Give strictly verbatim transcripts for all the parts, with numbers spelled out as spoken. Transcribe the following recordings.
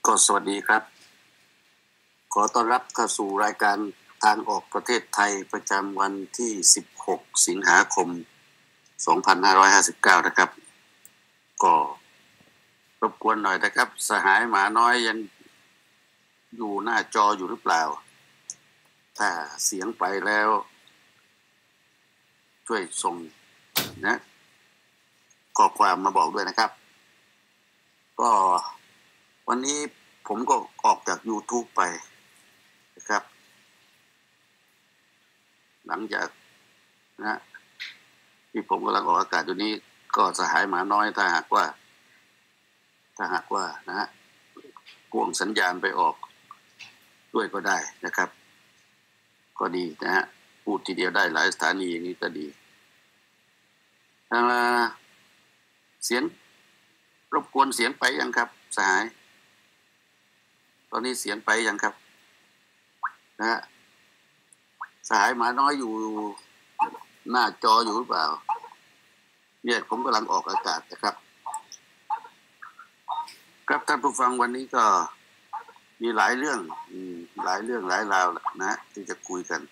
ก็สวัสดีครับขอต้อนรับเข้าสู่รายการทางออกประเทศไทยประจำวันที่สิบหกสิงหาคมสองพันห้าร้อยห้าสิบเก้านะครับก็รบกวนหน่อยนะครับสหายหมาน้อยยังอยู่หน้าจออยู่หรือเปล่าถ้าเสียงไปแล้วช่วยส่งนะข้อความมาบอกด้วยนะครับก็วันนี้ผมก็ออกจาก YouTube ไปนะครับหลังจากนะที่ผมกำลังออกอากาศอยู่นี้ก็สหายหมาน้อยถ้าหากว่าถ้าหากว่านะฮะกวงสัญญาณไปออกด้วยก็ได้นะครับก็ดีนะฮะพูดทีเดียวได้หลายสถานีอย่างนี้ก็ดีเสียงรบกวนเสียงไปยังครับสหายตอนนี้เสียงไปยังครับนะฮะสหายหมาน้อยอยู่หน้าจออยู่หรือเปล่าเนี่ยผมกำลังออกอากาศนะครับครับท่านผู้ฟังวันนี้ก็มีหลายเรื่องหลายเรื่องหลายราวนะที่จะคุยกัน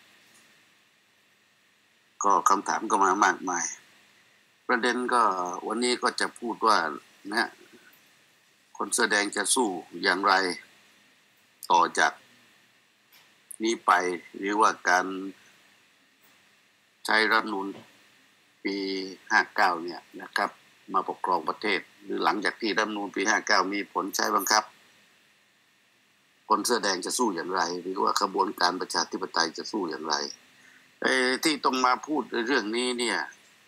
ก็คำถามก็มามากมายประเด็นก็วันนี้ก็จะพูดว่านะคนเสื้อแดงจะสู้อย่างไรต่อจากนี้ไปหรือว่าการใช้รัฐธรรมนูญปีห้าเก้าเนี่ยนะครับมาปกครองประเทศหรือหลังจากที่รัฐธรรมนูญปีห้าเก้ามีผลใช้บังคับคนเสื้อแดงจะสู้อย่างไรหรือว่าขบวนการประชาธิปไตยจะสู้อย่างไรไอ้ที่ต้องมาพูดเรื่องนี้เนี่ย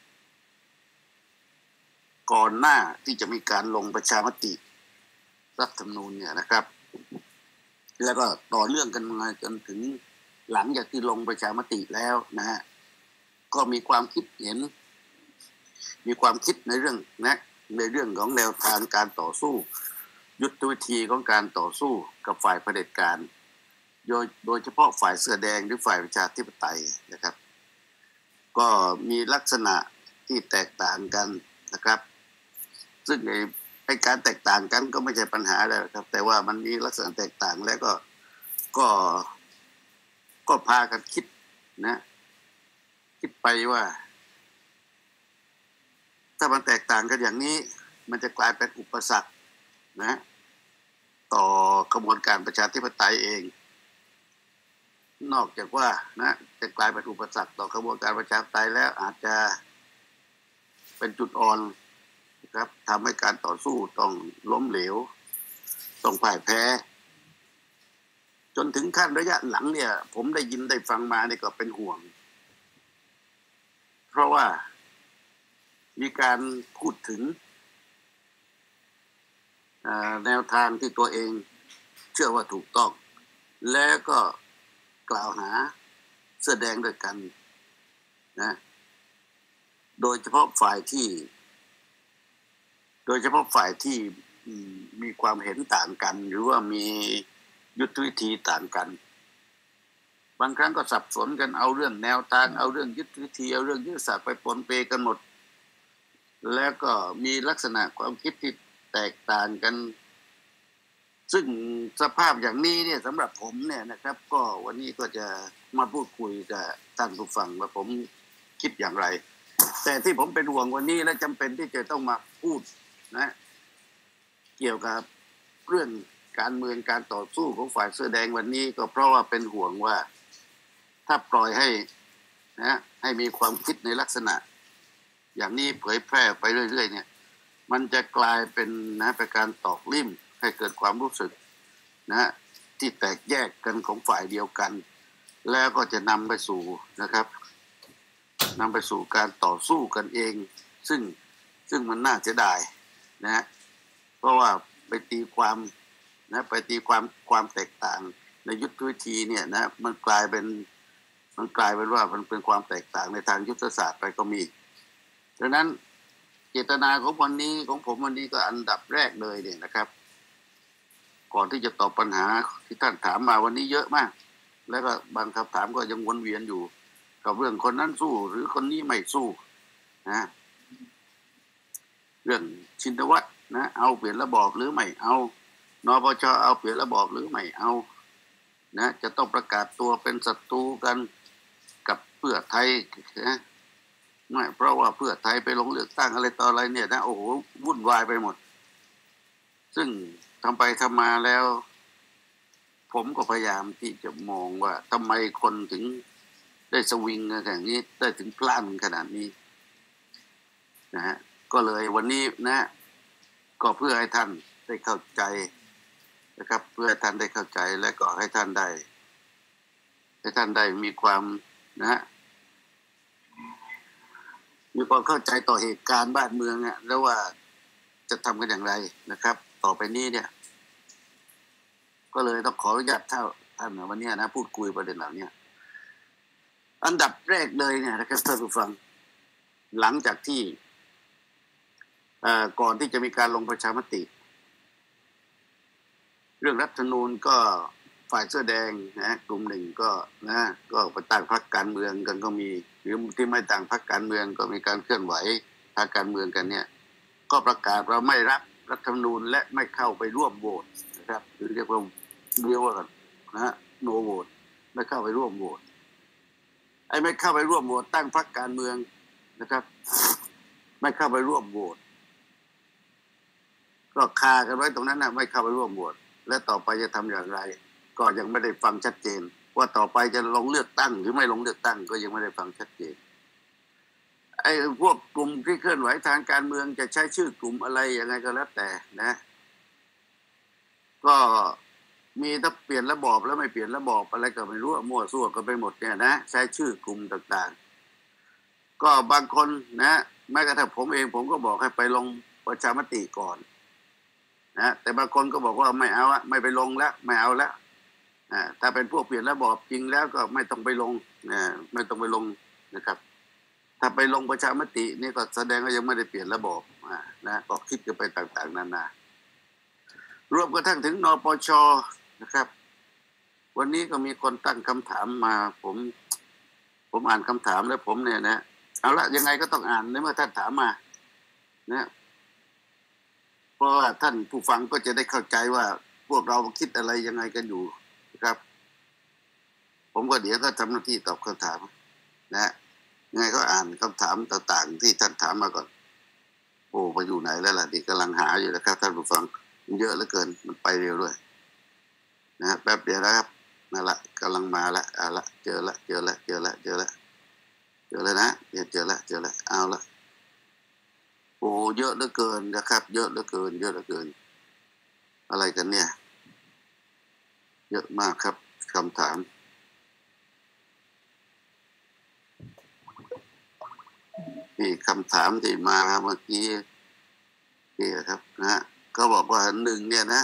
ก่อนหน้าที่จะมีการลงประชามติรัฐธรรมนูญเนี่ยนะครับแล้วก็ต่อเนื่องกันมาจนถึงหลังจากที่ลงประชามติแล้วนะฮะก็มีความคิดเห็นมีความคิดในเรื่องนะในเรื่องของแนวทางการต่อสู้ยุทธวิธีของการต่อสู้กับฝ่ายเผด็จการโดยโดยเฉพาะฝ่ายเสื้อแดงหรือฝ่ายประชาธิปไตยนะครับก็มีลักษณะที่แตกต่างกันนะครับซึ่งในไอ้การแตกต่างกันก็ไม่ใช่ปัญหาอะไรครับแต่ว่ามันมีลักษณะแตกต่างแล้วก็ก็ก็พากันคิดนะคิดไปว่าถ้ามันแตกต่างกันอย่างนี้มันจะกลายเป็นอุปสรรคนะต่อกระบวนการประชาธิปไตยเองนอกจากว่านะจะกลายเป็นอุปสรรคต่อกระบวนการประชาธิปไตยแล้วอาจจะเป็นจุดอ่อนนะครับทำให้การต่อสู้ต้องล้มเหลวต้องพ่ายแพ้จนถึงขั้นระยะหลังเนี่ยผมได้ยินได้ฟังมาเนี่ยก็เป็นห่วงเพราะว่ามีการพูดถึงแนวทางที่ตัวเองเชื่อว่าถูกต้องแล้วก็กล่าวหาเสื้อแดงด้วยกันนะโดยเฉพาะฝ่ายที่โดยเฉพาะฝ่ายที่มีความเห็นต่างกันหรือว่ามียุทธวิธีต่างกันบางครั้งก็สับสนกันเอาเรื่องแนวทางเอาเรื่องยุทธวิธีเอาเรื่องยุทธศาสตร์ไปปนเปกันหมดแล้วก็มีลักษณะความคิดที่แตกต่างกันซึ่งสภาพอย่างนี้เนี่ยสำหรับผมเนี่ยนะครับก็วันนี้ก็จะมาพูดคุยกับท่านผู้ฟังว่าผมคิดอย่างไรแต่ที่ผมเป็นห่วงวันนี้และจำเป็นที่จะต้องมาพูดนะเกี่ยวกับเรื่องการเมืองการต่อสู้ของฝ่ายเสื้อแดงวันนี้ก็เพราะว่าเป็นห่วงว่าถ้าปล่อยให้นะให้มีความคิดในลักษณะอย่างนี้เผยแพร่ไปเรื่อยๆเนี่ยมันจะกลายเป็นนะเป็นการตอกลิ่มให้เกิดความรู้สึกนะที่แตกแยกกันของฝ่ายเดียวกันแล้วก็จะนำไปสู่นะครับนำไปสู่การต่อสู้กันเองซึ่งซึ่งมันน่าเสียดายนะเพราะว่าไปตีความนะไปตีความความแตกต่างในยุทธวิธีเนี่ยนะมันกลายเป็นมันกลายเป็นว่ามันเป็นความแตกต่างในทางยุทธศาสตร์ไปก็มีดังนั้นเจตนาของวันนี้ของผมวันนี้ก็อันดับแรกเลยเนี่ยนะครับก่อนที่จะตอบปัญหาที่ท่านถามมาวันนี้เยอะมากแล้วก็บางคำถามก็ยังวนเวียนอยู่กับเรื่องคนนั้นสู้หรือคนนี้ไม่สู้นะเรื่องชินวัตรนะเอาเปลี่ยนระบอบหรือไม่เอานปชเอาเปลี่ยนระบอบหรือไม่เอานะจะต้องประกาศตัวเป็นศัตรูกันกับเพื่อไทยนะไม่เพราะว่าเพื่อไทยไปลงเลือกตั้งอะไรต่ออะไรเนี่ยนะโอ้โหวุ่นวายไปหมดซึ่งทำไปทำมาแล้วผมก็พยายามที่จะมองว่าทำไมคนถึงได้สวิงอย่างนี้ได้ถึงพล่านขนาดนี้นะฮะก็เลยวันนี้นะก็เพื่อให้ท่านได้เข้าใจนะครับเพื่อให้ท่านได้เข้าใจและก็ให้ท่านได้ให้ท่านได้มีความนะฮะมีความเข้าใจต่อเหตุการณ์บ้านเมืองเนี่ยแล้วว่าจะทำกันอย่างไรนะครับต่อไปนี้เนี่ยก็เลยต้องขออนุญาตท่านวันนี้นะพูดคุยประเด็นเหล่านี้อันดับแรกเลยเนี่ยนะครับท่านผู้ฟังหลังจากที่ก่อนที่จะมีการลงประชามติเรื่องรัฐธรรมนูญก็ฝ่ายเสื้อแดงนะกลุ่มหนึ่งก็นะก็ไปตั้งพรรคการเมืองกันก็มีหรือที่ไม่ตั้งพรรคการเมืองก็มีการเคลื่อนไหวทางการเมืองกันเนี่ยก็ประกาศว่าไม่รับรัฐธรรมนูญและไม่เข้าไปร่วมโหวตนะครับหรือเรียกว่าเรียกว่านะฮะโนโหวตไม่เข้าไปร่วมโหวตไอ้ไม่เข้าไปร่วมโหวตตั้งพรรคการเมืองนะครับไม่เข้าไปร่วมโหวตก็คากันไว้ตรงนั้นนะไม่เข้าไปร่วมโหวตและต่อไปจะทำอย่างไรก็ยังไม่ได้ฟังชัดเจนว่าต่อไปจะลงเลือกตั้งหรือไม่ลงเลือกตั้งก็ยังไม่ได้ฟังชัดเจนไอ้พวกกลุ่มที่เคลื่อนไหวทางการเมืองจะใช้ชื่อกลุ่มอะไรยังไงก็แล้วแต่นะก็มีถ้าเปลี่ยนระบอบแล้วไม่เปลี่ยนระบอบอะไรก็ไม่รู้มั่วซั่วกันไปหมดเนี่ยนะใช้ชื่อกลุ่มต่างๆก็บางคนนะแม้กระทั่งผมเองผมก็บอกให้ไปลงประชามติก่อนนะแต่บางคนก็บอกว่าไม่เอาอะไม่ไปลงแล้วไม่เอาแล้วนะถ้าเป็นพวกเปลี่ยนระบอบจริงแล้วก็ไม่ต้องไปลงนะไม่ต้องไปลงนะครับถ้าไปลงประชามตินี่ก็แสดงว่ายังไม่ได้เปลี่ยนระบอบนะก็คิดกันไปต่างๆนานารวมกระทั่งถึงนปชนะครับวันนี้ก็มีคนตั้งคำถามมาผมผมอ่านคำถามแล้วผมเนี่ยนะเอาละยังไงก็ต้องอ่านเมื่อท่านถามมานะเพราะว่าท่านผู้ฟังก็จะได้เข้าใจว่าพวกเราคิดอะไรยังไงกันอยู่นะครับผมก็เดี๋ยวก็ทำหน้าที่ตอบคำถามนะยังไงก็อ่านคำถามต่างๆที่ท่านถามมาก่อนโอ้ไปอยู่ไหนแล้วล่ะนี่กำลังหาอยู่นะครับท่านผู้ฟังมันเยอะเหลือเกินมันไปเร็วด้วยนะแป๊บเดียวนะครับนั่นละกำลังมาละเอาละเจอละเจอละเจอละเจอละเจอแล้วนะเจอละเจอละเอาละโอ้เยอะเหลือเกินนะครับเยอะเหลือเกินเยอะเหลือเกินอะไรกันเนี่ยเยอะมากครับคำถามนี่คำถามที่มาเมื่อกี้นี่ครับนะก็บอกว่าหนึ่งเนี่ยนะ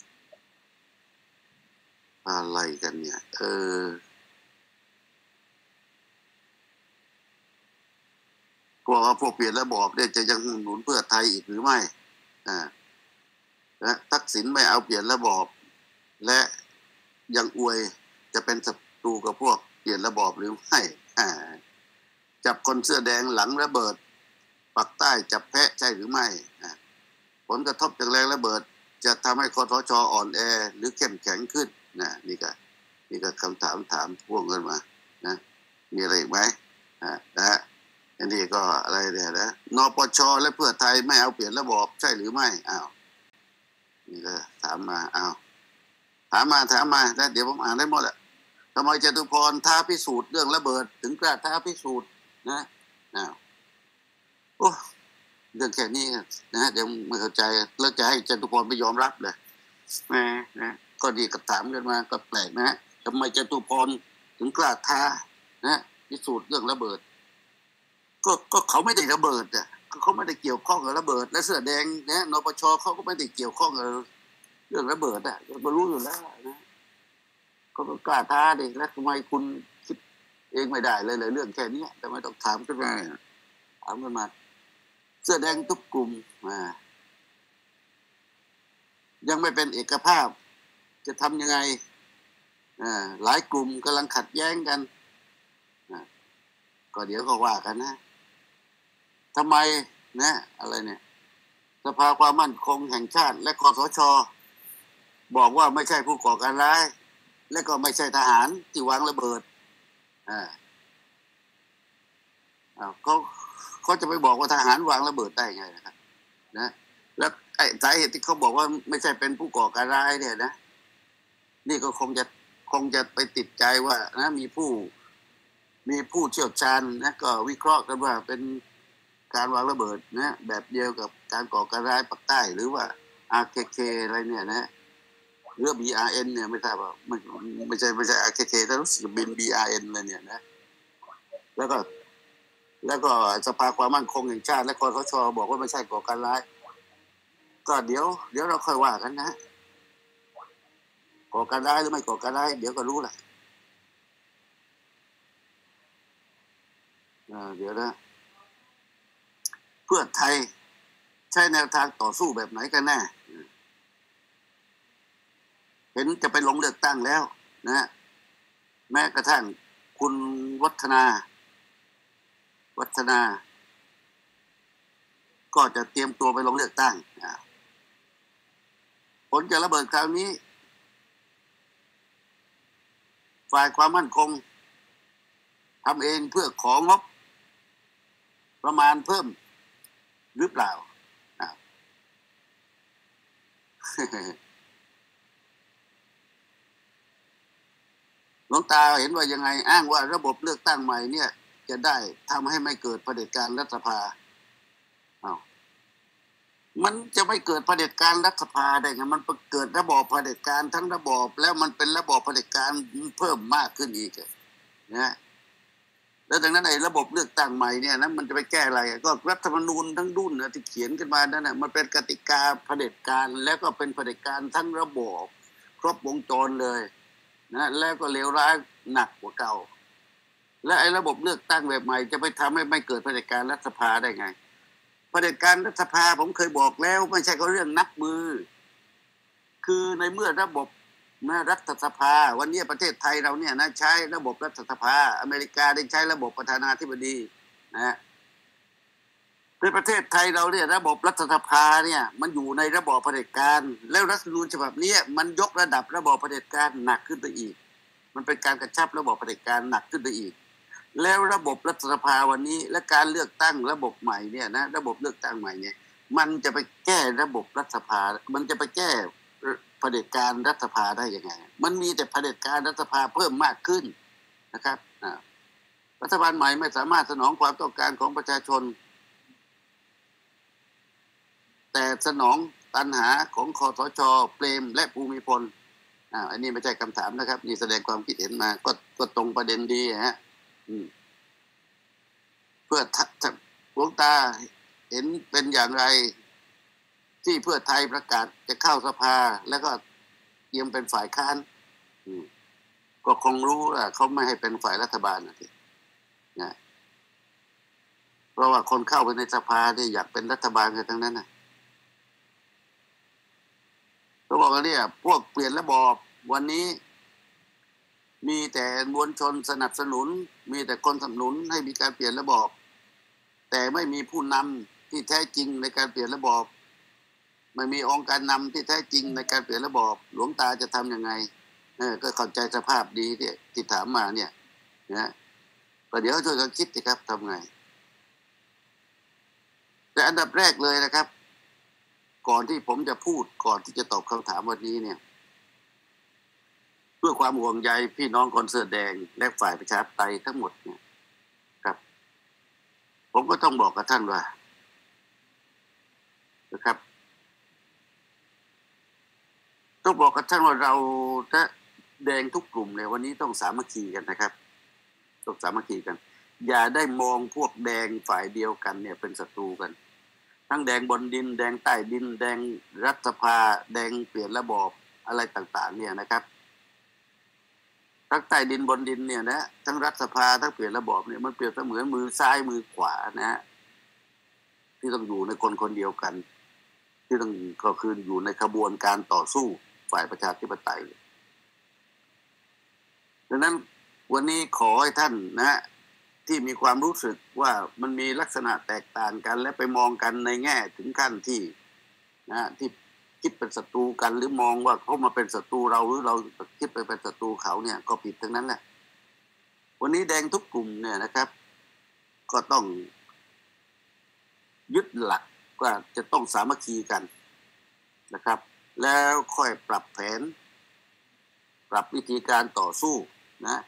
อะไรกันเนี่ยเออกลัวว่าพวกเปลี่ยนระบอบเนี่ยจะยังหนุนเพื่อไทยอีกหรือไม่อ่าและทักษิณไม่เอาเปลี่ยนระบอบและยังอวยจะเป็นศัตรูกับพวกเปลี่ยนระบอบหรือไม่อ่าจับคนเสื้อแดงหลังระเบิดปักใต้จับแพะใช่หรือไม่อ่าผลกระทบจากแรงระเบิดจะทำให้คสช.อ่อนแอหรือเข้มแข็งขึ้นนะนี่ก็นี่ก็คำถามถามพ่วงกันมานะมีอะไรอีกไหมอ่านะฮะอันนี้ก็อะไรเนี่ยนะนปช.และเพื่อไทยไม่เอาเปลี่ยนระบอบใช่หรือไม่อ้าวนี่ก็ถามมาอ้าวถามมาถามมาแล้วเดี๋ยวผมอ่านได้หมดแหละทำไมจตุพรท้าพิสูจน์เรื่องระเบิดถึงกล้าท้าพิสูจน์นะอ้าวโอ้เรื่องแค่นี้นะเดี๋ยวไม่เข้าใจแล้วจะให้จตุพรไม่ยอมรับเลยแหมนะก็ดีกับถามกันมาก็แปลกนะทำไมจตุพรถึงกล้าท้านะพิสูจน์เรื่องระเบิดก็ก็เขาไม่ได้ระเบิดอ่ะเขาไม่ได้เกี่ยวข้องกับระเบิดและเสื้อแดงนะนปช.เขาก็ไม่ได้เกี่ยวข้องกับเรื่องระเบิดอ่ะก็รู้อยู่แล้วนะก็กล้าท้าดิแล้วทำไมคุณคิดเองไม่ได้เลยเลยเรื่องแค่นี้ทำไมต้องถามขึ้นมาถามขึ้นมาเสื้อแดงทุกกลุ่มอ่ายังไม่เป็นเอกภาพจะทำยังไงอ่าหลายกลุ่มกำลังขัดแย้งกันอ่าก็เดี๋ยวก็ว่ากันนะทำไมนะอะไรเนี่ยสภาความมั่นคงแห่งชาติและคสช. บอกว่าไม่ใช่ผู้ก่อการร้ายและก็ไม่ใช่ทหารที่วางระเบิดอ่าเขาเขาจะไปบอกว่าทหารวางระเบิดได้ไงนะครับนะแล้วไอ้สาเหตุที่เขาบอกว่าไม่ใช่เป็นผู้ก่อการร้ายเนี่ยนะนี่ก็คงจะคงจะไปติดใจว่านะมีผู้มีผู้เชี่ยวชาญนะก็วิเคราะห์กันว่าเป็นการวางระเบิดนะแบบเดียวกับการก่อการร้ายปากใต้หรือว่า อาร์ เค เค อะไรเนี่ยนะหรือ บี อาร์ เอ็น เนี่ยไม่ทราบว่าไม่ไม่ใช่ไม่ใช่ อาร์ เค เค แต่รู้สึกเป็น บี อาร์ เอ็น เลยเนี่ยนะแล้วก็แล้วก็สภาความมั่นคงแห่งชาติและคสช.บอกว่าไม่ใช่ก่อการร้ายก็เดี๋ยวเดี๋ยวเราค่อยว่ากันนะก่อการร้ายหรือไม่ก่อการร้ายเดี๋ยวก็รู้แหละเดี๋ยวนะเพื่อไทยใช้แนวทางต่อสู้แบบไหนกันแน่เห็นจะไปลงเลือกตั้งแล้วนะแม้กระทั่งคุณวัฒนาวัฒนาก็จะเตรียมตัวไปลงเลือกตั้งผลจะระเบิดคราวนี้ฝ่ายความมั่นคงทำเองเพื่อของงบประมาณเพิ่มหรือเปล่าหลวงตาเห็นว่ายังไงอ้างว่าระบบเลือกตั้งใหม่เนี่ยจะได้ทำให้ไม่เกิดเผด็จการรัฐสภาอ้าวมันจะไม่เกิดเผด็จการรัฐสภาได้ไงมันเกิดระบอบเผด็จการทั้งระบอบแล้วมันเป็นระบอบเผด็จการเพิ่มมากขึ้นอีกนะแล้วดังนั้นไอ้ระบบเลือกตั้งใหม่เนี่ยนะมันจะไปแก้อะไรก็รัฐธรรมนูญทั้งดุนนะที่เขียนขึ้นมานั่นนะมันเป็นกติกาเผด็จการแล้วก็เป็นเผด็จการทั้งระบอบครบวงจรเลยนะแล้วก็เลวร้ายหนักกว่าเก่าและไอ้ระบบเลือกตั้งแบบใหม่จะไปทำให้ไม่เกิดเผด็จการรัฐสภาได้ไงเผด็จการรัฐสภาผมเคยบอกแล้วไม่ใช่ก็เรื่องนักมือคือในเมื่อระบบนะรัฐสภาวันนี้ประเทศไทยเราเนี่ยนะใช้ระบบรัฐสภาอเมริกาได้ใช้ระบบประธานาธิบดีนะในประเทศไทยเราเนี่ยระบบรัฐสภาเนี่ยมันอยู่ในระบอบเผด็จการแล้วรัฐธรรมนูญฉบับนี้มันยกระดับระบอบเผด็จการหนักขึ้นไปอีกมันเป็นการกระชับระบอบเผด็จการหนักขึ้นไปอีกแล้วระบบรัฐสภาวันนี้และการเลือกตั้งระบบใหม่เนี่ยนะระบบเลือกตั้งใหม่เนี่ยมันจะไปแก้ระบบรัฐสภามันจะไปแก้เผด็จการรัฐสภาได้ยังไงมันมีแต่เผด็จการรัฐสภาเพิ่มมากขึ้นนะครับรัฐบาลใหม่ไม่สามารถสนองความต้องการของประชาชนแต่สนองตัณหาของคสช.เปรมและภูมิพลอ่าอันนี้ไม่ใช่คำถามนะครับนี่แสดงความคิดเห็นมาก็ก็ตรงประเด็นดีฮะเพื่อหลวงตาเห็นเป็นอย่างไรที่เพื่อไทยประกาศจะเข้าสภาแล้วก็เตรียมเป็นฝ่ายค้านก็คงรู้ว่าเขาไม่ให้เป็นฝ่ายรัฐบาลนะทีนะเพราะว่าคนเข้าไปในสภาที่อยากเป็นรัฐบาลกันทั้งนั้นนะเขาบอกว่าเนี่ยพวกเปลี่ยนระบอบวันนี้มีแต่มวลชนสนับสนุนมีแต่คนสนับสนุนให้มีการเปลี่ยนระบอบแต่ไม่มีผู้นำที่แท้จริงในการเปลี่ยนระบอบไม่มีองค์การนำที่แท้จริงในการเปลี่ยนระบอบหลวงตาจะทำยังไงเออก็เข้าใจสภาพดีที่ที่ถามมาเนี่ยนะก็เดี๋ยวช่วยกันคิดสิครับทำไงแต่อันดับแรกเลยนะครับก่อนที่ผมจะพูดก่อนที่จะตอบคำถามวันนี้เนี่ยเพื่อความห่วงใยพี่น้องคนเสื้อแดงและฝ่ายประชาธิปไตยทั้งหมดเนี่ยครับผมก็ต้องบอกกับท่านว่านะครับต้องบอกกับท่านว่าเราถ้าแดงทุกกลุ่มเนี่ยวันนี้ต้องสามัคคีกันนะครับต้องสามัคคีกันอย่าได้มองพวกแดงฝ่ายเดียวกันเนี่ยเป็นศัตรูกันทั้งแดงบนดินแดงใต้ดินแดงรัฐสภาแดงเปลี่ยนระบอบอะไรต่างๆเนี่ยนะครับทั้งใต้ดินบนดินเนี่ยนะทั้งรัฐสภาทั้งเปลี่ยนระบอบเนี่ยมันเปรียบเสมือนมือซ้ายมือขวานะที่ต้องอยู่ในคนคนเดียวกันที่ต้องก็คืออยู่ในขบวนการต่อสู้ฝ่ายประชาธิปไตยดังนั้นวันนี้ขอให้ท่านนะที่มีความรู้สึกว่ามันมีลักษณะแตกต่างกันและไปมองกันในแง่ถึงขั้นที่นะที่คิดเป็นศัตรูกันหรือมองว่าเขามาเป็นศัตรูเราหรือเราคิดไปเป็นศัตรูเขาเนี่ยก็ผิดทั้งนั้นแหละวันนี้แดงทุกกลุ่มเนี่ยนะครับก็ต้องยึดหลักว่าจะต้องสามัคคีกันนะครับแล้วค่อยปรับแผนปรับวิธีการต่อสู้นะ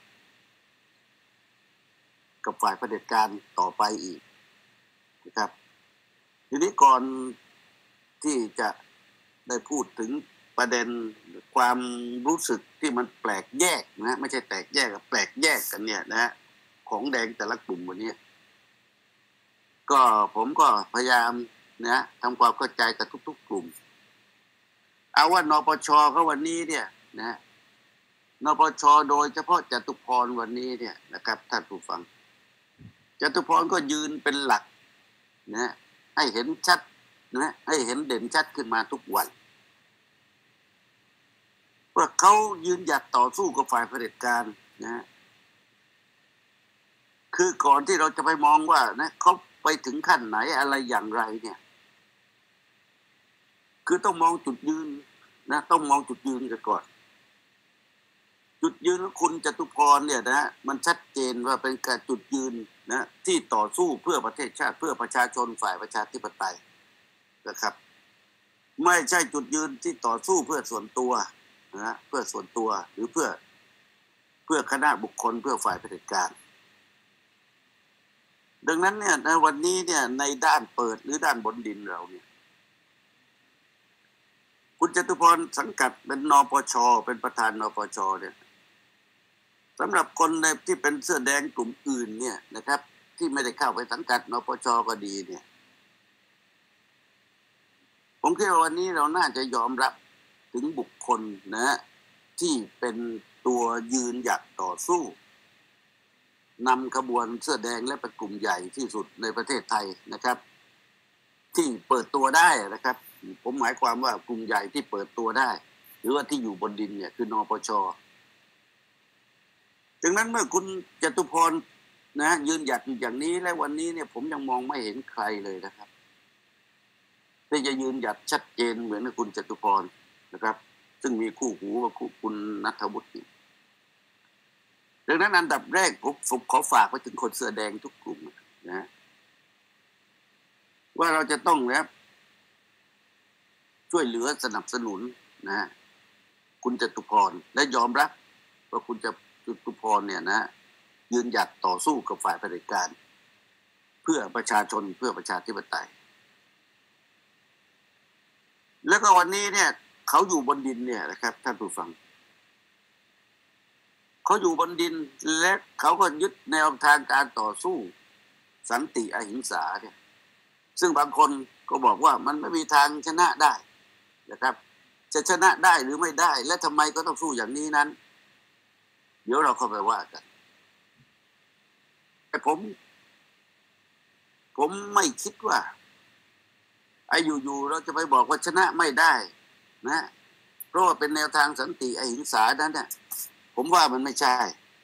กับฝ่ายเผด็จการต่อไปอีกนะครับทีนี้ก่อนที่จะได้พูดถึงประเด็นความรู้สึกที่มันแปลกแยกนะไม่ใช่แตกแยกกับแปลกแยกกันเนี่ยนะของแดงแต่ละกลุ่มวันนี้ก็ผมก็พยายามนะทำความเข้าใจกับทุกๆกลุ่มเอาว่านปชก็วันนี้เนี่ยนะนปชโดยเฉพาะจตุพรวันนี้เนี่ยนะครับท่านผู้ฟังจตุพรก็ยืนเป็นหลักนะให้เห็นชัดนะให้เห็นเด่นชัดขึ้นมาทุกวันว่าเขายืนหยัดต่อสู้กับฝ่ายเผด็จการนะคือก่อนที่เราจะไปมองว่านะเขาไปถึงขั้นไหนอะไรอย่างไรเนี่ยคือต้องมองจุดยืนนะต้องมองจุดยืนกันก่อนจุดยืนของคุณจตุพรเนี่ยนะมันชัดเจนว่าเป็นการจุดยืนนะที่ต่อสู้เพื่อประเทศชาติเพื่อประชาชนฝ่ายประชาธิปไตยนะครับไม่ใช่จุดยืนที่ต่อสู้เพื่อส่วนตัวนะเพื่อส่วนตัวหรือเพื่อเพื่อคณะบุคคลเพื่อฝ่ายเผด็จการดังนั้นเนี่ยในวันนี้เนี่ยในด้านเปิดหรือด้านบนดินเราเนี่ยคุณจตุพรสังกัดเป็นนปชเป็นประธานนปชเนี่ยสำหรับคนในที่เป็นเสื้อแดงกลุ่มอื่นเนี่ยนะครับที่ไม่ได้เข้าไปสังกัดนปชก็ดีเนี่ยผมคิดว่าวันนี้เราน่าจะยอมรับถึงบุคคลนะที่เป็นตัวยืนหยัดต่อสู้นำขบวนเสื้อแดงและเป็นกลุ่มใหญ่ที่สุดในประเทศไทยนะครับที่เปิดตัวได้นะครับผมหมายความว่ากลุ่มใหญ่ที่เปิดตัวได้หรือว่าที่อยู่บนดินเนี่ยคือนปชดังนั้นเมื่อคุณจตุพรนะยืนหยัดอยู่อย่างนี้และวันนี้เนี่ยผมยังมองไม่เห็นใครเลยนะครับที่จะยืนหยัดชัดเจนเหมือนคุณจตุพรนะครับซึ่งมีคู่หูกับคุณณัฐวุฒิดังนั้นอันดับแรกผมผมขอฝากไปถึงคนเสื้อแดงทุกกลุ่มนะว่าเราจะต้องนะช่วยเหลือสนับสนุนนะคุณจตุพรและยอมรับว่าคุณจตุพรเนี่ยนะยืนหยัดต่อสู้กับฝ่ายเผด็จการเพื่อประชาชนเพื่อประชาธิปไตยแล้วก็วันนี้เนี่ยเขาอยู่บนดินเนี่ยนะครับท่านผู้ฟังเขาอยู่บนดินและเขาก็ยึดแนวทางการต่อสู้สันติอหิงสาเนี่ยซึ่งบางคนก็บอกว่ามันไม่มีทางชนะได้นะครับจะชนะได้หรือไม่ได้และทำไมก็ต้องสู้อย่างนี้นั้นเดี๋ยวเราเข้าไปว่ากันแต่ผมผมไม่คิดว่าไอ้อยู่ๆเราจะไปบอกว่าชนะไม่ได้นะเพราะว่าเป็นแนวทางสันติอหิงสานั้นเนี่ยผมว่ามันไม่ใช่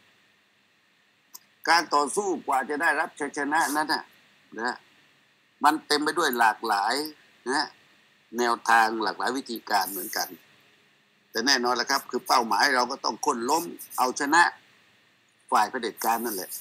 การต่อสู้กว่าจะได้รับชัยชนะนั้นนะนะมันเต็มไปด้วยหลากหลายนะแนวทางหลากหลายวิธีการเหมือนกันแต่แน่นอนแล้วครับคือเป้าหมายเราก็ต้องค้นล้มเอาชนะฝ่ายเผด็จการนั่นแหละ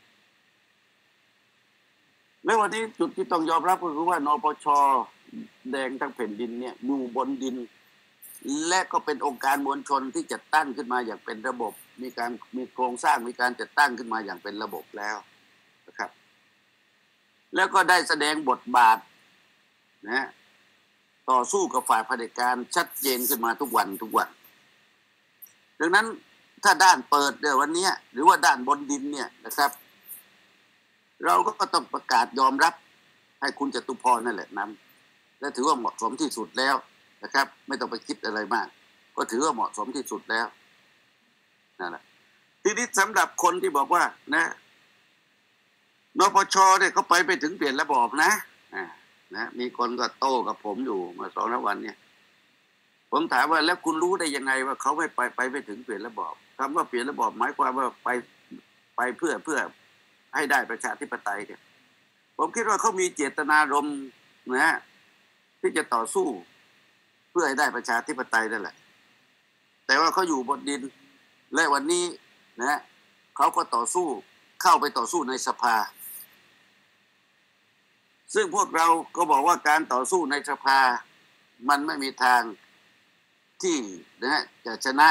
และวันนี้จุดที่ต้องยอมรับก็คือว่านปชแดงทั้งแผ่นดินเนี่ยอยู่บนดินและก็เป็นองค์การมวลชนที่จัดตั้งขึ้นมาอย่างเป็นระบบมีการมีโครงสร้างมีการจัดตั้งขึ้นมาอย่างเป็นระบบแล้วนะครับแล้วก็ได้แสดงบทบาทนะต่อสู้กับฝ่ายเผด็จการชัดเจนขึ้นมาทุกวันทุกวันดังนั้นถ้าด้านเปิดเดี๋ยววันนี้หรือว่าด้านบนดินเนี่ยนะครับเราก็ต้องประกาศยอมรับให้คุณจตุพรนั่นแหละนำและถือว่าเหมาะสมที่สุดแล้วนะครับไม่ต้องไปคิดอะไรมากก็ถือว่าเหมาะสมที่สุดแล้วนั่นแหละทีนี้สำหรับคนที่บอกว่านะนปชเนี่ยเขาไปไปถึงเปลี่ยนระบอบนะอ่านะมีคนก็โต้กับผมอยู่มาสองสามวันเนี่ยผมถามว่าแล้วคุณรู้ได้ยังไงว่าเขาไม่ไปไปไปถึงเปลี่ยนระบอบคำว่าเปลี่ยนระบอบหมายความว่าไปไปเพื่อเพื่อให้ได้ประชาธิปไตยเนี่ยผมคิดว่าเขามีเจตนารมณ์นะที่จะต่อสู้พื่อให้ได้ประชาธิปไตยนั่นแหละแต่ว่าเขาอยู่บนดินและวันนี้นะเขาก็ต่อสู้เข้าไปต่อสู้ในสภาซึ่งพวกเราก็บอกว่าการต่อสู้ในสภามันไม่มีทางที่นะจะชนะ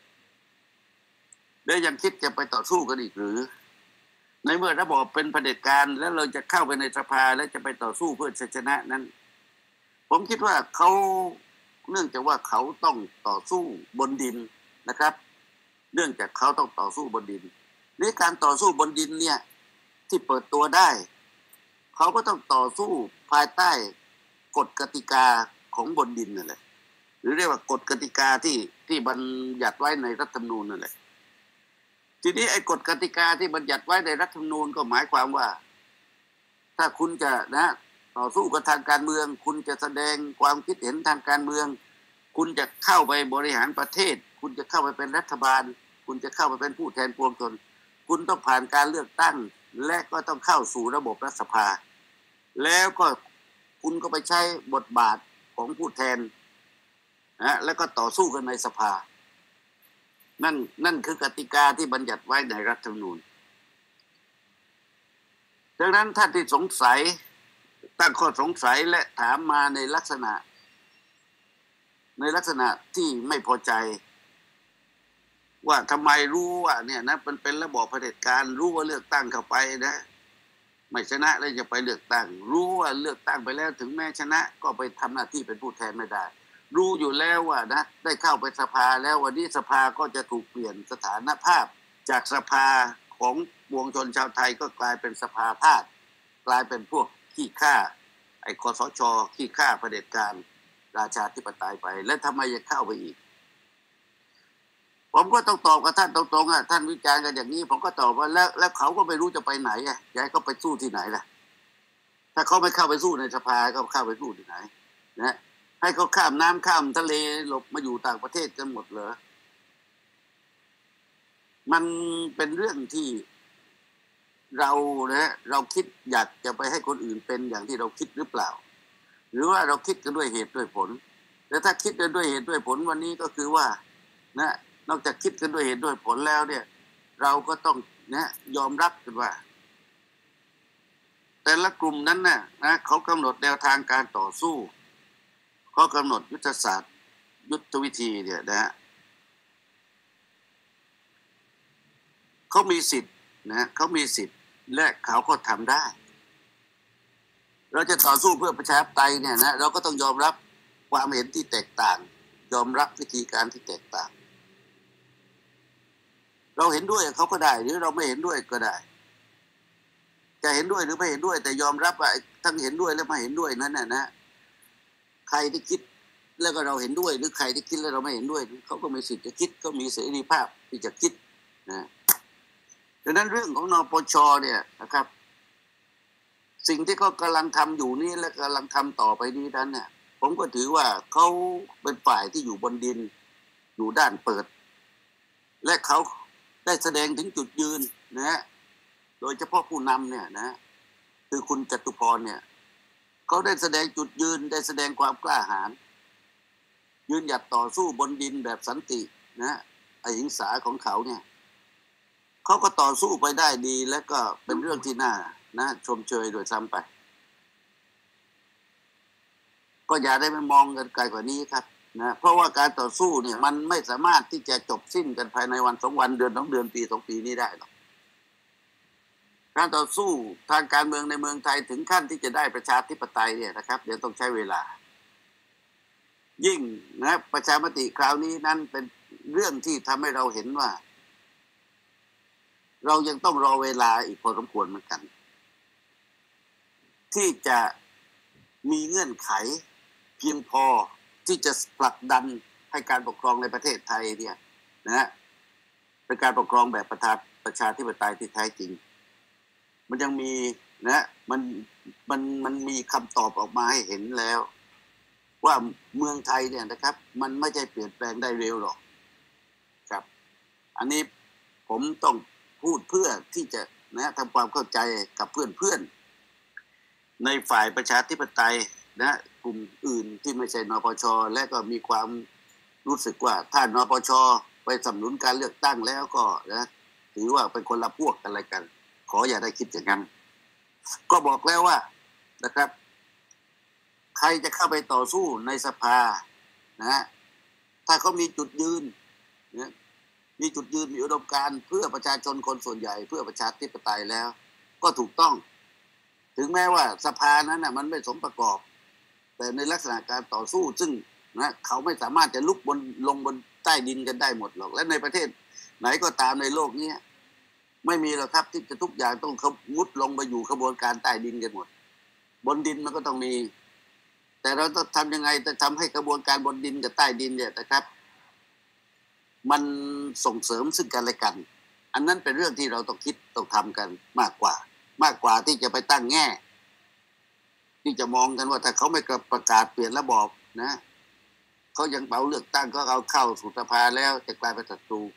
และยังคิดจะไปต่อสู้กันอีกหรือในเมื่อระบอบเป็นเผด็จการแล้วเราจะเข้าไปในสภาและจะไปต่อสู้เพื่อชนะนั้นผมคิดว่าเขาเนื่องจากว่าเขาต้องต่อสู้บนดินนะครับเนื่องจากเขาต้องต่อสู้บนดินในการต่อสู้บนดินเนี่ยที่เปิดตัวได้เขาก็ต้องต่อสู้ภายใต้กฎกติกาของบนดินนั่นแหละหรือเรียกว่ากฎกติกาที่ที่บัญญัติไว้ในรัฐธรรมนูญนั่นแหละทีนี้ไอ้กฎกติกาที่บัญญัติไว้ในรัฐธรรมนูญก็หมายความว่าถ้าคุณจะนะต่อสู้กับทางการเมืองคุณจะแสดงความคิดเห็นทางการเมืองคุณจะเข้าไปบริหารประเทศคุณจะเข้าไปเป็นรัฐบาลคุณจะเข้าไปเป็นผู้แทนปวงชนคุณต้องผ่านการเลือกตั้งและก็ต้องเข้าสู่ระบบรัฐสภาแล้วก็คุณก็ไปใช้บทบาทของผู้แทนนะแล้วก็ต่อสู้กันในสภานั่นนั่นคือกติกาที่บัญญัติไว้ในรัฐธรรมนูญดังนั้นท่านที่สงสัยตั้งข้อสงสัยและถามมาในลักษณะในลักษณะที่ไม่พอใจว่าทำไมรู้ว่าเนี่ยนะมันเป็นระบอบเผด็จการรู้ว่าเลือกตั้งเข้าไปนะไม่ชนะแล้วจะไปเลือกตั้งรู้ว่าเลือกตั้งไปแล้วถึงแม้ชนะก็ไปทำหน้าที่เป็นผู้แทนไม่ได้รู้อยู่แล้วว่านะได้เข้าไปสภาแล้ววันนี้สภาก็จะถูกเปลี่ยนสถานภาพจากสภาของปวงชนชาวไทยก็กลายเป็นสภาทาสกลายเป็นพวกขี้ข้าไอ้คสช.ขี้ข้าเผด็จการราชาธิปไตยไปแล้วทำไมจะเข้าไปอีกผมก็ต้องตอบกับท่านตรงๆอ่ะท่านวิจารณ์กันอย่างนี้ผมก็ตอบว่าแล้วแล้วเขาก็ไม่รู้จะไปไหนอ่ะยายก็ไปสู้ที่ไหนล่ะถ้าเขาไม่เข้าไปสู้ในสภาก็เข้าไปสู้ที่ไหนนะให้เขาข้ามน้ำข้ามทะเลหลบมาอยู่ต่างประเทศกันหมดเหรอมันเป็นเรื่องที่เรานะเราคิดอยากจะไปให้คนอื่นเป็นอย่างที่เราคิดหรือเปล่าหรือว่าเราคิดกันด้วยเหตุด้วยผลแต่ถ้าคิดกันด้วยเหตุด้วยผลวันนี้ก็คือว่านะนอกจากคิดกันด้วยเหตุด้วยผลแล้วเนี่ยเราก็ต้องนะยอมรับกันว่าแต่ละกลุ่มนั้นน่ะนะเขากำหนดแนวทางการต่อสู้เขากำหนดยุทธศาสตร์ยุทธวิธีเนี่ยนะฮะเขามีสิทธิ์นะเขามีสิทธิ์และเขาก็ทำได้เราจะต่อสู้เพื่อประชาธิปไตยเนี่ยนะเราก็ต้องยอมรับความเห็นที่แตกต่างยอมรับวิธีการที่แตกต่างเราเห็นด้วยเขาก็ได้หรือเราไม่เห็นด้วยก็ได้จะเห็นด้วยหรือไม่เห็นด้วยแต่ยอมรับว่าทั้งเห็นด้วยและไม่เห็นด้วยนั้นน่ะนะใครที่คิดแล้วก็เราเห็นด้วยหรือใครที่คิดแล้วเราไม่เห็นด้วยเขาก็มีสิทธิ์จะคิดเขามีเสรีภาพที่จะคิดนะดังนั้นเรื่องของนปช.เนี่ยนะครับสิ่งที่เขากำลังทำอยู่นี้และกำลังทำต่อไปนี้นั้นเนี่ยผมก็ถือว่าเขาเป็นฝ่ายที่อยู่บนดินอยู่ด้านเปิดและเขาได้แสดงถึงจุดยืนนะฮะโดยเฉพาะผู้นำเนี่ยนะคือคุณจตุพรเนี่ยเขาได้แสดงจุดยืนได้แสดงความกล้าหาญยืนหยัดต่อสู้บนดินแบบสันตินะอหิงสาของเขาเนี่ยเขาก็ต่อสู้ไปได้ดีและก็เป็นเรื่องที่น่านะชมเชยโดยซ้ำไปก็อย่าได้ไปมองกันไกลกว่านี้ครับนะเพราะว่าการต่อสู้เนี่ยมันไม่สามารถที่จะจบสิ้นกันภายในวันสองวันเดือนสองเดือนปีสองปีนี้ได้หรอกการต่อสู้ทางการเมืองในเมืองไทยถึงขั้นที่จะได้ประชาธิปไตยเนี่ยนะครับเดี๋ยวต้องใช้เวลายิ่งนะประชามติคราวนี้นั้นเป็นเรื่องที่ทำให้เราเห็นว่าเรายังต้องรอเวลาอีกพอสมควรเหมือนกันที่จะมีเงื่อนไขเพียงพอที่จะผลักดันให้การปกครองในประเทศไทยเนี่ยนะเป็นการปกครองแบบประชาประชาธิปไตยที่แท้จริงมันยังมีนะมันมันมันมีคำตอบออกมาให้เห็นแล้วว่าเมืองไทยเนี่ยนะครับมันไม่ใช่เปลี่ยนแปลงได้เร็วหรอกครับอันนี้ผมต้องพูดเพื่อที่จะนะทำความเข้าใจกับเพื่อนๆในฝ่ายประชาธิปไตยนะกลุ่มอื่นที่ไม่ใช่นปชและก็มีความรู้สึกว่าถ้านปชไปสนับสนุนการเลือกตั้งแล้วก็นะถือว่าเป็นคนละพวกกันอะไรกันขออย่าได้คิดอย่างนั้นก็บอกแล้วว่านะครับใครจะเข้าไปต่อสู้ในสภานะถ้าเขามีจุดยืนนะมีจุดยืนมีอุดมการณ์เพื่อประชาชนคนส่วนใหญ่เพื่อประชาธิปไตยแล้วก็ถูกต้องถึงแม้ว่าสภานั้นนะมันไม่สมประกอบแต่ในลักษณะการต่อสู้ซึ่งนะเขาไม่สามารถจะลุกบนลงบนใต้ดินกันได้หมดหรอกและในประเทศไหนก็ตามในโลกนี้ไม่มีหรอกครับที่จะทุกอย่างต้องมุดลงไปอยู่ขบวนการใต้ดินกันหมดบนดินมันก็ต้องมีแต่เราต้องทำยังไงจะทำให้กระบวนการบนดินกับใต้ดินเนี่ยนะครับมันส่งเสริมซึ่งกันและกันอันนั้นเป็นเรื่องที่เราต้องคิดต้องทำกันมากกว่ามากกว่าที่จะไปตั้งแง่ที่จะมองกันว่าถ้าเขาไม่ประกาศเปลี่ยนระบอบนะเขายังเป่าเลือกตั้งก็เอาเข้าสู่สภาแล้วจะกลายเป็นศัตรู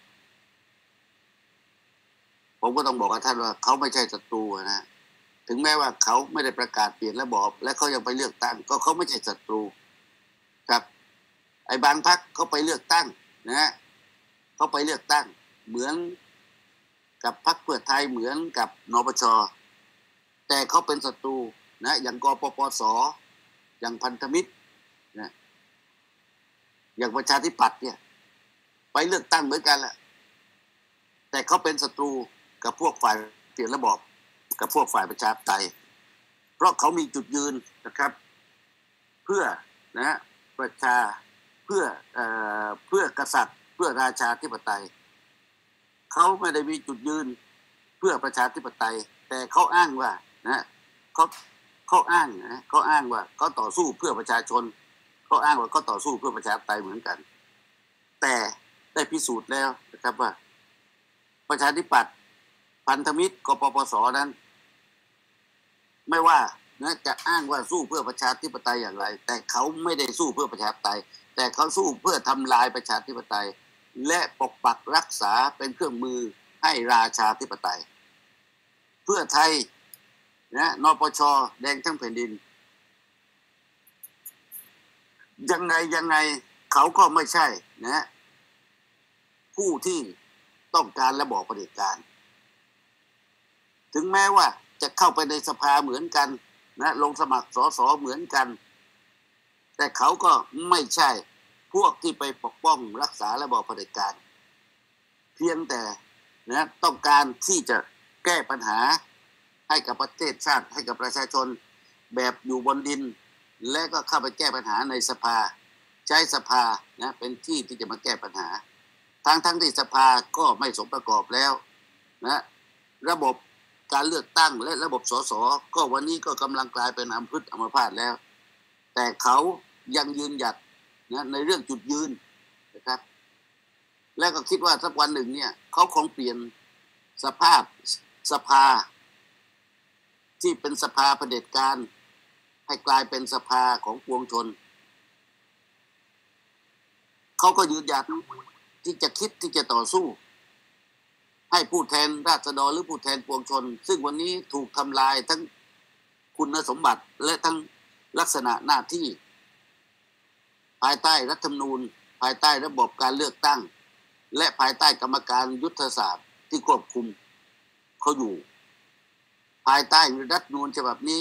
ผมก็ต้องบอกกับท่านว่าเขาไม่ใช่ศัตรูนะถึงแม้ว่าเขาไม่ได้ประกาศเปลี่ยนระบอบและเขายังไปเลือกตั้งก็เขาไม่ใช่ศัตรูครับไอ้บางพรรคเขาไปเลือกตั้งนะเขาไปเลือกตั้งเหมือนกับพรรคเพื่อไทยเหมือนกับนปชแต่เขาเป็นศัตรูนะอย่างกปปสอย่างพันธมิตรนะอย่างประชาธิปัตย์เนี่ยไปเลือกตั้งเหมือนกันแหละแต่เขาเป็นศัตรูกับพวกฝ่ายเปลี่ยนระบอบกับพวกฝ่ายประชาธิปไตยเพราะเขามีจุดยืนนะครับเพื่อนะประชาเพื่อเอ่อเพื่อกษัตริย์เพื่อราชาธิปไตยเขาไม่ได้มีจุดยืนเพื่อประชาธิปไตยแต่เขาอ้างว่านะเขาเขาอ้างนะเขาอ้างว่าเขาต่อสู้เพื่อประชาชนเขาอ้างว่าเขาต่อสู้เพื่อประชาธิปไตยเหมือนกันแต่ได้พิสูจน์แล้วนะครับว่าประชาธิปัตย์พันธมิตรกปปสนั้นไม่ว่านะจะอ้างว่าสู้เพื่อประชาธิปไตยอย่างไรแต่เขาไม่ได้สู้เพื่อประชาธิปไตยแต่เขาสู้เพื่อทำลายประชาธิปไตยและปกปักรักษาเป็นเครื่องมือให้ราชาธิปไตยเพื่อไทยนะนปชแดงทั้งแผ่นดินยังไงยังไงเขาก็ไม่ใช่นะผู้ที่ต้องการระบอบเผด็จการถึงแม้ว่าจะเข้าไปในสภาเหมือนกันนะลงสมัครสสเหมือนกันแต่เขาก็ไม่ใช่พวกที่ไปปกป้องรักษาระบอบเผด็จการเพียงแต่นะต้องการที่จะแก้ปัญหาให้กับประเทศชาติให้กับประชาชนแบบอยู่บนดินและก็เข้าไปแก้ปัญหาในสภาใช้สภานะเป็นที่ที่จะมาแก้ปัญหาทั้งทั้งที่สภาก็ไม่สมประกอบแล้วนะระบบการเลือกตั้งและระบบสสก็วันนี้ก็กำลังกลายเป็นอัมพฤกษ์อัมพาตแล้วแต่เขายังยืนหยัดนะในเรื่องจุดยืนนะครับและก็คิดว่าสักวันหนึ่งเนี่ยเขาคงเปลี่ยนสภาพสภาที่เป็นสภาเผด็จการให้กลายเป็นสภาของปวงชนเขาก็ยืนหยัดที่จะคิดที่จะต่อสู้ให้ผู้แทนราษฎรหรือผู้แทนปวงชนซึ่งวันนี้ถูกทำลายทั้งคุณสมบัติและทั้งลักษณะหน้าที่ภายใต้รัฐธรรมนูญภายใต้ระบบการเลือกตั้งและภายใต้กรรมการยุทธศาสตร์ที่ควบคุมเขาอยู่ภายใต้รัฐธรรมนูญฉบับนี้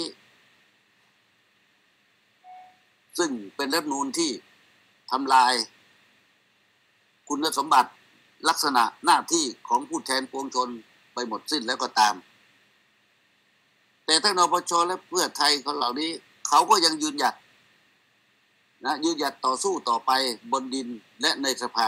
ซึ่งเป็นรัฐธรรมนูญที่ทำลายคุณสมบัติลักษณะหน้าที่ของผู้แทนปวงชนไปหมดสิ้นแล้วก็ตามแต่ทั้งนปชและเพื่อไทยคนเหล่านี้เขาก็ยังยืนหยัดนะยืนหยัดต่อสู้ต่อไปบนดินและในสภา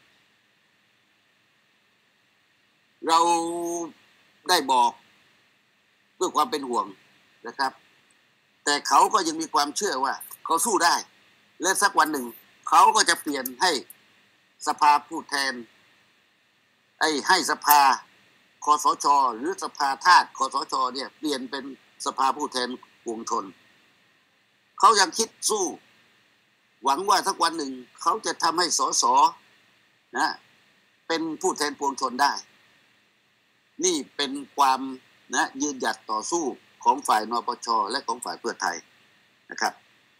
เราได้บอกเพื่อความเป็นห่วงนะครับแต่เขาก็ยังมีความเชื่อว่าเขาสู้ได้และสักวันหนึ่งเขาก็จะเปลี่ยนให้สภาผู้แทนไอ้ให้สภาคสช.หรือสภาทาสคสช.เนี่ยเปลี่ยนเป็นสภาผู้แทนปวงชนเขายังคิดสู้หวังว่าสักวันหนึ่งเขาจะทำให้สสนะเป็นผู้แทนปวงชนได้นี่เป็นความนะยืนหยัดต่อสู้ของฝ่ายนปช.และของฝ่ายเพื่อไทยนะครับ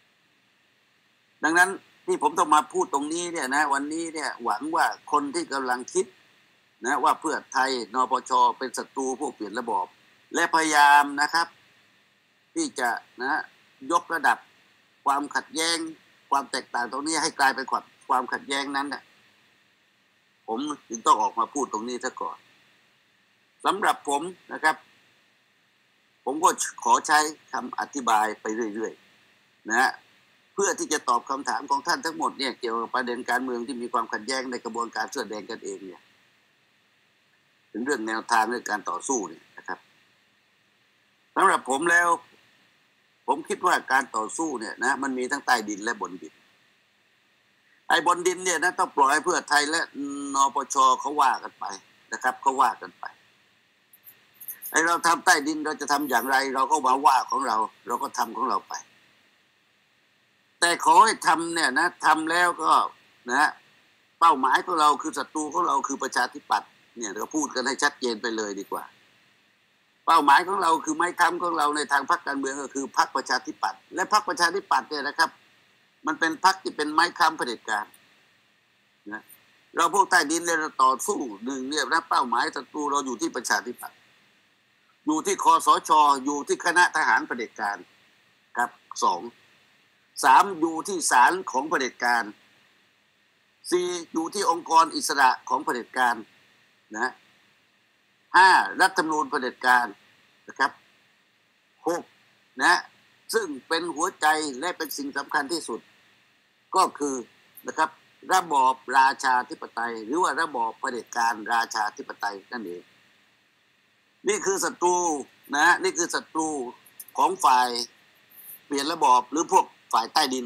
ดังนั้นที่ผมต้องมาพูดตรงนี้เนี่ยนะวันนี้เนี่ยหวังว่าคนที่กำลังคิดนะว่าเพื่อไทยนปชเป็นศัตรูพวกเปลี่ยนระบอบและพยายามนะครับที่จะนะยกระดับความขัดแย้งความแตกต่างตรงนี้ให้กลายเป็นความความขัดแย้งนั้นนะผมจึงต้องออกมาพูดตรงนี้ซะก่อนสำหรับผมนะครับผมก็ขอใช้คำอธิบายไปเรื่อยๆนะฮะเพื่อที่จะตอบคำถามของท่านทั้งหมดเนี่ยเกี่ยวกับประเด็นการเมืองที่มีความขัดแย้งในกระบวนการเสื้อแดงกันเองเนี่ยถึงเรื่องแนวทางในการต่อสู้เนี่ยนะครับสำหรับผมแล้วผมคิดว่าการต่อสู้เนี่ยนะมันมีทั้งใต้ดินและบนดินไอ้บนดินเนี่ยนะต้องปล่อยให้เพื่อไทยและนปชเขาว่ากันไปนะครับเขาว่ากันไปไอ้เราทำใต้ดินเราจะทำอย่างไรเราก็มาว่าของเราเราก็ทำของเราไปแต่ขอให้ทำเนี่ยนะทำแล้วก็นะเป้าหมายของเราคือศัตรูของเราคือประชาธิปัตย์เนี่ยเราพูดกันให้ชัดเจนไปเลยดีกว่าเป้าหมายของเราคือไม้ค้ำของเราในทางพรรคการเมืองก็คือพรรคประชาธิปัตย์และพรรคประชาธิปัตย์เนี่ยนะครับมันเป็นพรรคที่เป็นไม้ค้ำเผด็จการนะเราพวกใต้ดินเนี่ยเราต่อสู้หนึ่งเนี่ยนะเป้าหมายศัตรูเราอยู่ที่ประชาธิปัตย์อยู่ที่คสช.อยู่ที่คณะทหารเผด็จการครับสองสามอยู่ที่ศาลของเผด็จการสี่อยู่ที่องค์กรอิสระของเผด็จการนะห้ารัฐธรรมนูญเผด็จการนะครับหกนะซึ่งเป็นหัวใจและเป็นสิ่งสำคัญที่สุดก็คือนะครับระบอบราชาธิปไตยหรือว่าระบอบเผด็จการราชาธิปไตยนั่นเองนี่คือศัตรูนะนี่คือศัตรูของฝ่ายเปลี่ยนระบอบหรือพวกฝ่ายใต้ดิน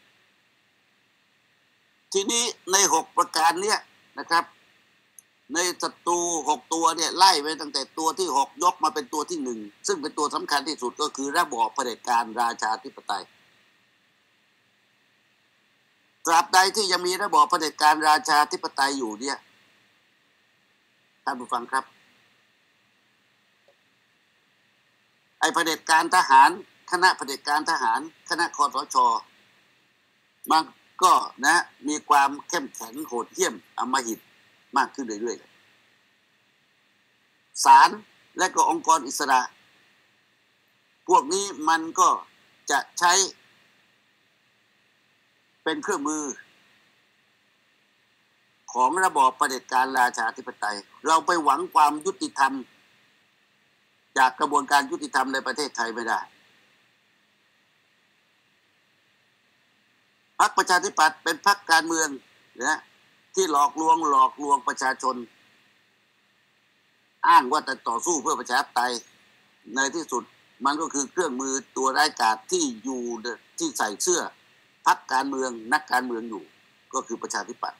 ทีนี้ในหกประการเนี้ยนะครับในศัตรูหกตัวเนี่ยไล่ไปตั้งแต่ตัวที่หกยกมาเป็นตัวที่หนึ่งซึ่งเป็นตัวสำคัญที่สุดก็คือระบอบเผด็จการราชาธิปไตยตราบใดที่ยังมีระบอบเผด็จการราชาธิปไตยอยู่เนี่ยท่านผู้ฟังครับไอ้เผด็จการทหารคณะเผด็จการทหารคณะคสช.มันก็นะมีความเข้มแข็งโหดเหี้ยมอำมหิตมากขึ้นเรื่อยๆศาลและก็องค์กรอิสระพวกนี้มันก็จะใช้เป็นเครื่องมือของระบอบเผด็จการราชาธิปไตยเราไปหวังความยุติธรรมจากกระบวนการยุติธรรมในประเทศไทยไม่ได้พรรคประชาธิปัตย์เป็นพรรคการเมืองนะที่หลอกลวงหลอกลวงประชาชนอ้างว่าจะต่อสู้เพื่อประชาธิปไตยในที่สุดมันก็คือเครื่องมือตัวร้ายกาจที่อยู่ที่ใส่เสื้อพรรคการเมืองนักการเมืองอยู่ก็คือประชาธิปัตย์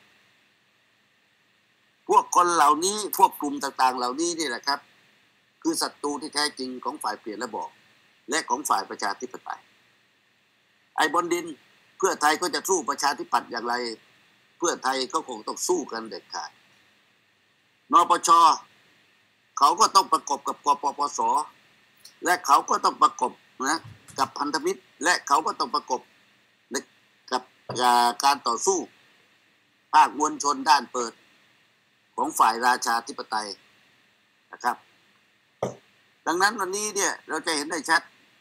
พวกคนเหล่านี้พวกกลุ่มต่างๆเหล่านี้นี่แหละครับคือศัตรูที่แท้จริงของฝ่ายเปลี่ยนระบอบและของฝ่ายประชาธิปไตยไอ้บนดินเพื่อไทยก็จะสู้ประชาธิปัตย์อย่างไรเพื่อไทยก็คงต้องสู้กันเด็ดขาดนปช.เขาก็ต้องประกบกับกปปส.และเขาก็ต้องประกบนะกับพันธมิตรและเขาก็ต้องประกบกับการต่อสู้ภาคมวลชนด้านเปิดของฝ่ายราชาธิปไตยนะครับดังนั้นวันนี้เนี่ยเราจะเห็นได้ชัด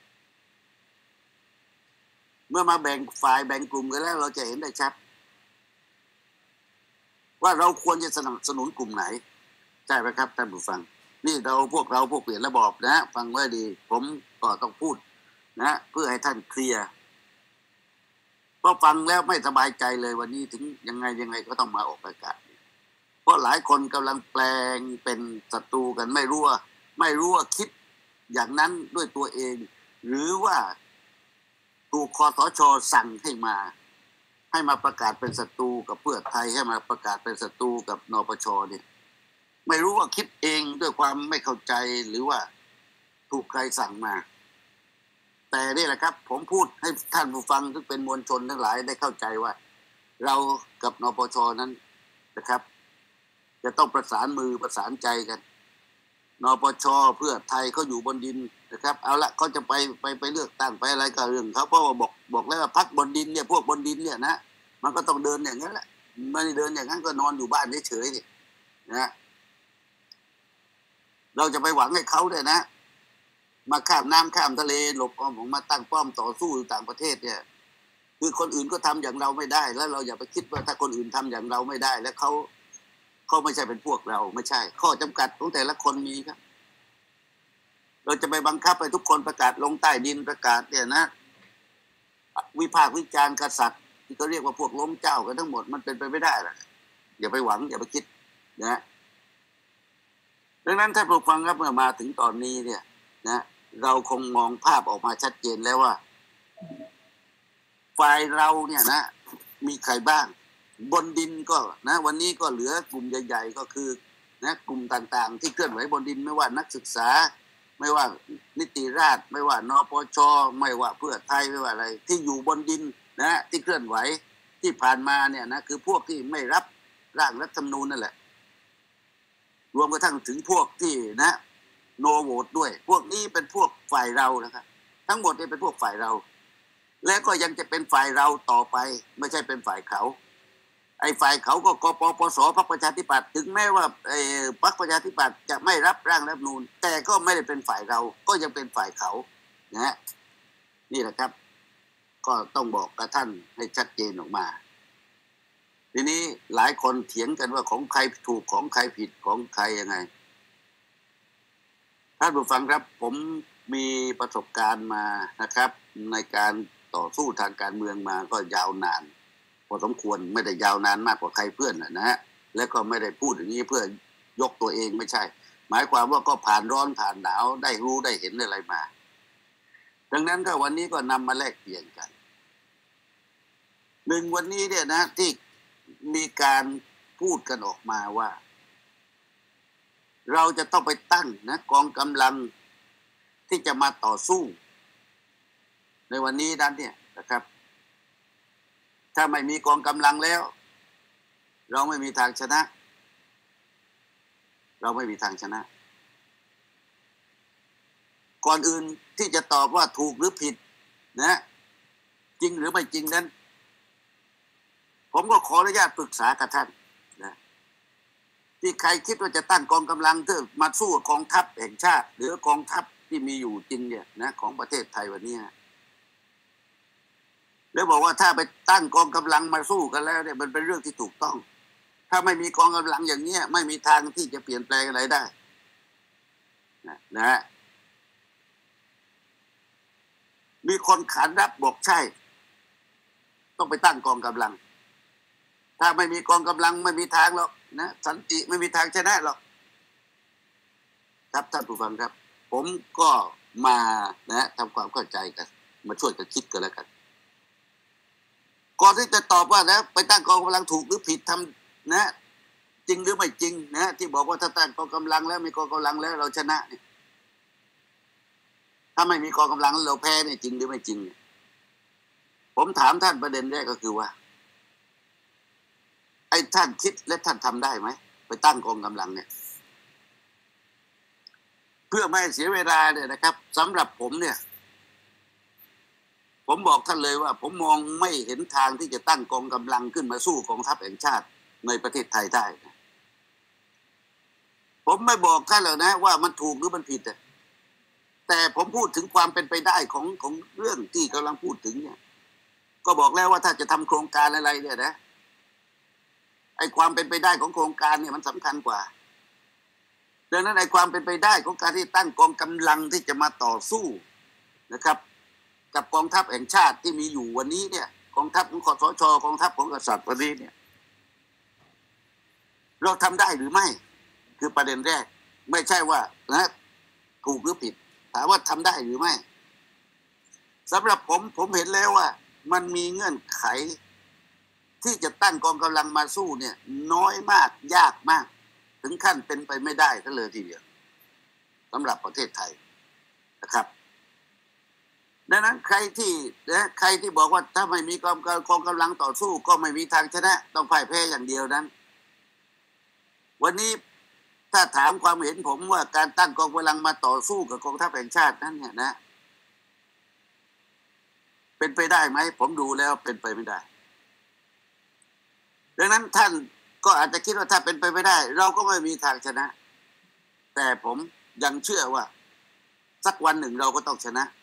เมื่อมาแบ่งฝ่ายแบ่งกลุ่มกันแล้วเราจะเห็นได้ชัดว่าเราควรจะสนับสนุนกลุ่มไหนใช่ไหมครับท่านผู้ฟังนี่เราพวกเราพวกเปลี่ยนระบอบนะฟังไว้ดีผมก็ต้องพูดนะเพื่อให้ท่านเคลียร์เพราะฟังแล้วไม่สบายใจเลยวันนี้ถึงยังไงยังไงก็ต้องมาออกอากาศเพราะหลายคนกำลังแปลงเป็นศัตรูกันไม่รู้ว่าไม่รู้ว่าคิดอย่างนั้นด้วยตัวเองหรือว่าถูกคสช.สั่งให้มาให้มาประกาศเป็นศัตรูกับเพื่อไทยให้มาประกาศเป็นศัตรูกับนปช.เนี่ยไม่รู้ว่าคิดเองด้วยความไม่เข้าใจหรือว่าถูกใครสั่งมาแต่นี่แหละครับผมพูดให้ท่านผู้ฟังที่เป็นมวลชนทั้งหลายได้เข้าใจว่าเรากับนปช.นั้นนะครับจะต้องประสานมือประสานใจกันนปช.เพื่อไทยเขาอยู่บนดินนะครับเอาละเขาจะไปไปไปเลือกตั้งไปอะไรก็เรื่องเขาเพราะว่าบอกบอกแล้วว่าพรรคบนดินเนี่ยพวกบนดินเนี่ยนะมันก็ต้องเดินอย่างนั้นแหละไม่ได้เดินอย่างนั้นก็นอนอยู่บ้านเฉยๆนะเราจะไปหวังให้เขาเนี่ยนะมาข้ามน้ำข้ามทะเลหลบอ้อมของมาตั้งป้อมต่อสู้ต่างประเทศเนี่ยคือคนอื่นก็ทำอย่างเราไม่ได้แล้วเราอย่าไปคิดว่าถ้าคนอื่นทำอย่างเราไม่ได้แล้วเขาเขาไม่ใช่เป็นพวกเราไม่ใช่ข้อจำกัดของแต่ละคนมีครับเราจะไปบังคับให้ทุกคนประกาศลงใต้ดินประกาศเนี่ยนะวิพากษ์วิจารณ์กษัตริย์ที่เขาเรียกว่าพวกล้มเจ้ากันทั้งหมดมันเป็นไปไม่ได้หรอกอย่าไปหวังอย่าไปคิดนะดังนั้นถ้าผู้ฟังครับเมื่อมาถึงตอนนี้เนี่ยนะเราคงมองภาพออกมาชัดเจนแล้วว่าฝ่ายเราเนี่ยนะมีใครบ้างบนดินก็นะวันนี้ก็เหลือกลุ่มใหญ่ๆก็คือนะกลุ่มต่างๆที่เคลื่อนไหวบนดินไม่ว่านักศึกษาไม่ว่านิติราษฎร์ไม่ว่านปชไม่ว่าเพื่อไทยไม่ว่าอะไรที่อยู่บนดินนะที่เคลื่อนไหวที่ผ่านมาเนี่ยนะคือพวกที่ไม่รับร่างรัฐธรรมนูญนั่นแหละรวมกระทั่งถึงพวกที่นะโนโหวตด้วยพวกนี้เป็นพวกฝ่ายเรานะครับทั้งหมดนี่เป็นพวกฝ่ายเราและก็ยังจะเป็นฝ่ายเราต่อไปไม่ใช่เป็นฝ่ายเขาไอ้ฝ่ายเขาก็กปปสพรรคประชาธิปัตย์ถึงแม้ว่าไอ้พรรคประชาธิปัตย์จะไม่รับร่างรัฐธรรมนูญแต่ก็ไม่ได้เป็นฝ่ายเราก็ยังเป็นฝ่ายเขานะนี่แหละครับก็ต้องบอกกับท่านให้ชัดเจนออกมาทีนี้หลายคนเถียงกันว่าของใครถูกของใครผิดของใครยังไงท่านผู้ฟังครับผมมีประสบการณ์มานะครับในการต่อสู้ทางการเมืองมาก็ยาวนานพอสมควรไม่ได้ยาวนานมากกว่าใครเพื่อนนะฮะและก็ไม่ได้พูดอย่างนี้เพื่อยกตัวเองไม่ใช่หมายความว่าก็ผ่านร้อนผ่านหนาวได้รู้ได้เห็นอะไรมาดังนั้นก็วันนี้ก็นำมาแลกเปลี่ยนกันหนึ่งวันนี้เนี่ยนะที่มีการพูดกันออกมาว่าเราจะต้องไปตั้งนะกองกำลังที่จะมาต่อสู้ในวันนี้นั้นเนี่ยนะครับถ้าไม่มีกองกำลังแล้วเราไม่มีทางชนะเราไม่มีทางชนะก่อนอื่นที่จะตอบว่าถูกหรือผิดนะจริงหรือไม่จริงนั้นผมก็ขออนุญาตปรึกษากับท่านนะที่ใครคิดว่าจะตั้งกองกำลังเพื่อมาสู้กองทัพแห่งชาติหรือกองทัพที่มีอยู่จริงเนี่ยนะของประเทศไทยวันนี้แล้วบอกว่าถ้าไปตั้งกองกำลังมาสู้กันแล้วเนี่ยมันเป็นเรื่องที่ถูกต้องถ้าไม่มีกองกำลังอย่างนี้ไม่มีทางที่จะเปลี่ยนแปลงอะไรได้นะนะมีคนขานรับบอกใช่ต้องไปตั้งกองกำลังถ้าไม่มีกองกำลังไม่มีทางหรอกนะสันติไม่มีทางชนะหรอกครับท่านผู้ฟังครับผมก็มานะทำความเข้าใจกันมาช่วยกันคิดกันแล้วกันก่อนที่จะตอบว่านะไปตั้งกองกำลังถูกหรือผิดทำนะจริงหรือไม่จริงนะที่บอกว่าถ้าตั้งกองกำลังแล้วมีกองกำลังแล้วเราชนะเนี่ยถ้าไม่มีกองกำลังเราแพ้เนี่ยจริงหรือไม่จริงเนี่ยผมถามท่านประเด็นแรกก็คือว่าไอ้ท่านคิดและท่านทำได้ไหมไปตั้งกองกำลังเนี่ยเพื่อไม่เสียเวลาเนี่ยนะครับสำหรับผมเนี่ยผมบอกท่านเลยว่าผมมองไม่เห็นทางที่จะตั้งกองกำลังขึ้นมาสู้กองทัพแห่งชาติในประเทศไทยได้นะผมไม่บอกท่านหรอกนะว่ามันถูกหรือมันผิดแต่ผมพูดถึงความเป็นไปได้ของของเรื่องที่กำลังพูดถึงเนี่ยก็บอกแล้วว่าถ้าจะทำโครงการอะไรเนี่ยนะไอ้ความเป็นไปได้ของโครงการเนี่ยมันสำคัญกว่าดังนั้นไอ้ความเป็นไปได้ของการที่ตั้งกองกำลังที่จะมาต่อสู้นะครับกับกองทัพแห่งชาติที่มีอยู่วันนี้เนี่ยกองทัพของคสช.กองทัพของกษัตริย์วันนี้เนี่ยเราทำได้หรือไม่คือประเด็นแรกไม่ใช่ว่านะถูกหรือผิดถามว่าทำได้หรือไม่สำหรับผมผมเห็นแล้วว่ามันมีเงื่อนไขที่จะตั้งกองกำลังมาสู้เนี่ยน้อยมากยากมากถึงขั้นเป็นไปไม่ได้ก็เลยทีเดียวสำหรับประเทศไทยนะครับดังนั้นใครที่นะใครที่บอกว่าถ้าไม่มีกองกองกำลังต่อสู้ก็ไม่มีทางชนะต้องพ่ายแพ้อย่างเดียวนั้นวันนี้ถ้าถามความเห็นผมว่าการตั้งกองกำลังมาต่อสู้กับกองทัพแห่งชาตินั้นเนี่ยนะเป็นไปได้ไหมผมดูแล้วเป็นไปไม่ได้ดังนั้นท่านก็อาจจะคิดว่าถ้าเป็นไปไม่ได้เราก็ไม่มีทางชนะแต่ผมยังเชื่อว่าสักวันหนึ่งเราก็ต้องชนะ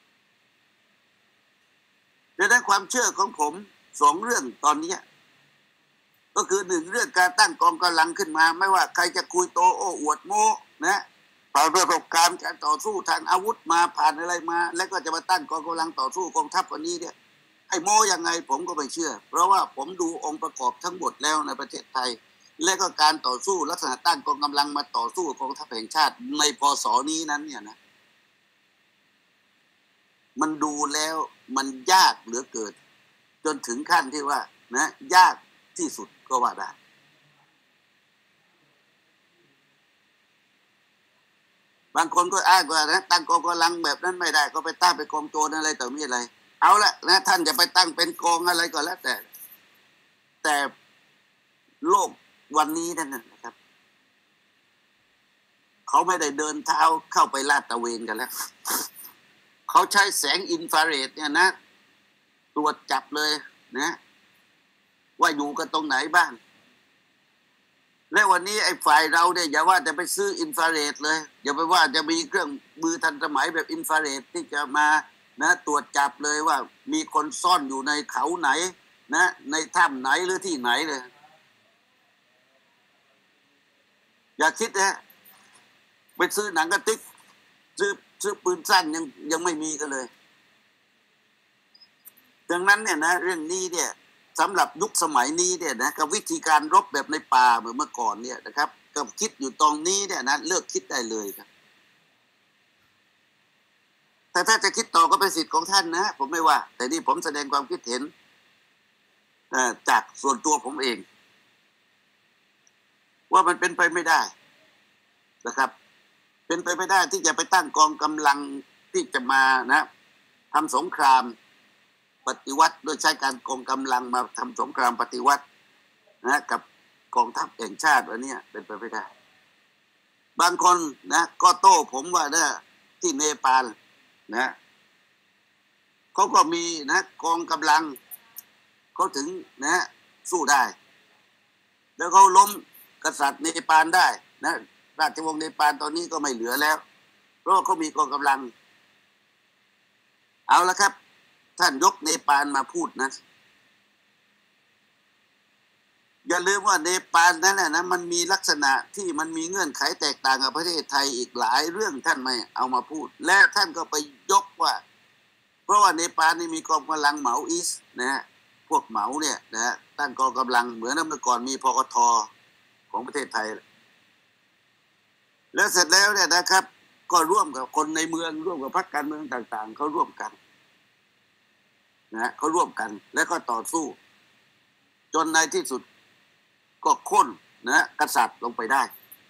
ดังนั้นความเชื่อของผมสองเรื่องตอนนี้ก็คือหนึ่งเรื่องการตั้งกองกำลังขึ้นมาไม่ว่าใครจะคุยโตโอ้อวดโม้นะผ่านประสบการณ์การต่อสู้ทางอาวุธมาผ่านอะไรมาแล้วก็จะมาตั้งกองกำลังต่อสู้กองทัพวันนี้เนี่ยไอ้โม้ยังไงผมก็ไม่เชื่อเพราะว่าผมดูองค์ประกอบทั้งหมดแล้วในประเทศไทยและก็การต่อสู้ลักษณะตั้งกองกำลังมาต่อสู้กองทัพแห่งชาติในพศนี้นั้นเนี่ยนะมันดูแล้วมันยากเหลือเกินจนถึงขั้นที่ว่านะยากที่สุดก็ว่าได้บางคนก็อ้างว่านะตั้งกองกำลังแบบนั้นไม่ได้ก็ไปตั้งเป็นกองโจรอะไรแต่ไม่อะไรเอาละนะท่านจะไปตั้งเป็นกองอะไรก็แล้วแต่แต่โลกวันนี้นั่นนะครับเขาไม่ได้เดินเท้าเข้าไปลาดตระเวนกันแล้วเขาใช้แสงอินฟราเรดเนี่ยนะตรวจจับเลยนะว่าอยู่กันตรงไหนบ้างและวันนี้ไอ้ฝ่ายเราเนี่ยอย่าว่าจะไปซื้ออินฟราเรดเลยอย่าไปว่าจะมีเครื่องมือทันสมัยแบบอินฟราเรดที่จะมานะตรวจจับเลยว่ามีคนซ่อนอยู่ในเขาไหนนะในถ้ำไหนหรือที่ไหนเลยอย่าคิดนะไปซื้อหนังกระติกซื้อซื้อปืนสั้นยังยังไม่มีกันเลยดังนั้นเนี่ยนะเรื่องนี้เนี่ยสำหรับยุคสมัยนี้เนี่ยนะกับวิธีการรบแบบในป่าเหมือนเมื่อก่อนเนี่ยนะครับกับคิดอยู่ตรงนี้เนี่ยนะเลิกคิดได้เลยครับแต่ถ้าจะคิดต่อก็เป็นสิทธิ์ของท่านนะผมไม่ว่าแต่นี่ผมแสดงความคิดเห็นจากส่วนตัวผมเองว่ามันเป็นไปไม่ได้นะครับเป็นไปไม่ได้ที่จะไปตั้งกองกำลังที่จะมานะทำสงครามปฏิวัติโดยใช้การกองกำลังมาทำสงครามปฏิวัตินะกับกองทัพแห่งชาติวันนี้เป็นไปไม่ได้บางคนนะก็โต้ผมว่าเนี่ยที่เนปาลนะเขาก็มีนะกองกำลังเขาถึงนะสู้ได้แล้วเขาล้มกษัตริย์เนปาลได้นะราชวงศ์เนปาลตอนนี้ก็ไม่เหลือแล้วเพราะเขามีกองกำลังเอาละครับท่านยกเนปาลมาพูดนะอย่าลืมว่าเนปาลนั้นนะนะมันมีลักษณะที่มันมีเงื่อนไขแตกต่างกับประเทศไทยอีกหลายเรื่องท่านไม่เอามาพูดและท่านก็ไปยกว่าเพราะว่าเนปาลนี่มีกองกำลังเหมาอีสนะฮะพวกเหมาเนี่ยนะฮะตั้งกองกำลังเหมือนเมื่อก่อนมีพกท.ของประเทศไทยแล้วเสร็จแล้วเนี่ยนะครับก็ร่วมกับคนในเมืองร่วมกับพรรคการเมืองต่างๆเขาร่วมกันนะเขาร่วมกันแล้วก็ต่อสู้จนในที่สุดก็โค่นนะกษัตริย์ลงไปได้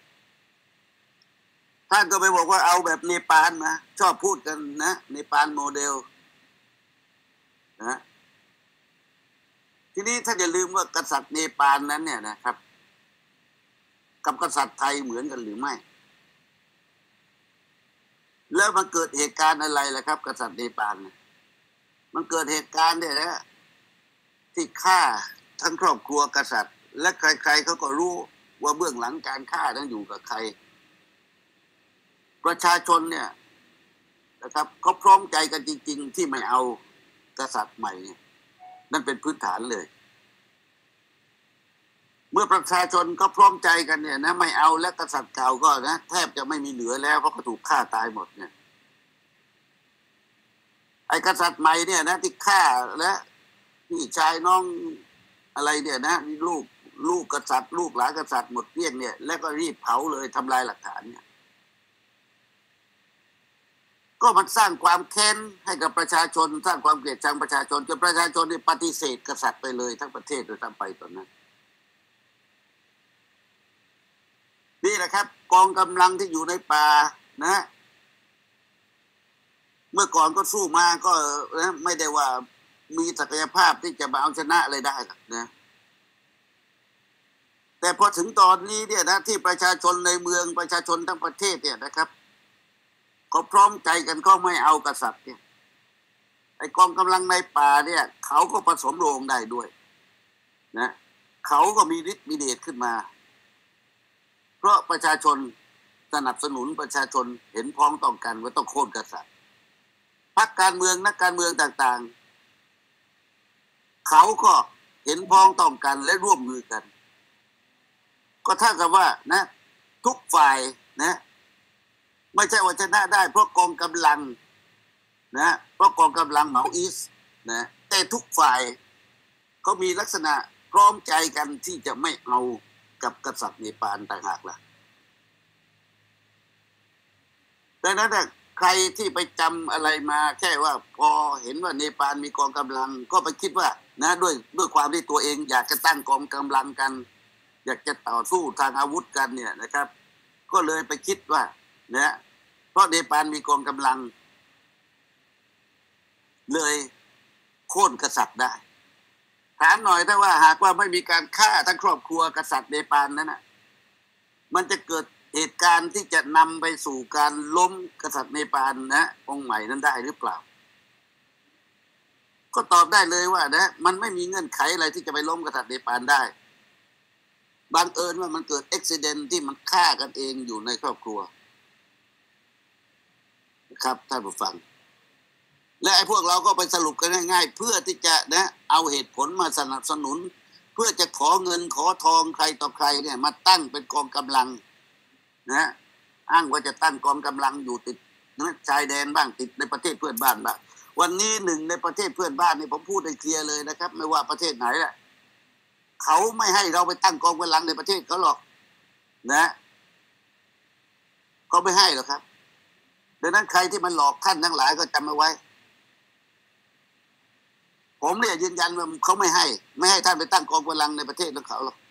ท่านก็ไปบอกว่าเอาแบบเนปาลมาชอบพูดกันนะเนปาลโมเดลนะทีนี้ถ้าอย่าลืมว่ากษัตริย์เนปาลนั้นเนี่ยนะครับกับกษัตริย์ไทยเหมือนกันหรือไม่แล้วมันเกิดเหตุการณ์อะไรล่ะครับกษัตริย์เนปาลมันเกิดเหตุการณ์เนี่ยนะที่ฆ่าทั้งครอบครัวกษัตริย์และใครๆเขาก็รู้ว่าเบื้องหลังการฆ่านั้นอยู่กับใครประชาชนเนี่ยนะครับเขาพร้อมใจกันจริงๆที่ไม่เอากษัตริย์ใหม่นั่นเป็นพื้นฐานเลยเมื่อประชาชนเขาพร้อมใจกันเนี่ยนะไม่เอาและกษัตริย์เก่าก็นะแทบจะไม่มีเหลือแล้วเพราะเขาถูกฆ่าตายหมดเนี่ยไอ้กษัตริย์ใหม่เนี่ยนะที่ฆ่าและพี่ชายน้องอะไรเนี่ยนะลูกลูกกษัตริย์ลูกหลานกษัตริย์หมดเกลี้ยงเนี่ยแล้วก็รีบเผาเลยทำลายหลักฐานเนี่ยก็มันสร้างความแค้นให้กับประชาชนสร้างความเกลียดชังประชาชนจนประชาชนนี่ปฏิเสธกษัตริย์ไปเลยทั้งประเทศโดยทั้งไปตอนนั้นนี่แหละครับกองกำลังที่อยู่ในป่านะเมื่อก่อนก็สู้มาก็นะไม่ได้ว่ามีศักยภาพที่จะมาเอาชนะอะไรได้นะแต่พอถึงตอนนี้เนี่ยนะที่ประชาชนในเมืองประชาชนทั้งประเทศเนี่ยนะครับเขาพร้อมใจกันเขาไม่เอากษัตริย์เนี่ยไอกองกำลังในป่าเนี่ยเขาก็ผสมโรงได้ด้วยนะเขาก็มีฤทธิ์มีเดชขึ้นมาเพราะประชาชนสนับสนุนประชาชนเห็นพ้องต้องกันว่าต้องโค่นกษัตริย์พรรคการเมืองนักการเมืองต่างๆเขาก็เห็นพ้องต้องกันและร่วมมือกันก็เท่ากับว่านะทุกฝ่ายนะไม่ใช่ว่าชนะได้เพราะกองกำลังนะเพราะกองกำลังเหมาอีสนะแต่ทุกฝ่ายเขามีลักษณะพร้อมใจกันที่จะไม่เอากับกษัตริย์เนปาลต่างหากล่ะดังนั้นใครที่ไปจำอะไรมาแค่ว่าพอเห็นว่าเนปาลมีกองกำลังก็ไปคิดว่านะด้วยด้วยความที่ตัวเองอยากจะตั้งกองกำลังกันอยากจะต่อสู้ทางอาวุธกันเนี่ยนะครับก็เลยไปคิดว่านะเพราะเนปาลมีกองกำลังเลยโค่นกษัตริย์ได้ถามหน่อยถ้าว่าหากว่าไม่มีการฆ่าทั้งครอบครัวกษัตริย์เนปาลนั้นนะมันจะเกิดเหตุการณ์ที่จะนำไปสู่การล้มกษัตริย์เนปาลนะองค์ใหม่นั้นได้หรือเปล่าก็ตอบได้เลยว่านะมันไม่มีเงื่อนไขอะไรที่จะไปล้มกษัตริย์เนปาลได้บังเอิญว่ามันเกิดอุบัติเหตุที่มันฆ่ากันเองอยู่ในครอบครัวนะครับท่านผู้ฟังและไอ้พวกเราก็ไปสรุปกันง่ายๆเพื่อที่จะนะเอาเหตุผลมาสนับสนุนเพื่อจะขอเงินขอทองใครต่อใครเนี่ยมาตั้งเป็นกองกำลังนะอ้างว่าจะตั้งกองกำลังอยู่ติดนะชายแดนบ้างติดในประเทศเพื่อนบ้านบ้างวันนี้หนึ่งในประเทศเพื่อนบ้านนี่ผมพูดได้เคลียร์เลยนะครับไม่ว่าประเทศไหนแหละเขาไม่ให้เราไปตั้งกองกำลังในประเทศเขาหรอกนะเขาไม่ให้หรอกครับดังนั้นใครที่มันหลอกท่านทั้งหลายก็จำเอาไว้ผมเนี่ยยืนยันว่าเขาไม่ให้ไม่ให้ท่านไปตั้งกองกำลังในประเทศของเขาหรอก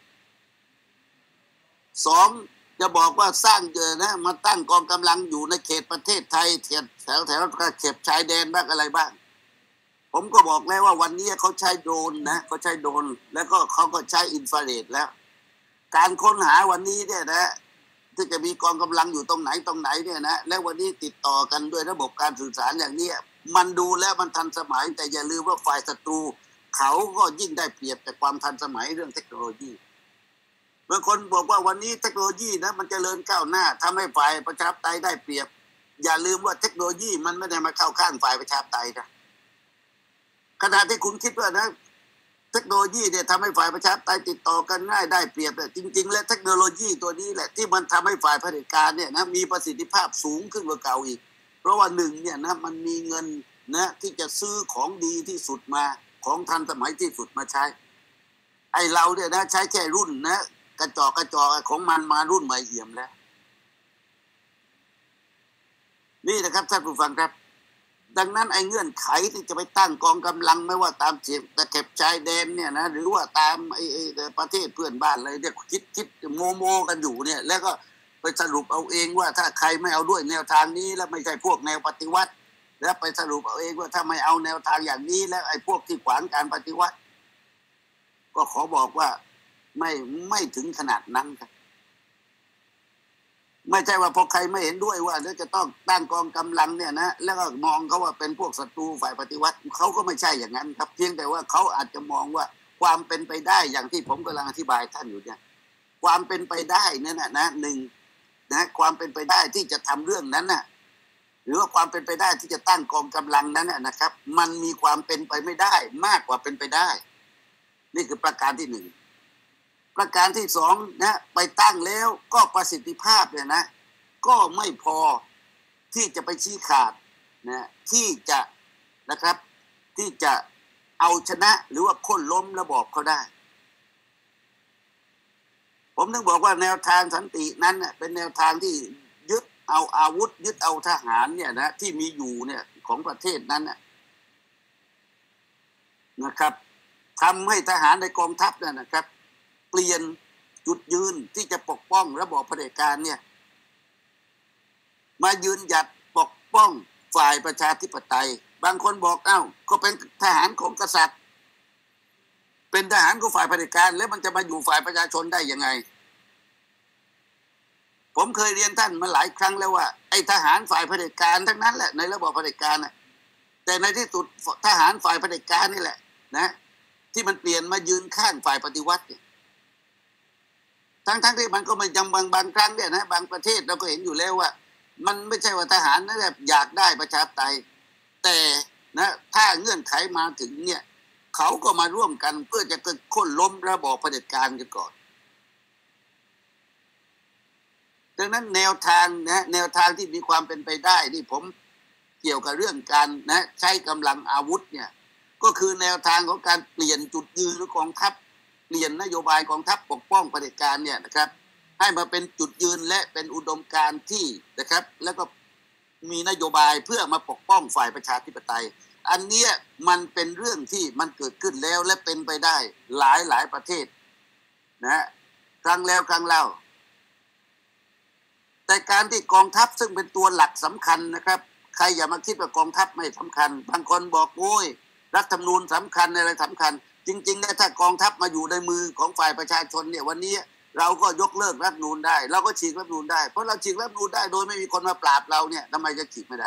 สองจะบอกว่าสร้างเจอนะมาตั้งกองกำลังอยู่ในเขตประเทศไทยแถวแถวแถวเขตชายแดนบ้างอะไรบ้างผมก็บอกแล้วว่าวันนี้เขาใช้โดรนนะเขาใช้โดรนแล้วก็เขาก็ใช้อินฟราเรดแล้วการค้นหาวันนี้เนี่ยนะที่จะมีกองกำลังอยู่ตรงไหนตรงไหนเนี่ยนะและวันนี้ติดต่อกันด้วยระบบการสื่อสารอย่างนี้มันดูแล้วมันทันสมัยแต่อย่าลืมว่าฝ่ายศัตรูเขาก็ยิ่งได้เปรียบจากความทันสมัยเรื่องเทคโนโลยีบางคนบอกว่าวันนี้เทคโนโลยีนะมันเจริญก้าวหน้าทำให้ฝ่ายประชาธิปไตยได้เปรียบอย่าลืมว่าเทคโนโลยีมันไม่ได้มาเข้าข้างฝ่ายประชาธิปไตยนะขณะที่คุณคิดว่านะเทคโนโลยีเนี่ยทำให้ฝ่ายประชาธิปไตยติดต่อกันง่ายได้เปรียบแต่จริงๆและเทคโนโลยีตัวนี้แหละที่มันทำให้ฝ่ายเผด็จการเนี่ยนะมีประสิทธิภาพสูงขึ้นกว่าเก่าอีกเพราะว่าหนึ่งเนี่ยนะมันมีเงินนะที่จะซื้อของดีที่สุดมาของทันสมัยที่สุดมาใช้ไอเราเนี่ยนะใช้แค่รุ่นนะกระจอกกระจอกของมันมารุ่นใหม่เอี่ยมแล้วนี่นะครับท่านผู้ฟังครับดังนั้นไอ้เงื่อนไขที่จะไปตั้งกองกำลังไม่ว่าตามตะเข็บชายแดนเนี่ยนะหรือว่าตามไอ้ประเทศเพื่อนบ้านอะไรเนี่ยคิดคิดโมโมกันอยู่เนี่ยแล้วก็ไปสรุปเอาเองว่าถ้าใครไม่เอาด้วยแนวทางนี้แล้วไม่ใช่พวกแนวปฏิวัติแล้วไปสรุปเอาเองว่าถ้าไม่เอาแนวทางอย่างนี้แล้วไอ้พวกที่ขวางการปฏิวัติก็ขอบอกว่าไม่ไม่ถึงขนาดนั้นครับไม่ใช่ว่าพอใครไม่เห็นด้วยว่าจะต้องตั้งกองกำลังเนี่ยนะแล้วก็มองเขาว่าเป็นพวกศัตรูฝ่ายปฏิวัติเขาก็ไม่ใช่อย่างนั้นครับเพียงแต่ว่าเขาอาจจะมองว่าความเป็นไปได้อย่างที่ผมกำลังอธิบายท่านอยู่เนี่ยความเป็นไปได้นั่นนะนะหนึ่งนะความเป็นไปได้ที่จะทำเรื่องนั้นน่ะหรือว่าความเป็นไปได้ที่จะตั้งกองกำลังนั้นนะครับมันมีความเป็นไปไม่ได้มากกว่าเป็นไปได้นี่คือประการที่หนึ่งประการที่สองนะไปตั้งแล้วก็ประสิทธิภาพเนี่ยนะก็ไม่พอที่จะไปชี้ขาดนะที่จะนะครับที่จะเอาชนะหรือว่าโค่นล้มระบอบเขาได้ผมถึงบอกว่าแนวทางสันตินั้นเป็นแนวทางที่ยึดเอาอาวุธยึดเอาทหารเนี่ยนะที่มีอยู่เนี่ยของประเทศนั้นนะครับทำให้ทหารในกองทัพเนี่ยนะครับเปลี่ยนจุดยืนที่จะปกป้องระบอบเผด็จการเนี่ยมายืนหยัดปกป้องฝ่ายประชาธิปไตยบางคนบอกเอ้าก็เป็นทหารของกษัตริย์เป็นทหารของฝ่ายเผด็จการแล้วมันจะมาอยู่ฝ่ายประชาชนได้ยังไงผมเคยเรียนท่านมาหลายครั้งแล้วว่าไอ้ทหารฝ่ายเผด็จการทั้งนั้นแหละในระบอบเผด็จการนะแต่ในที่สุดทหารฝ่ายเผด็จการนี่แหละนะที่มันเปลี่ยนมายืนข้างฝ่ายปฏิวัติทั้งๆ ท, ที่มันก็ไม่ยังบางบางครั้งเนี่ยนะบางประเทศเราก็เห็นอยู่แล้วว่ามันไม่ใช่ว่าทหารนั่นแหละอยากได้ประชาธิปไตยแต่นะถ้าเงื่อนไขมาถึงเนี่ยเขาก็มาร่วมกันเพื่อจะเกิดโค่นล้มระบอบเผด็จการกันก่อนดังนั้นแนวทางนะแนวทางที่มีความเป็นไปได้ที่ผมเกี่ยวกับเรื่องการนะใช้กำลังอาวุธเนี่ยก็คือแนวทางของการเปลี่ยนจุดยืนของกองทัพเปลี่ยนนโยบายกองทัพปกป้องเผด็จการเนี่ยนะครับให้มาเป็นจุดยืนและเป็นอุดมการณ์ที่นะครับแล้วก็มีนโยบายเพื่อมาปกป้องฝ่ายประชาธิปไตยอันเนี้ยมันเป็นเรื่องที่มันเกิดขึ้นแล้วและเป็นไปได้หลายหลายประเทศนะครั้งแล้วครั้งเล่าแต่การที่กองทัพซึ่งเป็นตัวหลักสำคัญนะครับใครอย่ามาคิดว่ากองทัพไม่สำคัญบางคนบอกโอ้ยรัฐธรรมนูญสำคัญอะไรสำคัญจริงๆนะถ้ากองทัพมาอยู่ในมือของฝ่ายประชาชนเนี่ยวันนี้เราก็ยกเลิกรัฐธรรมนูญได้เราก็ฉีกรัฐธรรมนูญได้เพราะเราฉีกรัฐธรรมนูญได้โดยไม่มีคนมาปราบเราเนี่ยทำไมจะฉีกไม่ได้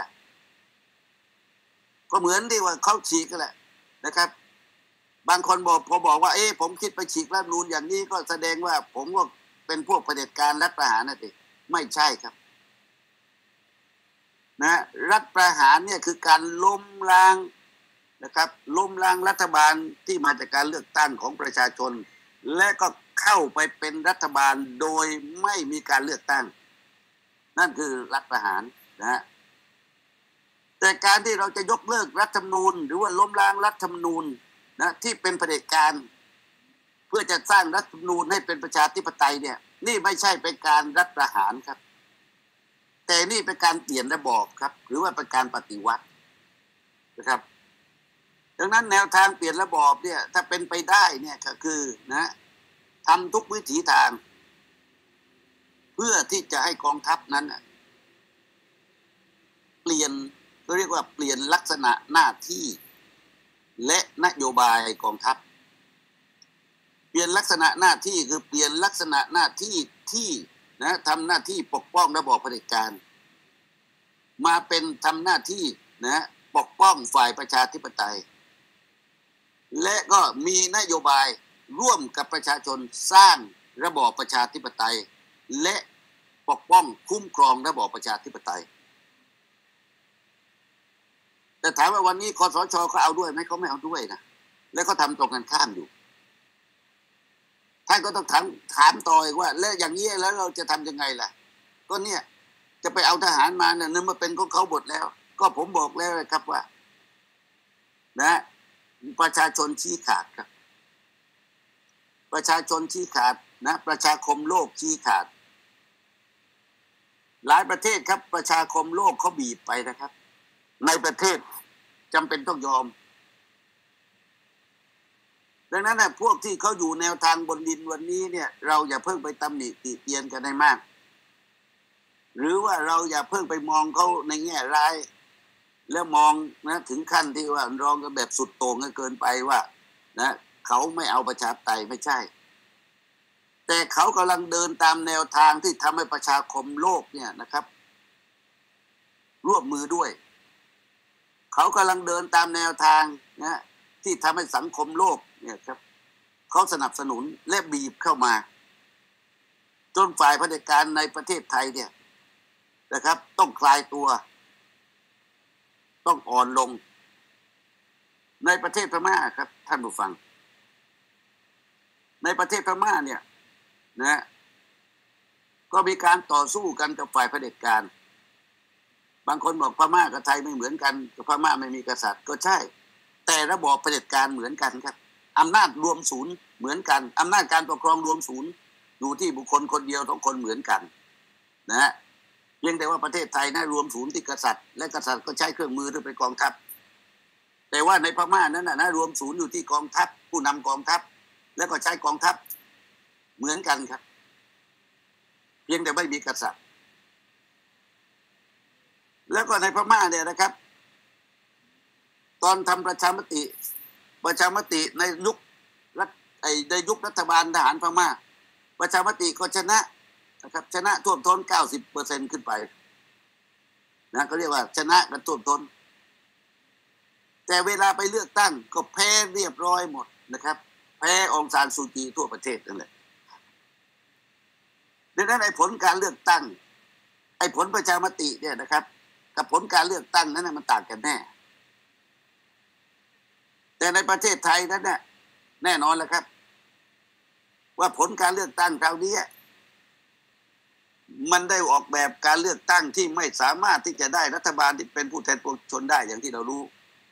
ก็เหมือนที่ว่าเขาฉีกกันแหละนะครับบางคนบอกพอบอกว่าเอ๊ะผมคิดไปฉีกรัฐธรรมนูญอย่างนี้ก็แสดงว่าผมก็เป็นพวกเผด็จการรัฐประหารนั่นเองไม่ใช่ครับนะรัฐประหารเนี่ยคือการล้มล้างนะครับล้มล้างรัฐบาลที่มาจากการเลือกตั้งของประชาชนและก็เข้าไปเป็นรัฐบาลโดยไม่มีการเลือกตั้งนั่นคือรัฐประหารนะแต่การที่เราจะยกเลิกรัฐธรรมนูญหรือว่าล้มล้างรัฐธรรมนูญนะที่เป็นเผด็จการเพื่อจะสร้างรัฐธรรมนูญให้เป็นประชาธิปไตยเนี่ยนี่ไม่ใช่เป็นการรัฐประหารครับแต่นี่เป็นการเปลี่ยนระบอบครับหรือว่าเป็นการปฏิวัตินะครับดังนั้นแนวทางเปลี่ยนระบอบเนี่ยถ้าเป็นไปได้เนี่ยก็คือนะทำทุกวิถีทางเพื่อที่จะให้กองทัพนั้นเปลี่ยนก็เรียกว่าเปลี่ยนลักษณะหน้าที่และนโยบายกองทัพเปลี่ยนลักษณะหน้าที่คือเปลี่ยนลักษณะหน้าที่ที่นะทำหน้าที่ปกป้องระบอบเผด็จการมาเป็นทำหน้าที่นะปกป้องฝ่ายประชาธิปไตยและก็มีนโยบายร่วมกับประชาชนสร้างระบอบประชาธิปไตยและปกป้องคุ้มครองระบอบประชาธิปไตยแต่ถามว่าวันนี้คสช.เขาเอาด้วยไหมเขาไม่เอาด้วยนะและเขาทำตรงกันข้ามอยู่ท่านก็ต้องถามถามต่ออีกว่าแล้วอย่างนี้แล้วเราจะทำยังไงล่ะก็เนี่ยจะไปเอาทหารมาเนี่ยนึกมาเป็นของเขาหมดแล้วก็ผมบอกแล้วครับว่านะประชาชนชี้ขาดครับประชาชนชี้ขาดนะประชาคมโลกชี้ขาดหลายประเทศครับประชาคมโลกเขาบีบไปนะครับในประเทศจำเป็นต้องยอมดังนั้นนะพวกที่เขาอยู่แนวทางบนดินวันนี้เนี่ยเราอย่าเพิ่งไปตำหนิติเตียนกันได้มากหรือว่าเราอย่าเพิ่งไปมองเขาในแง่ร้ายแล้วมองนะถึงขั้นที่ว่ารองกันแบบสุดโต่งเกินไปว่านะเขาไม่เอาประชาธิปไตยไม่ใช่แต่เขากำลังเดินตามแนวทางที่ทำให้ประชาคมโลกเนี่ยนะครับร่วมมือด้วยเขากำลังเดินตามแนวทางนะที่ทำให้สังคมโลกเนี่ยครับเขาสนับสนุนและบีบเข้ามาจนฝ่ายเผด็จการในประเทศไทยเนี่ยนะครับต้องคลายตัวต้องอ่อนลงในประเทศพม่าครับท่านผู้ฟังในประเทศพม่าเนี่ยนะก็มีการต่อสู้กันกับฝ่ายเผด็จการบางคนบอกพม่ากับไทยไม่เหมือนกันพม่าไม่มีกษัตริย์ก็ใช่แต่ระบอบเผด็จการเหมือนกันครับอำนาจรวมศูนย์เหมือนกันอำนาจการปกครองรวมศูนย์อยู่ที่บุคคลคนเดียวทุกคนเหมือนกันนะฮะเพียงแต่ว่าประเทศไทยนะรวมศูนย์ที่กษัตริย์และกษัตริย์ก็ใช้เครื่องมือหรือเป็นกองทัพแต่ว่าในพม่านั้นนะรวมศูนย์อยู่ที่กองทัพผู้นำกองทัพแล้วก็ใช้กองทัพเหมือนกันครับเพียงแต่ไม่มีกษัตริย์แล้วก็ในพม่าเนี่ยนะครับตอนทำประชามติประชามติในยุครัฐอ้ในยุครัฐบาลทหารพม่าประชามติก็ชนะนะครับชนะท่วมท้น เก้าสิบเปอร์เซ็นต์ ขึ้นไปนะเขาเรียกว่าชนะกันท่วมท้นแต่เวลาไปเลือกตั้งก็แพ้เรียบร้อยหมดนะครับแพ้องซานซูจีทั่วประเทศนั่นแหละดังนั้นไอ้ผลการเลือกตั้งไอ้ผลประชามติเนี่ยนะครับกับผลการเลือกตั้งนั้นมันต่างกันแน่แต่ในประเทศไทยนั้นเนี่ยแน่นอนแล้วครับว่าผลการเลือกตั้งคราวนี้มันได้ออกแบบการเลือกตั้งที่ไม่สามารถที่จะได้รัฐบาลที่เป็นผู้แทนปวงชนได้อย่างที่เรารู้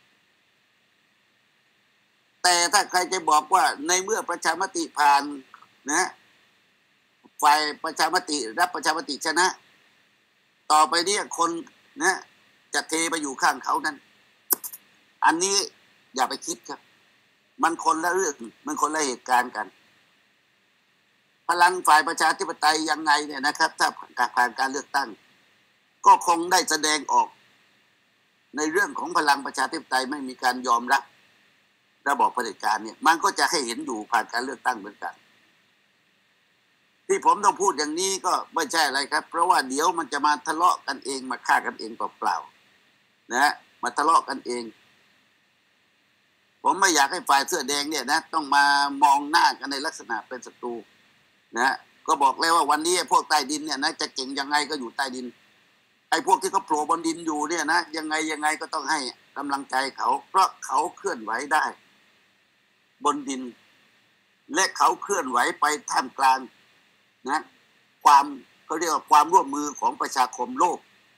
แต่ถ้าใครจะบอกว่าในเมื่อประชามติผ่านนะฝ่ายประชามติรับประชามติชนะต่อไปนี้คนนะจะเทไปอยู่ข้างเขานั้นอันนี้อย่าไปคิดครับมันคนละเรื่องมันคนละเหตุการณ์กันพลังฝ่ายประชาธิปไตยยังไงเนี่ยนะครับถ้าผ่านการเลือกตั้งก็คงได้แสดงออกในเรื่องของพลังประชาธิปไตยไม่มีการยอมรับระบอบเผด็จการเนี่ยมันก็จะให้เห็นอยู่ผ่านการเลือกตั้งเหมือนกันที่ผมต้องพูดอย่างนี้ก็ไม่ใช่อะไรครับเพราะว่าเดี๋ยวมันจะมาทะเลาะกันเองมาฆ่ากันเองเปล่าๆนะมาทะเลาะกันเองผมไม่อยากให้ฝ่ายเสื้อแดงเนี่ยนะต้องมามองหน้ากันในลักษณะเป็นศัตรูนะก็บอกเลยว่าวันนี้พวกใต้ดินเนี่ยนะจะเก่งยังไงก็อยู่ใต้ดินไอ้พวกที่เขาโผล่บนดินอยู่เนี่ยนะยังไงยังไงก็ต้องให้กำลังใจเขาเพราะเขาเคลื่อนไหวได้บนดินและเขาเคลื่อนไหวไปท่ามกลางนะความเขาเรียกว่าความร่วมมือของประชาคมโลก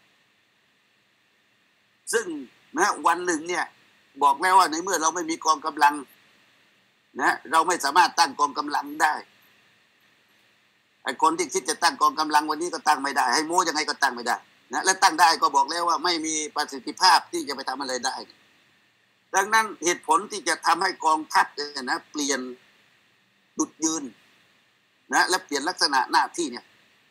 ซึ่งนะวันหนึ่งเนี่ยบอกแล้วว่าในเมื่อเราไม่มีกองกำลังนะเราไม่สามารถตั้งกองกำลังได้ไอ้คนที่คิดจะตั้งกองกำลังวันนี้ก็ตั้งไม่ได้ให้โม้ยังไงก็ตั้งไม่ได้นะและตั้งได้ก็บอกแล้วว่าไม่มีประสิทธิภาพที่จะไปทำอะไรได้ดังนั้นเหตุผลที่จะทำให้กองทัพเนี่ยนะเปลี่ยนจุดยืนนะและเปลี่ยนลักษณะหน้าที่เนี่ย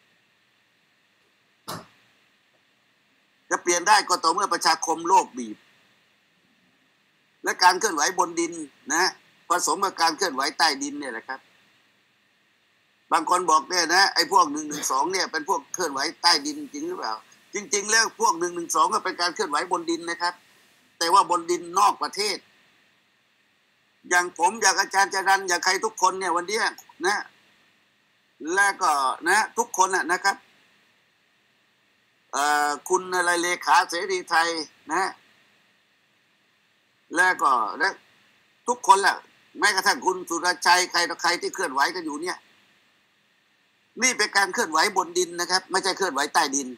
จะเปลี่ยนได้ก็ต่อเมื่อประชาคมโลกบีบและการเคลื่อนไหวบนดินนะผสมกับการเคลื่อนไหวใต้ดินเนี่ยแหละครับบางคนบอกเนี่ยนะไอ้พวกหนึ่งหนึ่งสองเนี่ยเป็นพวกเคลื่อนไหวใต้ดินจริงหรือเปล่าจริงๆแล้วพวกหนึ่งหนึ่งสองก็เป็นการเคลื่อนไหวบนดินนะครับแต่ว่าบนดินนอกประเทศอย่างผมอย่างอาจารย์จรัญอย่างใครทุกคนเนี่ยวันนี้นะแล้วก็นะทุกคนนะครับเอ่อคุณอะไรเลขาเสรีไทยนะแล้วก็และทุกคนแหละแม้กระทั่งคุณสุรชัยใครต่อใครที่เคลื่อนไหวกันอยู่เนี่ยนี่เป็นการเคลื่อนไหวบนดินนะครับไม่ใช่เคลื่อนไหวใต้ดิน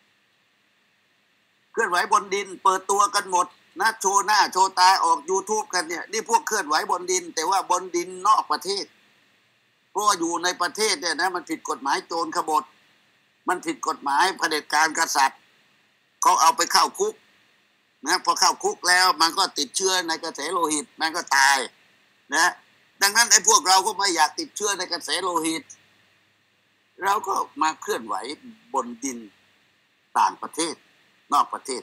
เคลื่อนไหวบนดินเปิดตัวกันหมดนะโชว์หน้าโชว์ตาออก YouTube กันเนี่ยนี่พวกเคลื่อนไหวบนดินแต่ว่าบนดินนอกประเทศเพราะอยู่ในประเทศเนี่ยนะมันผิดกฎหมายโจรขบฏมันผิดกฎหมายเผด็จการกษัตริย์เขาเอาไปเข้าคุกนะพอเข้าคุกแล้วมันก็ติดเชื้อในกระแสโลหิตมันก็ตายนะดังนั้นไอ้พวกเราก็ไม่อยากติดเชื้อในกระแสโลหิตเราก็มาเคลื่อนไหวบนดินต่างประเทศนอกประเทศ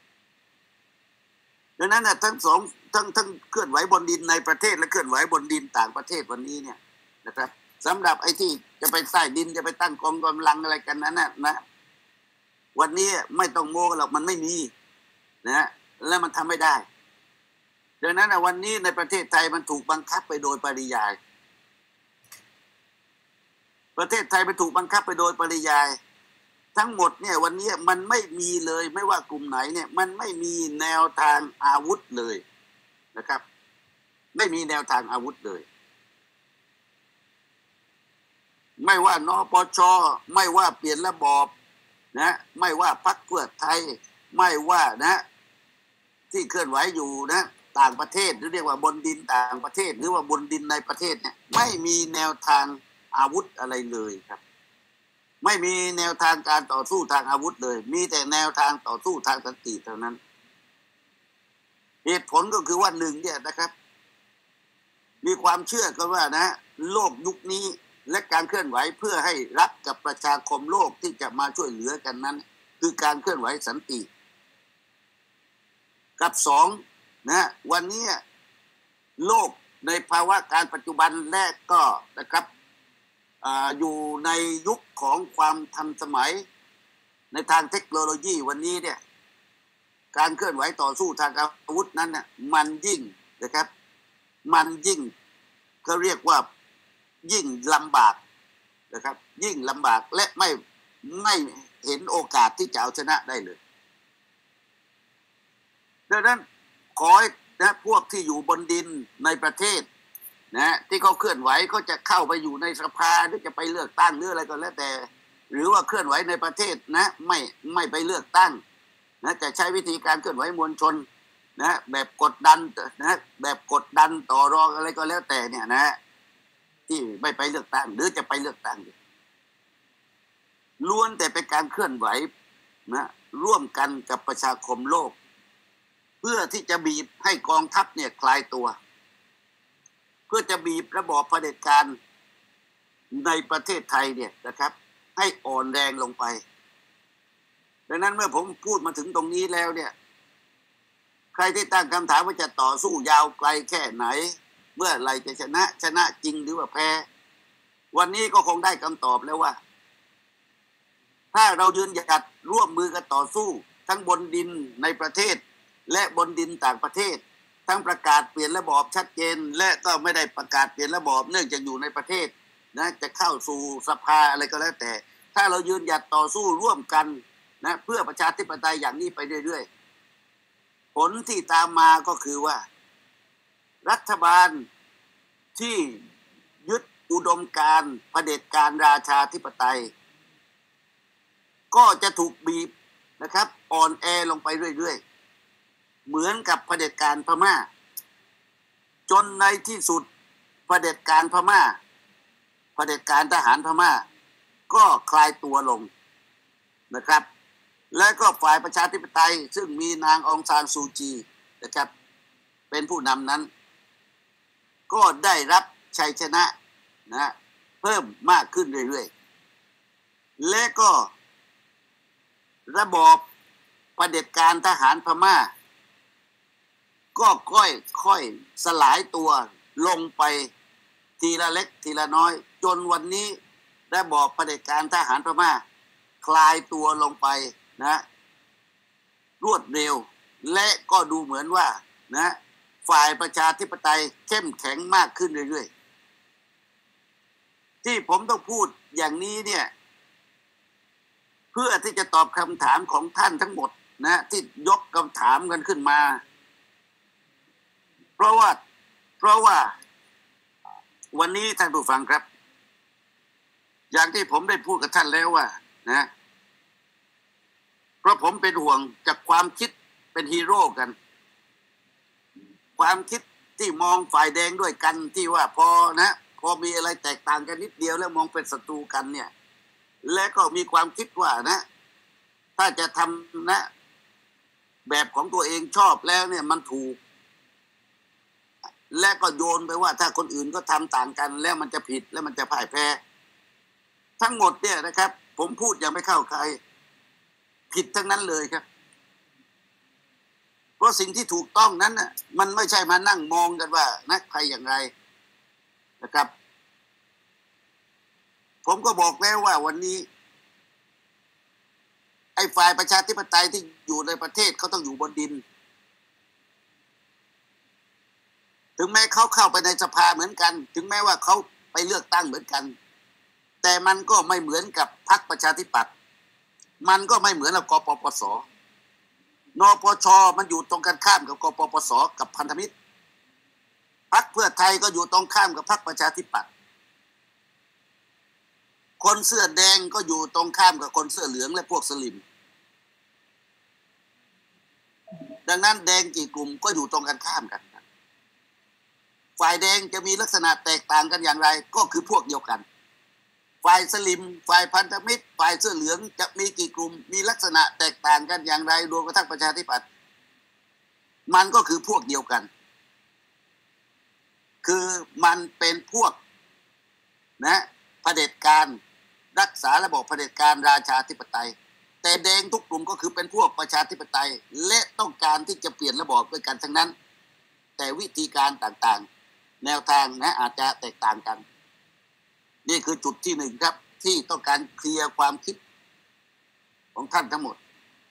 ดังนั้นนะทั้งสองทั้งทั้งเคลื่อนไหวบนดินในประเทศและเคลื่อนไหวบนดินต่างประเทศวันนี้เนี่ยนะครับสำหรับไอ้ที่จะไปใต้ดินจะไปตั้งกองกำลังอะไรกันนั้นนะนะวันนี้ไม่ต้องโม้หรอกมันไม่มีนะและมันทำไม่ได้ดังนั้นนะวันนี้ในประเทศไทยมันถูกบังคับไปโดยปริยายประเทศไทยมันถูกบังคับไปโดยปริยายทั้งหมดเนี่ยวันนี้มันไม่มีเลยไม่ว่ากลุ่มไหนเนี่ยมันไม่มีแนวทางอาวุธเลยนะครับไม่มีแนวทางอาวุธเลยไม่ว่านปช.ไม่ว่าเปลี่ยนระบอบนะไม่ว่าพรรคเพื่อไทยไม่ว่านะที่เคลื่อนไหวอยู่นะต่างประเทศหรือเรียกว่าบนดินต่างประเทศหรือว่าบนดินในประเทศเนี่ยไม่มีแนวทางอาวุธอะไรเลยครับไม่มีแนวทางการต่อสู้ทางอาวุธเลยมีแต่แนวทางต่อสู้ทางสันติเท่านั้นเหตุผลก็คือว่าหนึ่งเนี่ยนะครับมีความเชื่อกันว่านะโลกยุคนี้และการเคลื่อนไหวเพื่อให้รับกับประชาคมโลกที่จะมาช่วยเหลือกันนั้นคือการเคลื่อนไหวสันติกับสองนะวันนี้โลกในภาวะการปัจจุบันและก็นะครับออยู่ในยุคของความทันสมัยในทางเทคโนโลยีวันนี้เนี่ยการเคลื่อนไหวต่อสู้ทางอาวุธนั้นเนี่ยมันยิ่งนะครับมันยิ่งก็เรียกว่ายิ่งลำบากนะครับยิ่งลำบากและไม่ไม่เห็นโอกาสที่จะเอาชนะได้เลยดังนั้นขอนะพวกที่อยู่บนดินในประเทศนะที่เขาเคลื่อนไหวเขาจะเข้าไปอยู่ในสภาหรือจะไปเลือกตั้งหรืออะไรก็แล้วแต่หรือว่าเคลื่อนไหวในประเทศนะไม่ไม่ไปเลือกตั้งนะจะใช้วิธีการเคลื่อนไหวมวลชนนะแบบกดดันนะแบบกดดันต่อรองอะไรก็แล้วแต่เนี่ยนะที่ไม่ไปเลือกตั้งหรือจะไปเลือกตั้งล้วนแต่เป็นการเคลื่อนไหวนะร่วมกันกับประชาคมโลกเพื่อที่จะบีบให้กองทัพเนี่ยคลายตัวเพื่อจะบีบระบอบเผด็จการในประเทศไทยเนี่ยนะครับให้อ่อนแรงลงไปดังนั้นเมื่อผมพูดมาถึงตรงนี้แล้วเนี่ยใครที่ตั้งคำถามว่าจะต่อสู้ยาวไกลแค่ไหนเมื่อไรจะชนะชนะจริงหรือว่าแพ้วันนี้ก็คงได้คำตอบแล้วว่าถ้าเรายืนหยัดร่วมมือกันต่อสู้ทั้งบนดินในประเทศและบนดินต่างประเทศทั้งประกาศเปลี่ยนระบอบชัดเจนและก็ไม่ได้ประกาศเปลี่ยนระบอบเนื่องจากอยู่ในประเทศนะจะเข้าสู่สภาอะไรก็แล้วแต่ถ้าเรายืนหยัดต่อสู้ร่วมกันนะเพื่อประชาธิปไตยอย่างนี้ไปเรื่อยๆผลที่ตามมาก็คือว่ารัฐบาลที่ยึดอุดมการณ์เผด็จการราชาธิปไตยก็จะถูกบีบนะครับอ่อนแอลงไปเรื่อยๆเหมือนกับเผด็จการพม่าจนในที่สุดเผด็จการพม่าเผด็จการทหารพม่าก็คลายตัวลงนะครับและก็ฝ่ายประชาธิปไตยซึ่งมีนางองซานซูจีนะครับเป็นผู้นำนั้นก็ได้รับชัยชนะนะเพิ่มมากขึ้นเรื่อยๆและก็ระบอบเผด็จการทหารพม่าก็ค่อยค่อยสลายตัวลงไปทีละเล็กทีละน้อยจนวันนี้ระบอบเผด็จการทหารพม่าคลายตัวลงไปนะรวดเร็วและก็ดูเหมือนว่านะฝ่ายประชาธิปไตยเข้มแข็งมากขึ้นเรื่อยๆที่ผมต้องพูดอย่างนี้เนี่ยเพื่อที่จะตอบคำถามของท่านทั้งหมดนะที่ยกคำถามกันขึ้นมาเพราะว่าเพราะว่าวันนี้ท่านผู้ฟังครับอย่างที่ผมได้พูดกับท่านแล้วว่านะเพราะผมเป็นห่วงจากความคิดเป็นฮีโร่กันความคิดที่มองฝ่ายแดงด้วยกันที่ว่าพอนะพอมีอะไรแตกต่างกันนิดเดียวแล้วมองเป็นศัตรูกันเนี่ยและก็มีความคิดว่านะถ้าจะทำนะแบบของตัวเองชอบแล้วเนี่ยมันถูกและก็โยนไปว่าถ้าคนอื่นก็ทำต่างกันแล้วมันจะผิดแล้วมันจะพ่ายแพ้ทั้งหมดเนี่ยนะครับผมพูดอย่างไม่เข้าใครผิดทั้งนั้นเลยครับเพราะสิ่งที่ถูกต้องนั้นน่ะมันไม่ใช่มานั่งมองกันว่านะใครอย่างไรนะครับผมก็บอกแล้วว่าวันนี้ไอ้ฝ่ายประชาธิปไตยที่อยู่ในประเทศเขาต้องอยู่บนดินถึงแม้เขาเข้าไปในสภาเหมือนกันถึงแม้ว่าเขาไปเลือกตั้งเหมือนกันแต่มันก็ไม่เหมือนกับพรรคประชาธิปัตย์มันก็ไม่เหมือนกับกปปสนปชมันอยู่ตรงกันข้ามกับกปปสกับพันธมิตรพรรคเพื่อไทยก็อยู่ตรงข้ามกับพรรคประชาธิปัตย์คนเสื้อแดงก็อยู่ตรงข้ามกับคนเสื้อเหลืองและพวกสลิมดังนั้นแดงกี่กลุ่มก็อยู่ตรงกันข้ามกันฝ่ายแดงจะมีลักษณะแตกต่างกันอย่างไรก็คือพวกเดียวกันฝ่ายสลิมฝ่ายพันธมิตรฝ่ายเสื้อเหลืองจะมีกี่กลุ่มมีลักษณะแตกต่างกันอย่างไรรวมกระทั่งประชาธิปัตย์มันก็คือพวกเดียวกันคือมันเป็นพวกนะเผด็จการรักษาระบบเผด็จการราชาธิปไตยแต่แดงทุกกลุ่มก็คือเป็นพวกประชาธิปไตยและต้องการที่จะเปลี่ยนระบอบด้วยกันทั้งนั้นแต่วิธีการต่างๆแนวทางนะอาจจะแตกต่างกันนี่คือจุดที่หนึ่งครับที่ต้องการเคลียร์ความคิดของท่านทั้งหมด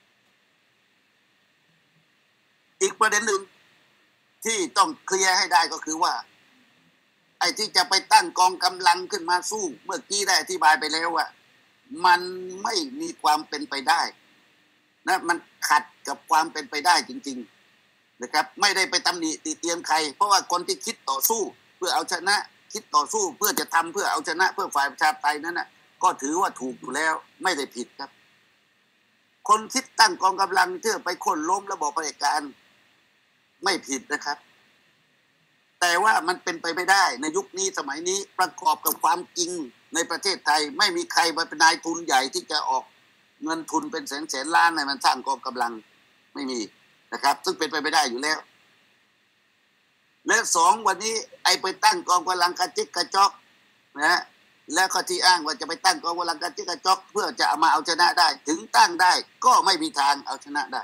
อีกประเด็นหนึ่งที่ต้องเคลียร์ให้ได้ก็คือว่าไอ้ที่จะไปตั้งกองกำลังขึ้นมาสู้เมื่อกี้ได้อธิบายไปแล้วว่ามันไม่มีความเป็นไปได้นะมันขัดกับความเป็นไปได้จริงๆนะครับไม่ได้ไปตำหนิติเตียนใครเพราะว่าคนที่คิดต่อสู้เพื่อเอาชนะคิดต่อสู้เพื่อจะทำเพื่อเอาชนะเพื่อฝ่ายประชาธิปไตยนั้นนะก็ถือว่าถูกอยู่แล้วไม่ได้ผิดครับคนคิดตั้งกองกำลังเพื่อไปโค่นล้มระบอบเผด็จการไม่ผิดนะครับแต่ว่ามันเป็นไปไม่ได้ในยุคนี้สมัยนี้ประกอบกับความจริงในประเทศไทยไม่มีใครมาเป็นนายทุนใหญ่ที่จะออกเงินทุนเป็นแสนแสนล้านในมันสร้างกองกำลังไม่มีนะครับซึ่งเป็นไปไม่ได้อยู่แล้วและสองวันนี้ไอ้ไปตั้งกองกำลังกระจิกกระจอกนะแล้วก็ที่อ้างว่าจะไปตั้งกองกำลังกระจิกกระจอกเพื่อจะเอามาเอาชนะได้ถึงตั้งได้ก็ไม่มีทางเอาชนะได้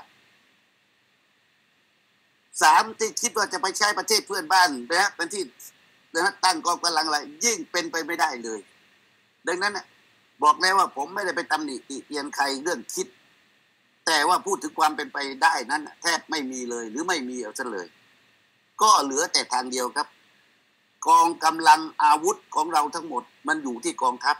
สามที่คิดว่าจะไปใช้ประเทศเพื่อนบ้านนะเป็นที่นะตั้งกองกำลังอะไรยิ่งเป็นไปไม่ได้เลยดังนั้นนะบอกแล้วว่าผมไม่ได้ไปตำหนิติเตียนใครเรื่องคิดแต่ว่าพูดถึงความเป็นไปได้นั้นแทบไม่มีเลยหรือไม่มีเอาซะเลยก็เหลือแต่ทางเดียวครับกองกำลังอาวุธของเราทั้งหมดมันอยู่ที่กองทัพ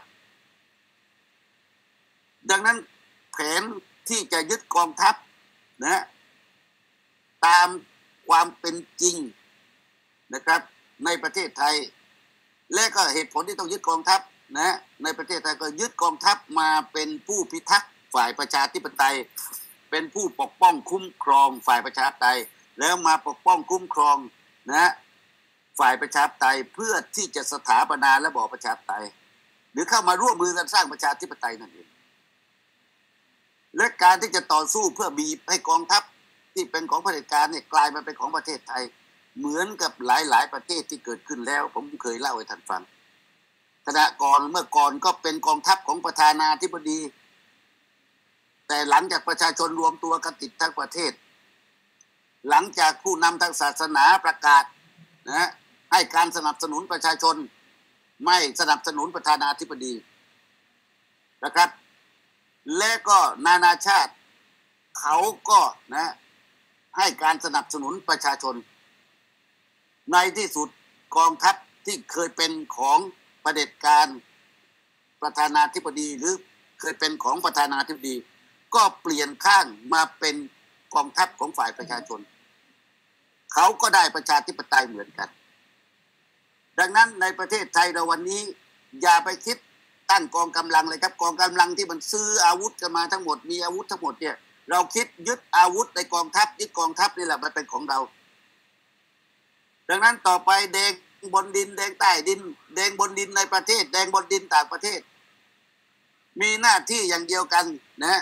ดังนั้นแผนที่จะยึดกองทัพนะตามความเป็นจริงนะครับในประเทศไทยและก็เหตุผลที่ต้องยึดกองทัพนะในประเทศไทยก็ยึดกองทัพมาเป็นผู้พิทักษ์ฝ่ายประชาธิปไตยเป็นผู้ปกป้องคุ้มครองฝ่ายประชาธิปไตยแล้วมาปกป้องคุ้มครองนะฝ่ายประชาธิปไตยเพื่อที่จะสถาปนาระบอบประชาธิปไตยหรือเข้ามาร่วมมือกันสร้างประชาธิปไตยนั่นเองและการที่จะต่อสู้เพื่อบีบให้กองทัพที่เป็นของเผด็จการเนี่ยกลายมาเป็นของประเทศไทยเหมือนกับหลายๆประเทศที่เกิดขึ้นแล้วผมเคยเล่าให้ท่านฟังขณะก่อนเมื่อก่อนก็เป็นกองทัพของประธานาธิบดีแต่หลังจากประชาชนรวมตัวกันติดทั้งประเทศหลังจากผู้นำทางศาสนาประกาศนะให้การสนับสนุนประชาชนไม่สนับสนุนประธานาธิบดีนะครับและก็นานาชาติเขาก็นะให้การสนับสนุนประชาชนในที่สุดกองทัพที่เคยเป็นของเผด็จการประธานาธิบดีหรือเคยเป็นของประธานาธิบดีก็เปลี่ยนข้างมาเป็นกองทัพของฝ่ายประชาชนเขาก็ได้ประชาธิปไตยเหมือนกันดังนั้นในประเทศไทยเราวันนี้อย่าไปคิดตั้งกองกำลังเลยครับกองกำลังที่มันซื้ออาวุธกันมาทั้งหมดมีอาวุธทั้งหมดเนี่ยเราคิดยึดอาวุธในกองทัพยึดกองทัพนี่แหละมันเป็นของเราดังนั้นต่อไปแดงบนดินแดงใต้ดินแดงบนดินในประเทศแดงบนดินต่างประเทศมีหน้าที่อย่างเดียวกันนะ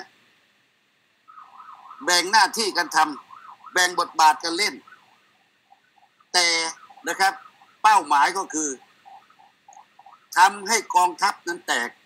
แบ่งหน้าที่กันทำแบ่งบทบาทกันเล่นแต่นะครับเป้าหมายก็คือทำให้กองทัพนั้นแตก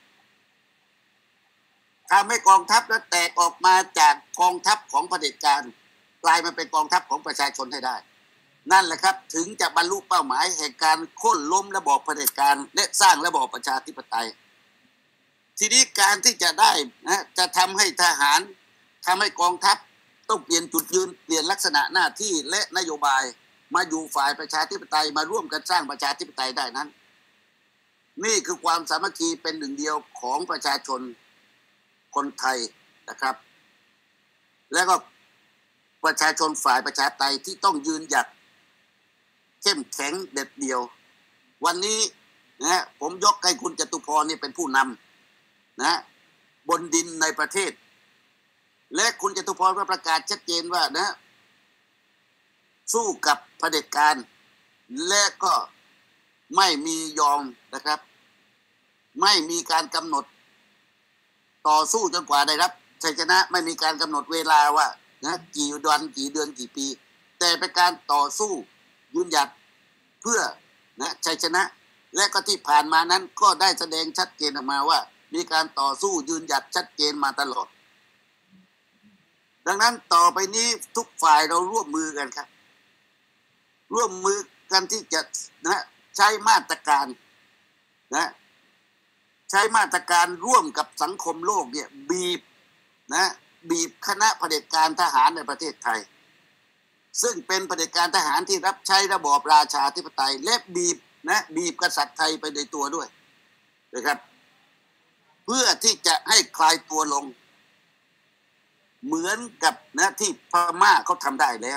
ทำให้กองทัพนั้นแตกออกมาจากกองทัพของเผด็จการกลายมาเป็นกองทัพของประชาชนให้ได้นั่นแหละครับถึงจะบรรลุเป้าหมายแห่งการโค่นล้มระบอบเผด็จการและสร้างระบอบประชาธิปไตยทีนี้การที่จะได้นะจะทำให้ทหารทำให้กองทัพต้องเปลี่ยนจุดยืนเปลี่ยนลักษณะหน้าที่และนโยบายมาอยู่ฝ่ายประชาธิปไตยมาร่วมกันสร้างประชาธิปไตยได้นั้นนี่คือความสามัคคีเป็นหนึ่งเดียวของประชาชนคนไทยนะครับและก็ประชาชนฝ่ายประชาธิปไตยที่ต้องยืนหยัดเข้มแข็งเด็ดเดี่ยววันนี้นะผมยกให้คุณจตุพรนี่เป็นผู้นำนะบนดินในประเทศและคุณจตุพรก็ประกาศชัดเจนว่านะสู้กับเผด็จการและก็ไม่มียอมนะครับไม่มีการกำหนดต่อสู้จนกว่าได้รับชัยชนะไม่มีการกำหนดเวลาว่านะกี่วันกี่เดือนกี่ปีแต่เป็นการต่อสู้ยืนหยัดเพื่อนะชัยชนะและก็ที่ผ่านมานั้นก็ได้แสดงชัดเจนออกมาว่ามีการต่อสู้ยืนหยัดชัดเจนมาตลอดดังนั้นต่อไปนี้ทุกฝ่ายเราร่วมมือกันครับร่วมมือกันที่จะนะใช้มาตรการนะใช้มาตรการร่วมกับสังคมโลกเนี่ยบีบนะบีบคณะเผด็จการทหารในประเทศไทยซึ่งเป็นเผด็จการทหารที่รับใช้ระบอบราชาธิปไตยและบีบนะบีบกษัตริย์ไทยไปในตัวด้วยนะครับเพื่อที่จะให้คลายตัวลงเหมือนกับนะที่พม่าเขาทำได้แล้ว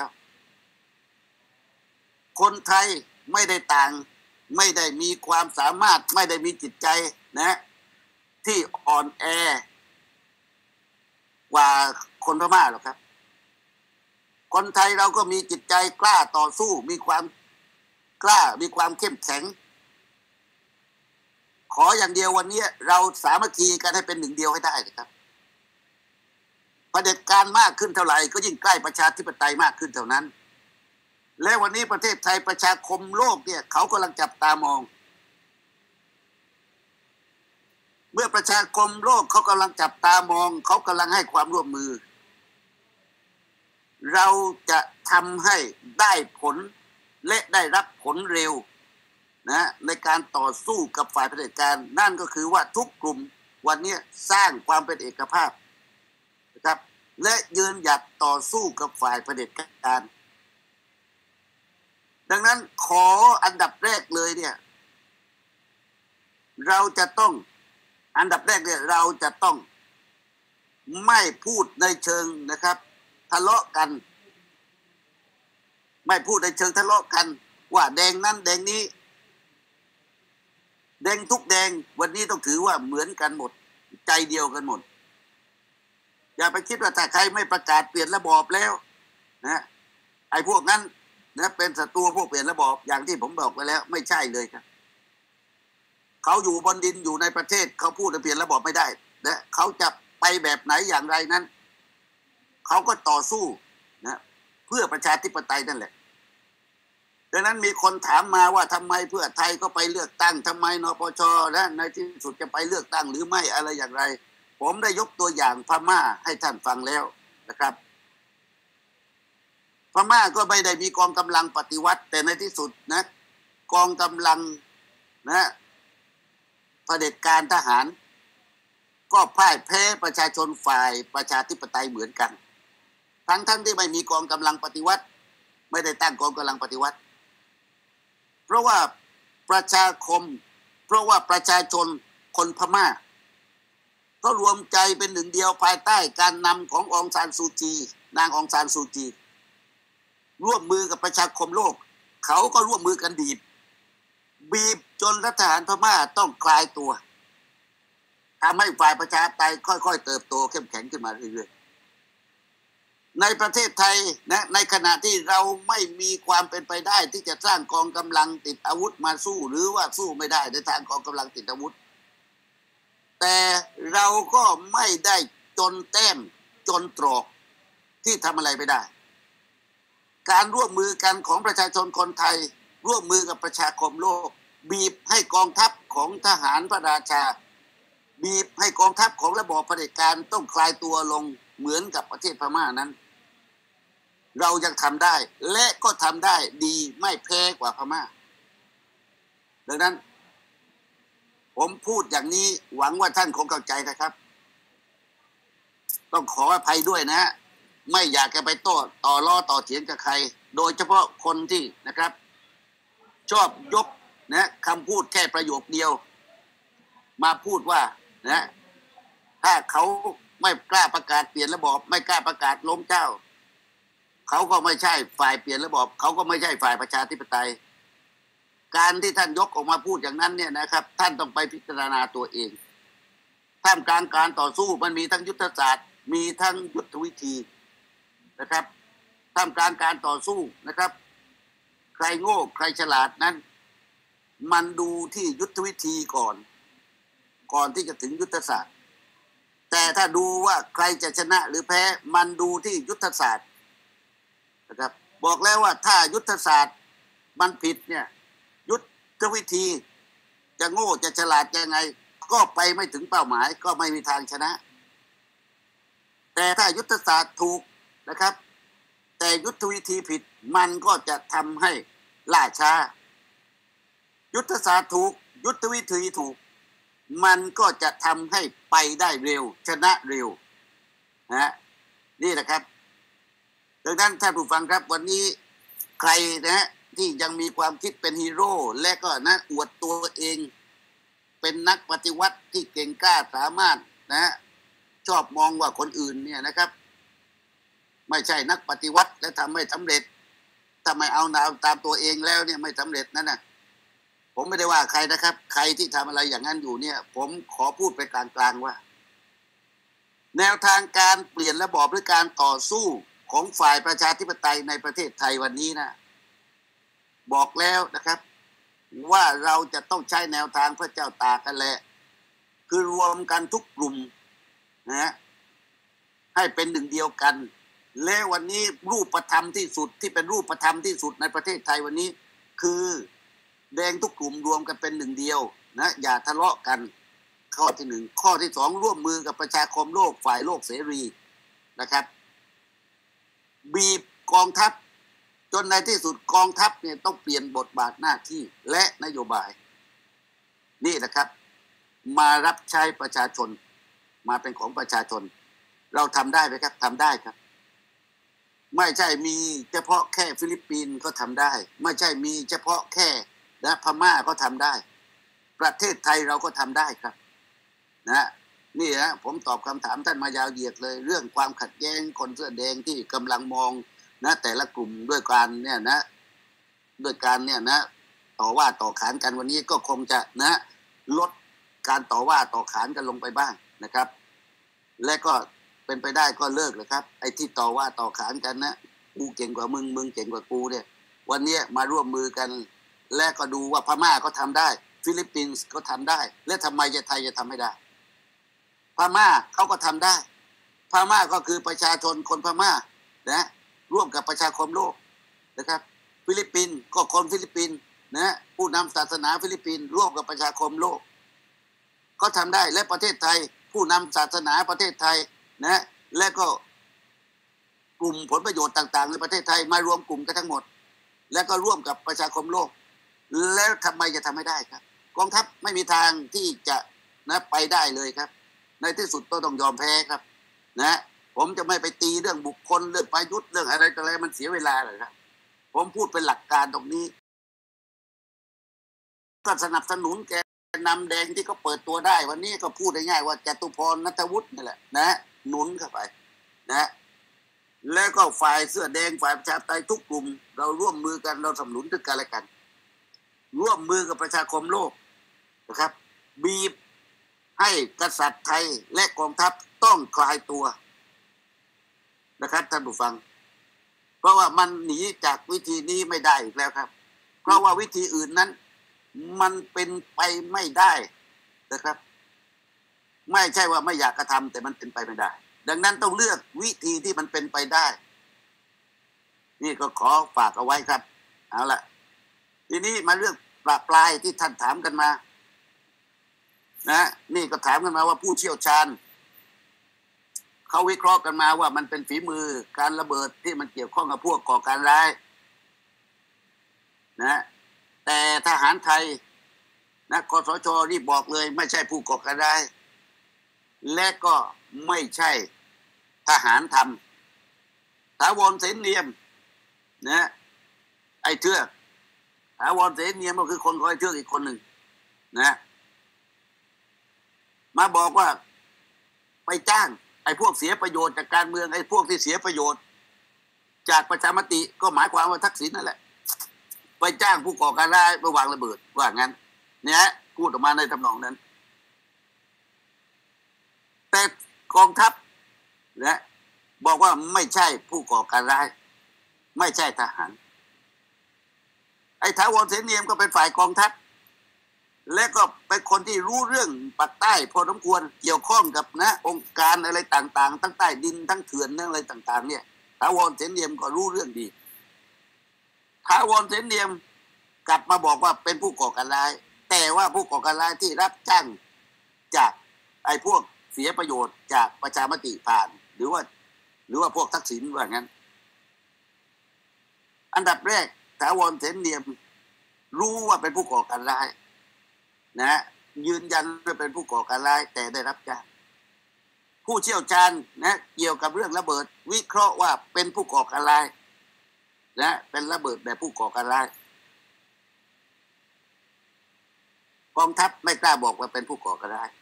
คนไทยไม่ได้ต่างไม่ได้มีความสามารถไม่ได้มีจิตใจนะที่อ่อนแอกว่าคนพม่าหรอกครับคนไทยเราก็มีจิตใจกล้าต่อสู้มีความกล้ามีความเข้มแข็งขออย่างเดียววันนี้เราสามัคคีกันให้เป็นหนึ่งเดียวให้ได้นะครับเผด็จการมากขึ้นเท่าไหร่ก็ยิ่งใกล้ประชาธิปไตยมากขึ้นเท่านั้นและวันนี้ประเทศไทยประชาคมโลกเนี่ยเขากำลังจับตามองเมื่อประชาคมโลกเขากำลังจับตามองเขากำลังให้ความร่วมมือเราจะทำให้ได้ผลและได้รับผลเร็วนะในการต่อสู้กับฝ่ายเผด็จการนั่นก็คือว่าทุกกลุ่มวันนี้สร้างความเป็นเอกภาพนะครับและยืนหยัดต่อสู้กับฝ่ายเผด็จการดังนั้นขออันดับแรกเลยเนี่ยเราจะต้องอันดับแรกเนี่ยเราจะต้องไม่พูดในเชิงนะครับทะเลาะกันไม่พูดในเชิงทะเลาะกันว่าแดงนั้นแดงนี้แดงทุกแดงวันนี้ต้องถือว่าเหมือนกันหมดใจเดียวกันหมดอย่าไปคิดว่าถ้าใครไม่ประกาศเปลี่ยนระบอบแล้วนะไอ้พวกนั้นนะเป็นศัตรูพวกเปลี่ยนระบอบอย่างที่ผมบอกไปแล้วไม่ใช่เลยครับเขาอยู่บนดินอยู่ในประเทศเขาพูดเปลี่ยนระบอบไม่ได้นะเขาจะไปแบบไหนอย่างไรนั้นเขาก็ต่อสู้นะเพื่อประชาธิปไตยนั่นแหละดังนั้นมีคนถามมาว่าทำไมเพื่อไทยก็ไปเลือกตั้งทำไมนปชและในที่สุดจะไปเลือกตั้งหรือไม่อะไรอย่างไรผมได้ยกตัวอย่างพม่าให้ท่านฟังแล้วนะครับพม่าก็ไม่ได้มีกองกำลังปฏิวัติแต่ในที่สุดนะกองกำลังนะเผด็จการทหารก็พ่ายแพ้ประชาชนฝ่ายประชาธิปไตยเหมือนกันทั้งทั้งที่ไม่มีกองกำลังปฏิวัติไม่ได้ตั้งกองกำลังปฏิวัติเพราะว่าประชาคมเพราะว่าประชาชนคนพม่าก็รวมใจเป็นหนึ่งเดียวภายใต้การนำขององซานซูจีนางองซานซูจีร่วมมือกับประชาคมโลกเขาก็ร่วมมือกันบีบบีบจนรัฐทหารพม่าต้องคลายตัวทำให้ฝ่ายประชาธิปไตยค่อยๆเติบโตเข้มแข็งขึ้นมาเรื่อยๆในประเทศไทยนะในขณะที่เราไม่มีความเป็นไปได้ที่จะสร้างกองกำลังติดอาวุธมาสู้หรือว่าสู้ไม่ได้ในทางกองกำลังติดอาวุธแต่เราก็ไม่ได้จนแต้มจนตรอกที่ทำอะไรไม่ได้การร่วมมือกันของประชาชนคนไทยร่วมมือกับประชาคมโลกบีบให้กองทัพของทหารพระราชาบีบให้กองทัพของระบอบเผด็จการต้องคลายตัวลงเหมือนกับประเทศพม่านั้นเรายังทำได้และก็ทำได้ดีไม่แพ้กว่าพม่าดังนั้นผมพูดอย่างนี้หวังว่าท่านคงเข้าใจนะครับต้องขออภัยด้วยนะไม่อยากจะไปโต้ต่อล้อต่อเถียงกับใครโดยเฉพาะคนที่นะครับชอบยกนะคำพูดแค่ประโยคเดียวมาพูดว่านะถ้าเขาไม่กล้าประกาศเปลี่ยนระบอบไม่กล้าประกาศล้มเจ้าเขาก็ไม่ใช่ฝ่ายเปลี่ยนระบอบเขาก็ไม่ใช่ฝ่ายประชาธิปไตยการที่ท่านยกออกมาพูดอย่างนั้นเนี่ยนะครับท่านต้องไปพิจารณาตัวเองท่ามกลางการต่อสู้มันมีทั้งยุทธศาสตร์มีทั้งยุทธวิธีนะครับท่ามกลางการต่อสู้นะครับใครโง่ใครฉลาดนั้นมันดูที่ยุทธวิธีก่อนก่อนที่จะถึงยุทธศาสตร์แต่ถ้าดูว่าใครจะชนะหรือแพ้มันดูที่ยุทธศาสตร์นะครับบอกแล้วว่าถ้ายุทธศาสตร์มันผิดเนี่ยยุทธวิธีจะโง่จะฉลาดยังไงก็ไปไม่ถึงเป้าหมายก็ไม่มีทางชนะแต่ถ้ายุทธศาสตร์ถูกนะครับแต่ยุทธวิธีผิดมันก็จะทำให้ล่าช้ายุยุทธศาสตร์ถูกยุทธวิธีถูกมันก็จะทำให้ไปได้เร็วชนะเร็วนะนี่แหละครับดังนั้นท่านผู้ฟังครับวันนี้ใครนะที่ยังมีความคิดเป็นฮีโร่และก็นะอวดตัวเองเป็นนักปฏิวัติที่เก่งกล้าสามารถนะชอบมองว่าคนอื่นเนี่ยนะครับไม่ใช่นักปฏิวัติและทำไม่สำเร็จถ้าไม่เอาตามตัวเองแล้วเนี่ยไม่สำเร็จนั่นนะผมไม่ได้ว่าใครนะครับใครที่ทำอะไรอย่างนั้นอยู่เนี่ยผมขอพูดไปกลางๆว่าแนวทางการเปลี่ยนระบอบหรือการต่อสู้ของฝ่ายประชาธิปไตยในประเทศไทยวันนี้นะบอกแล้วนะครับว่าเราจะต้องใช้แนวทางพระเจ้าตากกันแหละคือรวมกันทุกกลุ่มนะให้เป็นหนึ่งเดียวกันและวันนี้รูปธรรมที่สุดที่เป็นรูปธรรมที่สุดในประเทศไทยวันนี้คือแดงทุกกลุ่มรวมกันเป็นหนึ่งเดียวนะอย่าทะเลาะกันข้อที่หนึ่งข้อที่สองร่วมมือกับประชาคมโลกฝ่ายโลกเสรีนะครับบีบกองทัพจนในที่สุดกองทัพเนี่ยต้องเปลี่ยนบทบาทหน้าที่และนโยบายนี่นะครับมารับใช้ประชาชนมาเป็นของประชาชนเราทำได้ไหมครับทำได้ครับไม่ใช่มีเฉพาะแค่ฟิลิปปินส์ก็ทำได้ไม่ใช่มีเฉพาะแค่นะพม่าก็ทำได้ประเทศไทยเราก็ทำได้ครับนะนี่นะผมตอบคำถามท่านมายาวเหยียดเลยเรื่องความขัดแย้งคนเสื้อแดงที่กำลังมองนะแต่ละกลุ่มด้วยการเนี่ยนะด้วยการเนี่ยนะต่อว่าต่อขานกันวันนี้ก็คงจะนะลดการต่อว่าต่อขานกันลงไปบ้างนะครับและก็เป็นไปได้ก็เลิกเลยครับไอ้ที่ต่อว่าต่อขานกันนะกูเก่งกว่ามึงมึงเก่งกว่ากูเนี่ยวันนี้มาร่วมมือกันและก็ดูว่าพม่าก็ทำได้ฟิลิปปินส์ก็ทำได้และทำไมจะไทยจะทำไม่ได้พม่าเขาก็ทำได้พม่าก็คือประชาชนคนพม่านะร่วมกับประชาคมโลกนะครับฟิลิปปินส์ก็คนฟิลิปปินส์นะผู้นำศาสนาฟิลิปปินส์ร่วมกับประชาคมโลกก็ทำได้และประเทศไทยผู้นำศาสนาประเทศไทยนะและก็กลุ่มผลประโยชน์ต่างๆในประเทศไทยมารวมกลุ่มกันทั้งหมดและก็ร่วมกับประชาคมโลกแล้วทำไมจะทำไม่ได้ครับกองทัพไม่มีทางที่จะนะไปได้เลยครับในที่สุดก็ต้องยอมแพ้ครับนะผมจะไม่ไปตีเรื่องบุคคลเรื่องประยุทธ์เรื่องอะไรต่ออะไรมันเสียเวลาเลยครับผมพูดเป็นหลักการตรงนี้ก็สนับสนุนแกนำแดงที่เขาเปิดตัวได้วันนี้ก็พูดง่ายๆว่าจตุพรณัฐวุฒินี่แหละนะหนุนเข้าไปนะแล้วก็ฝ่ายเสื้อแดงฝ่ายประชาธิปไตยทุกกลุ่มเราร่วมมือกันเราสนับสนุนด้วยกันและกันร่วมมือกับประชาคมโลกนะครับบีบให้กษัตริย์ไทยและกองทัพต้องคลายตัวนะครับท่านผู้ฟังเพราะว่ามันหนีจากวิธีนี้ไม่ได้อีกแล้วครับเพราะว่าวิธีอื่นนั้นมันเป็นไปไม่ได้นะครับไม่ใช่ว่าไม่อยากกระทำแต่มันเป็นไปไม่ได้ดังนั้นต้องเลือกวิธีที่มันเป็นไปได้นี่ก็ขอฝากเอาไว้ครับเอาละทีนี้มาเรื่องปลาปลายที่ท่านถามกันมานะนี่ก็ถามกันมาว่าผู้เชี่ยวชาญเขาวิเคราะห์กันมาว่ามันเป็นฝีมือการระเบิดที่มันเกี่ยวข้องกับพวกก่อการร้ายนะแต่ทหารไทยนะคสช.รีบบอกเลยไม่ใช่ผู้ก่อการร้ายและก็ไม่ใช่ทหารทำถาวรเสนเนียมนะไอ้เทือกถาวรเสนเนียมก็คือคนคอยเทือกอีกคนหนึ่งนะมาบอกว่าไปจ้างไอ้พวกเสียประโยชน์จากการเมืองไอ้พวกที่เสียประโยชน์จากประชามติก็หมายความว่าทักษิณนั่นแหละไปจ้างผู้ก่อการร้ายไปวางระเบิดว่างั้นเนี่ยพูดออกมาในทำนองนั้นแต่กองทัพนะบอกว่าไม่ใช่ผู้ก่อการร้ายไม่ใช่ทหารไอ้ถาวรเสนเนียมก็เป็นฝ่ายกองทัพและก็เป็นคนที่รู้เรื่องปักใต้พอสมควรเกี่ยวข้องกับนะองค์การอะไรต่างๆทั้งใต้ดินทั้งเถื่อนทั้งอะไรต่างๆเนี่ยถาวรเสนเนียมก็รู้เรื่องดีถาวรเสนเนียมกลับมาบอกว่าเป็นผู้ก่อการร้ายแต่ว่าผู้ก่อการร้ายที่รับจ้างจากไอ้พวกเสียประโยชน์จากประชามติผ่านหรือว่าหรือว่าพวกทักษิณว่างั้นอันดับแรกถาวรเสนเนียมรู้ว่าเป็นผู้ก่อการร้ายนะยืนยันว่าเป็นผู้ก่อการร้ายแต่ได้รับจ้างผู้เชี่ยวชาญนะเกี่ยวกับเรื่องระเบิดวิเคราะห์ว่าเป็นผู้ก่อการร้ายนะเป็นระเบิดแบบผู้ก่อการร้ายกองทัพไม่กล้าบอกว่าเป็นผู้ก่อการร้าย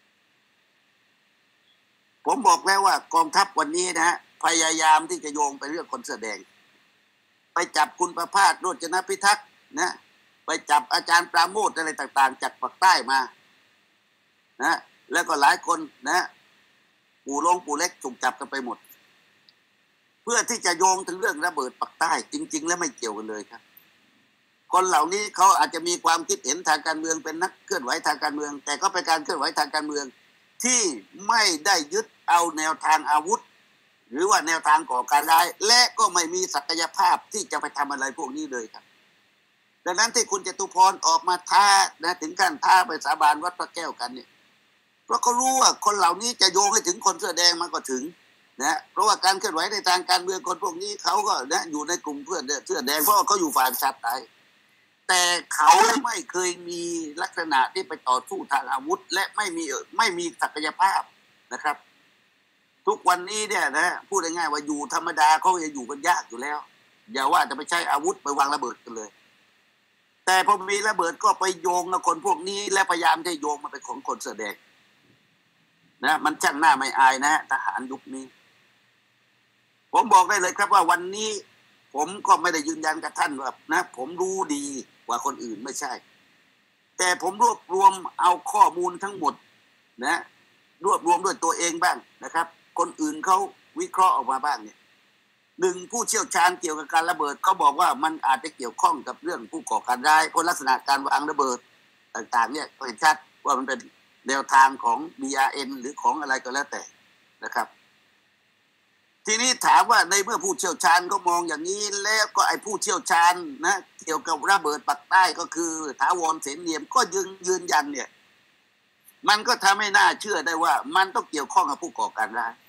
ผมบอกแล้วว่ากองทัพวันนี้นะพยายามที่จะโยงไปเรื่องคนเสื้อแดงไปจับคุณประภาสโรจนพิทักษ์นะไปจับอาจารย์ปราโมทย์อะไรต่างๆจากภาคใต้มานะแล้วก็หลายคนนะปู่ลงปู่เล็กถูกจับกันไปหมดเพื่อที่จะโยงถึงเรื่องระเบิดปักใต้จริงๆแล้วไม่เกี่ยวกันเลยครับคนเหล่านี้เขาอาจจะมีความคิดเห็นทางการเมืองเป็นนักเคลื่อนไหวทางการเมืองแต่ก็เป็นการเคลื่อนไหวทางการเมืองที่ไม่ได้ยึดเอาแนวทางอาวุธหรือว่าแนวทางก่อการร้ายและก็ไม่มีศักยภาพที่จะไปทำอะไรพวกนี้เลยครับดังนั้นที่คุณจตุพรออกมาท้านะถึงขั้นท้าไปสาบานวัดพระแก้วกันเนี่ยเพราะเขารู้ว่าคนเหล่านี้จะโยงให้ถึงคนเสื้อแดงมันก็ถึงนะเพราะว่าการเคลื่อนไหวในทางการเมืองคนพวกนี้เขาก็นะอยู่ในกลุ่มเพื่อนเสื้อแดงเพราะเขาอยู่ฝ่ายประชาธิปไตยแต่เขาไม่เคยมีลักษณะที่ไปต่อสู้ทางอาวุธและไม่มีไม่มีศักยภาพนะครับทุกวันนี้เนี่ยนะพูดง่ายๆว่าอยู่ธรรมดาเขาจะอยู่กันยากอยู่แล้วอย่าว่าจะไปใช้อาวุธไปวางระเบิดกันเลยแต่พอมีระเบิดก็ไปโยงกับคนพวกนี้และพยายามจะโยงมาเป็นของคนเสื้อแดงนะมันช่างหน้าไม่อายนะทหารยุคนี้ผมบอกได้เลยครับว่าวันนี้ผมก็ไม่ได้ยืนยันกับท่านว่านะผมรู้ดีกว่าคนอื่นไม่ใช่แต่ผมรวบรวมเอาข้อมูลทั้งหมดนะรวบรวมด้วยตัวเองบ้างนะครับคนอื่นเขาวิเคราะห์ออกมาบ้างเนี่ยหนึ่งผู้เชี่ยวชาญเกี่ยวกับการระเบิดเขาบอกว่ามันอาจจะเกี่ยวข้องกับเรื่องผู้ก่อการร้ายเพราะลักษณะการวางระเบิดต่างๆเนี่ยเห็นชัดว่ามันเป็นแนวทางของ บี อาร์ เอ็น หรือของอะไรก็แล้วแต่นะครับทีนี้ถามว่าในเมื่อผู้เชี่ยวชาญก็มองอย่างนี้แล้วก็ไอ้ผู้เชี่ยวชาญนะเกี่ยวกับระเบิดปักใต้ก็คือถาวรเสนเนียมก็ยืนยืนยันเนี่ยมันก็ทำให้น่าเชื่อได้ว่ามันต้องเกี่ยวข้องกับผู้ก่อการร้าย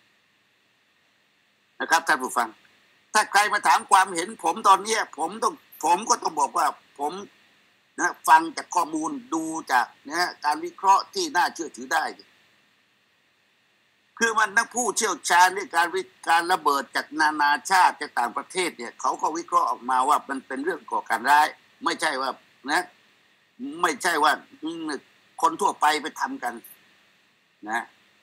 นะครับท่านผู้ฟังถ้าใครมาถามความเห็นผมตอนนี้ผมต้องผมก็ต้องบอกว่าผมนะฟังจากข้อมูลดูจากนะการวิเคราะห์ที่น่าเชื่อถือได้คือมันนักผู้เชี่ยวชาญในการวิการระเบิดจากนานาชาติจากต่างประเทศเนี่ยเขาก็วิเคราะห์ออกมาว่ามันเป็นเรื่องก่อการร้ายไม่ใช่ว่านะไม่ใช่ว่าคนทั่วไปไปทำกันนะ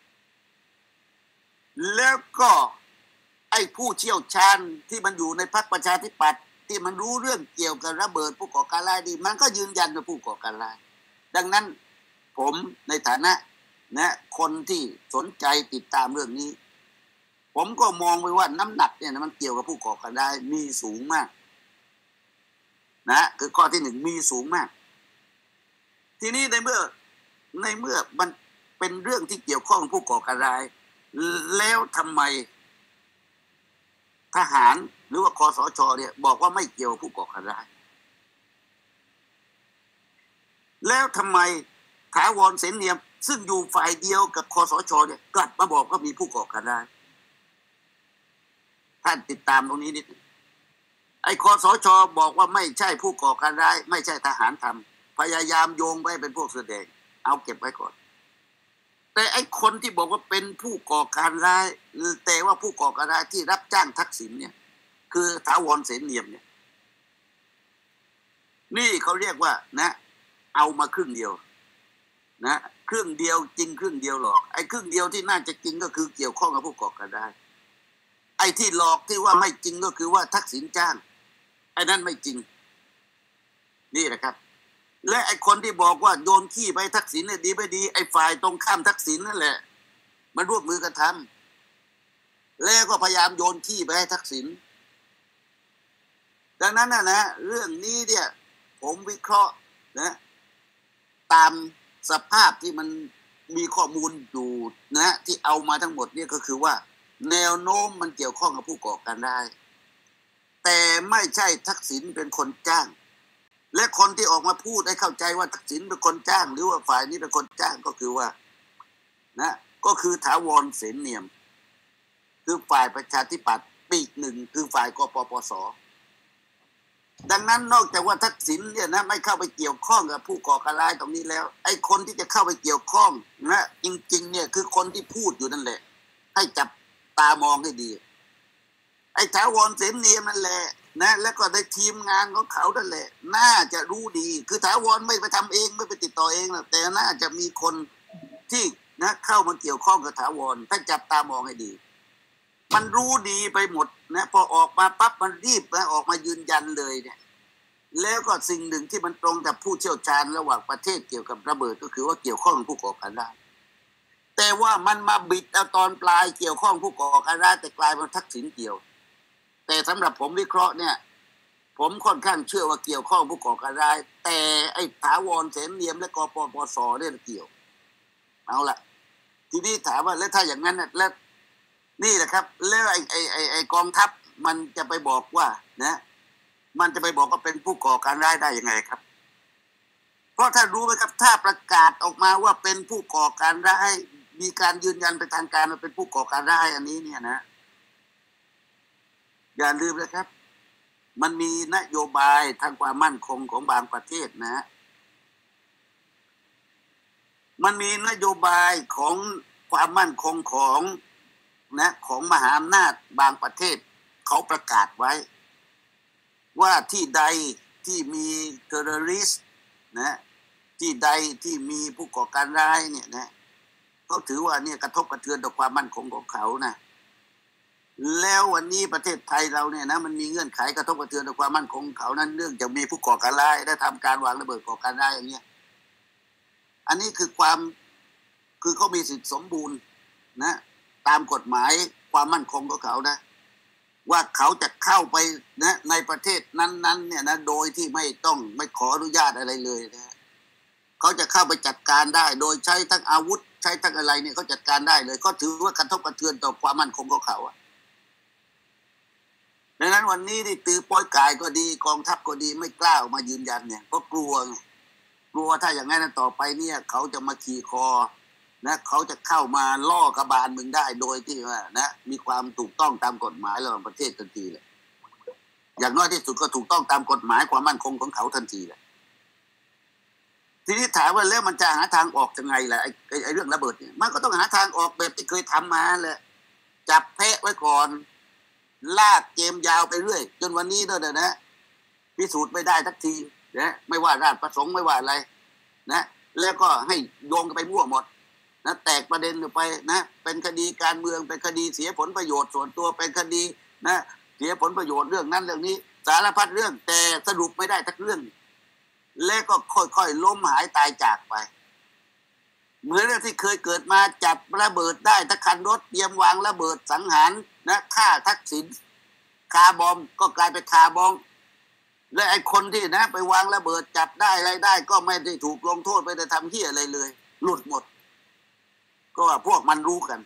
แล้วก็ไอ้ผู้เชี่ยวชาญที่มันอยู่ในพรรคประชาธิปัตย์ที่มันรู้เรื่องเกี่ยวกับระเบิดผู้ก่อการร้ายดีมันก็ยืนยันว่าผู้ก่อการร้ายดังนั้นผมในฐานะนะคนที่สนใจติดตามเรื่องนี้ผมก็มองไปว่าน้ำหนักเนี่ยมันเกี่ยวกับผู้ก่อการร้ายมีสูงมากนะคือข้อที่หนึ่งมีสูงมากทีนี้ในเมื่อในเมื่อมันเป็นเรื่องที่เกี่ยวข้องกับผู้ก่อการร้ายแล้วทำไมทหารหรือว่าคสช.เนี่ยบอกว่าไม่เกี่ยวกับผู้ก่อการร้ายแล้วทำไมถาวรเสนเนียมซึ่งอยู่ฝ่ายเดียวกับคสช.เนี่ยกลับมาบอกว่ามีผู้ก่อการร้ายท่านติดตามตรงนี้นิดไอ้คสช.บอกว่าไม่ใช่ผู้ก่อการร้ายไม่ใช่ทหารทำพยายามโยงไว้เป็นพวกแสดงเอาเก็บไว้ก่อนแต่ไอ้คนที่บอกว่าเป็นผู้ก่อการร้ายแต่ว่าผู้ก่อการร้ายที่รับจ้างทักษิณเนี่ยคือถาวรเสนเนียมเนี่ยนี่เขาเรียกว่านะเอามาครึ่งเดียวนะครึ่งเดียวจริงครึ่งเดียวหลอกไอ้ครึ่งเดียวที่น่าจะจริงก็คือเกี่ยวข้องกับผู้ก่อการร้ายไอ้ที่หลอกที่ว่าไม่จริงก็คือว่าทักษิณจ้างไอ้นั้นไม่จริงนี่แหละครับและไอ้คนที่บอกว่าโยนขี้ไปทักษิณเนี่ยดีไม่ดีไอ้ฝ่ายตรงข้ามทักษิณนั่นแหละมันร่วมมือกันทำแล้วก็พยายามโยนขี้ไปให้ทักษิณดังนั้นนะนะเรื่องนี้เนี่ยผมวิเคราะห์นะตามสภาพที่มันมีข้อมูลอยู่นะที่เอามาทั้งหมดเนี่ยก็คือว่าแนวโน้มมันเกี่ยวข้องกับผู้ก่อการร้ายแต่ไม่ใช่ทักษิณเป็นคนจ้างและคนที่ออกมาพูดให้เข้าใจว่าทักษิณเป็นคนจ้างหรือว่าฝ่ายนี้เป็นคนจ้างก็คือว่านะก็คือถาวรเสนเนียมคือฝ่ายประชาธิปัตย์ปีกหนึ่งคือฝ่ายกปปสดังนั้นนอกจากว่าทักษิณเนี่ยนะไม่เข้าไปเกี่ยวข้องกับผู้ก่อการร้ายตรงนี้แล้วไอ้คนที่จะเข้าไปเกี่ยวข้องนะจริงๆเนี่ยคือคนที่พูดอยู่นั่นแหละให้จับตามองให้ดีไอ้ถาวรเสนเนียมนั่นแหละนะแล้วก็ในทีมงานของเขานั่นแหละน่าจะรู้ดีคือถาวรไม่ไปทำเองไม่ไปติดต่อเองแต่น่าจะมีคนที่นะเข้ามาเกี่ยวข้องกับถาวรถ้าจับตามองให้ดีมันรู้ดีไปหมดนะพอออกมาปั๊บมันรีบนะออกมายืนยันเลยเนี่ยแล้วก็สิ่งหนึ่งที่มันตรงกับผู้เชี่ยวชาญระหว่างประเทศเกี่ยวกับระเบิดก็คือว่าเกี่ยวข้องกับผู้ก่อการร้ายแต่ว่ามันมาบิดเอาตอนปลายเกี่ยวข้องผู้ก่อการร้ายแต่กลายเป็นทักษิณเกี่ยวแต่สำหรับผมวิเคราะห์เนี่ยผมค่อนข้างเชื่อว่าเกี่ยวข้องผู้ก่อการร้ายแต่ไอ้ถาวรเสนเนียมและกปปสเนี่ยเกี่ยวเอาละทีนี้ถามว่าแล้วถ้าอย่างนั้นน่ะแล้วนี่แหละครับแล้วไอ้ไอ้ไอ้ไอ้กองทัพมันจะไปบอกว่านะมันจะไปบอกว่าเป็นผู้ก่อการร้ายได้ยังไงครับเพราะถ้ารู้ไหมครับถ้าประกาศออกมาว่าเป็นผู้ก่อการร้ายมีการยืนยันเป็นทางการว่าเป็นผู้ก่อการร้ายอันนี้เนี่ยนะอย่าลืมนะครับมันมีนโยบายทางความมั่นคงของบางประเทศนะมันมีนโยบายของความมั่นคงของนะของมหาอำนาจบางประเทศเขาประกาศไว้ว่าที่ใดที่มีเทอร์เรริสต์นะที่ใดที่มีผู้ก่อการร้ายเนี่ยนะเขาถือว่าเนี่ยกระทบกระเทือนต่อความมั่นคงของเขานะแล้ววันนี้ประเทศไทยเราเนี่ยนะมันมีเงื่อนไขกระทบกระเทือนต่อความมั่นคงของเขานั้นเรื่องจะมีผู้ก่อการร้ายได้ทำการวางระเบิดก่อการร้ายอย่างเงี้ยอันนี้คือความคือเขามีสิทธิสมบูรณ์นะตามกฎหมายความมั่นคงของเขานะว่าเขาจะเข้าไปนะในประเทศนั้นๆเนี่ยนะโดยที่ไม่ต้องไม่ขออนุญาตอะไรเลยนะเขาจะเข้าไปจัดการได้โดยใช้ทั้งอาวุธใช้ทั้งอะไรเนี่ยเขาจัดการได้เลยก็ถือว่ากระทบกระเทือนต่อความมั่นคงของเขาอะดังนั้นวันนี้ที่ตือป้อยกายก็ดีกองทัพก็ดีไม่กล้าออกมายืนยันเนี่ยเพราะกลัวไงกลัวถ้าอย่างนั้นต่อไปเนี่ยเขาจะมาขี่คอนะเขาจะเข้ามาล่อกระบาลมึงได้โดยที่ว่านะมีความถูกต้องตามกฎหมายระหว่างประเทศทันทีเลยอย่างน้อยที่สุดก็ถูกต้องตามกฎหมายความมั่นคงของเขาทันทีเลยทีนี้ถามว่าแล้วมันจะหาทางออกยังไงล่ะไอ้ไอ้เรื่องระเบิดเนี่ยมันก็ต้องหาทางออกแบบที่เคยทำมาแหละจับแพะไว้ก่อนลากเกมยาวไปเรื่อยจนวันนี้ด้วยนะพิสูจน์ไม่ได้สักทีนะไม่ว่าราชประสงค์ไม่ว่าอะไรนะแล้วก็ให้โยงกันไปมั่วหมดนะแตกประเด็นไปนะเป็นคดีการเมืองเป็นคดีเสียผลประโยชน์ส่วนตัวเป็นคดีนะเสียผลประโยชน์เรื่องนั้นเรื่องนี้สารพัดเรื่องแต่สรุปไม่ได้สักเรื่องแล้วก็ค่อยๆล้มหายตายจากไปเหมือนที่เคยเกิดมาจับระเบิดได้ถ้าคันรถเตรียมวางระเบิดสังหารนะฆ่าทักษิณคาร์บอมก็กลายเป็นคาร์บอมและไอ้คนที่นะไปวางระเบิดจับได้อะไรได้ก็ไม่ได้ถูกลงโทษไม่ได้ทำเหี้ยอะไรเลยหลุดหมดก็พวกมันรู้กัน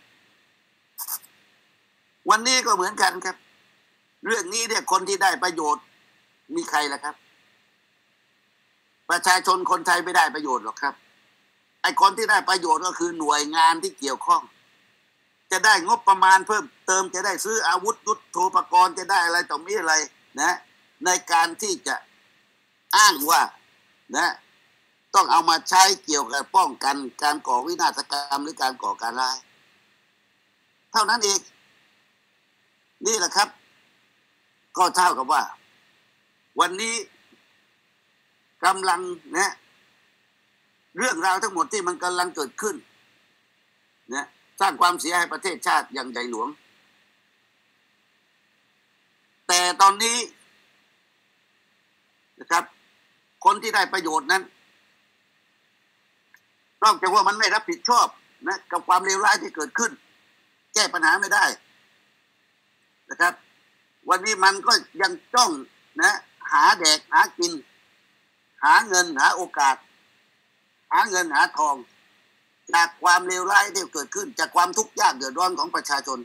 วันนี้ก็เหมือนกันครับเรื่องนี้เนี่ยคนที่ได้ประโยชน์มีใครล่ะครับประชาชนคนไทยไม่ได้ประโยชน์หรอกครับไอ้คนที่ได้ประโยชน์ก็คือหน่วยงานที่เกี่ยวข้องจะได้งบประมาณเพิ่มเติมจะได้ซื้ออาวุธยุทโธปกรณ์จะได้อะไรต่อมีอะไรนะในการที่จะอ้างว่านะต้องเอามาใช้เกี่ยวกับป้องกันการก่อวินาศกรรมหรือการก่อการร้ายเท่านั้นเองนี่แหละครับก็เท่ากับว่าวันนี้กำลังนะเรื่องราวทั้งหมดที่มันกำลังเกิดขึ้นนะสร้างความเสียหายประเทศชาติอย่างใหญ่หลวงแต่ตอนนี้นะครับคนที่ได้ประโยชน์นั้นนอกจากว่ามันไม่รับผิดชอบนะกับความเลวร้ายที่เกิดขึ้นแก้ปัญหาไม่ได้นะครับวันนี้มันก็ยังจ้องนะหาแดกหากินหาเงินหาโอกาสหาเงินหาทองจากความเลวร้ายที่เกิดขึ้นจากความทุกข์ยากเดือดร้อนของประชาชน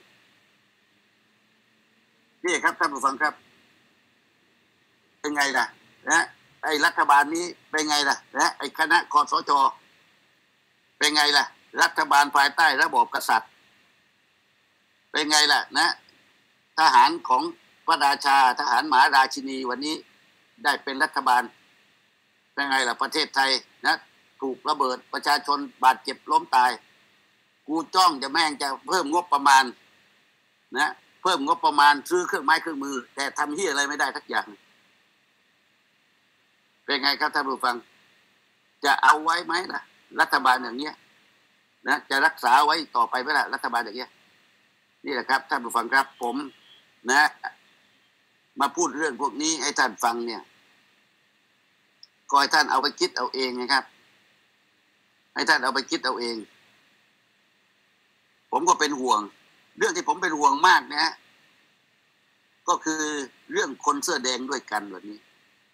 นี่ครับท่านผู้ฟังครับเป็นไงล่ะนะไอ้รัฐบาลนี้เป็นไงล่ะนะไอ้คณะคสช.เป็นไงล่ะรัฐบาลภายใต้ระบอบกษัตริย์เป็นไงล่ะนะทหารของพระราชาทหารมหาราชินีวันนี้ได้เป็นรัฐบาลเป็นไงล่ะประเทศไทยนะถูกระเบิดประชาชนบาดเจ็บล้มตายกูจ้องจะแม่งจะเพิ่มงบประมาณนะเพิ่มงบประมาณซื้อเครื่องไม้เครื่องมือแต่ทำเหี้ยอะไรไม่ได้ทักอย่างเป็นไงครับท่านผู้ฟังจะเอาไว้ไหมล่ะรัฐบาลอย่างเนี้ยนะจะรักษาไว้ต่อไปไหมล่ะรัฐบาลอย่างเนี้ยนี่แหละครับท่านผู้ฟังครับผมนะมาพูดเรื่องพวกนี้ให้ท่านฟังเนี่ยก็ให้ท่านเอาไปคิดเอาเองนะครับให้ท่านเอาไปคิดเอาเองผมก็เป็นห่วงเรื่องที่ผมเป็นห่วงมากนะก็คือเรื่องคนเสื้อแดงด้วยกันแบบนี้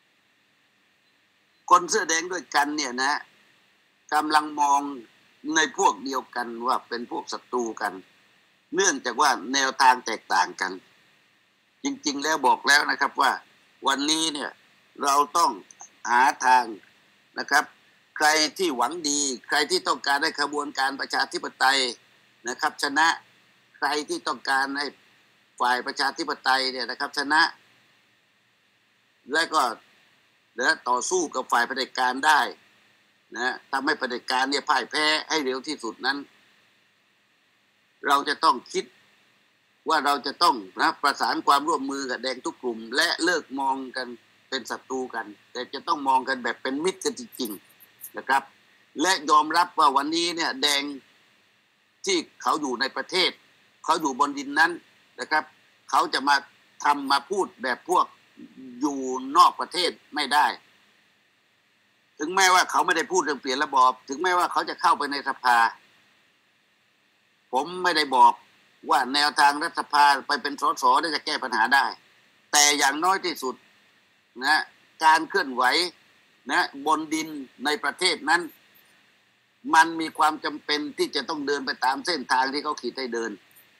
คนเสื้อแดงด้วยกันเนี่ยนะกำลังมองในพวกเดียวกันว่าเป็นพวกศัตรูกันเนื่องจากว่าแนวทางแตกต่างกันจริงๆแล้วบอกแล้วนะครับว่าวันนี้เนี่ยเราต้องหาทางนะครับใครที่หวังดีใครที่ต้องการให้ขบวนการประชาธิปไตยนะครับชนะใครที่ต้องการให้ฝ่ายประชาธิปไตยเนี่ยนะครับชนะและก็เดี๋ยวต่อสู้กับฝ่ายเผด็จการได้นะทำให้เผด็จการเนี่ยพ่ายแพ้ให้เร็วที่สุดนั้นเราจะต้องคิดว่าเราจะต้องนะประสานความร่วมมือกับแดงทุกกลุ่มและเลิกมองกันเป็นศัตรูกันแต่จะต้องมองกันแบบเป็นมิตรกันจริงๆนะครับและยอมรับว่าวันนี้เนี่ยแดงที่เขาอยู่ในประเทศเขาอยู่บนดินนั้นนะครับเขาจะมาทำมาพูดแบบพวกอยู่นอกประเทศไม่ได้ถึงแม้ว่าเขาไม่ได้พูดเรื่องเปลี่ยนระบอบถึงแม้ว่าเขาจะเข้าไปในสภาผมไม่ได้บอกว่าแนวทางรัฐสภาไปเป็นสสได้จะแก้ปัญหาได้แต่อย่างน้อยที่สุดนะการเคลื่อนไหวนะบนดินในประเทศนั้นมันมีความจำเป็นที่จะต้องเดินไปตามเส้นทางที่เขาขีดให้เดิน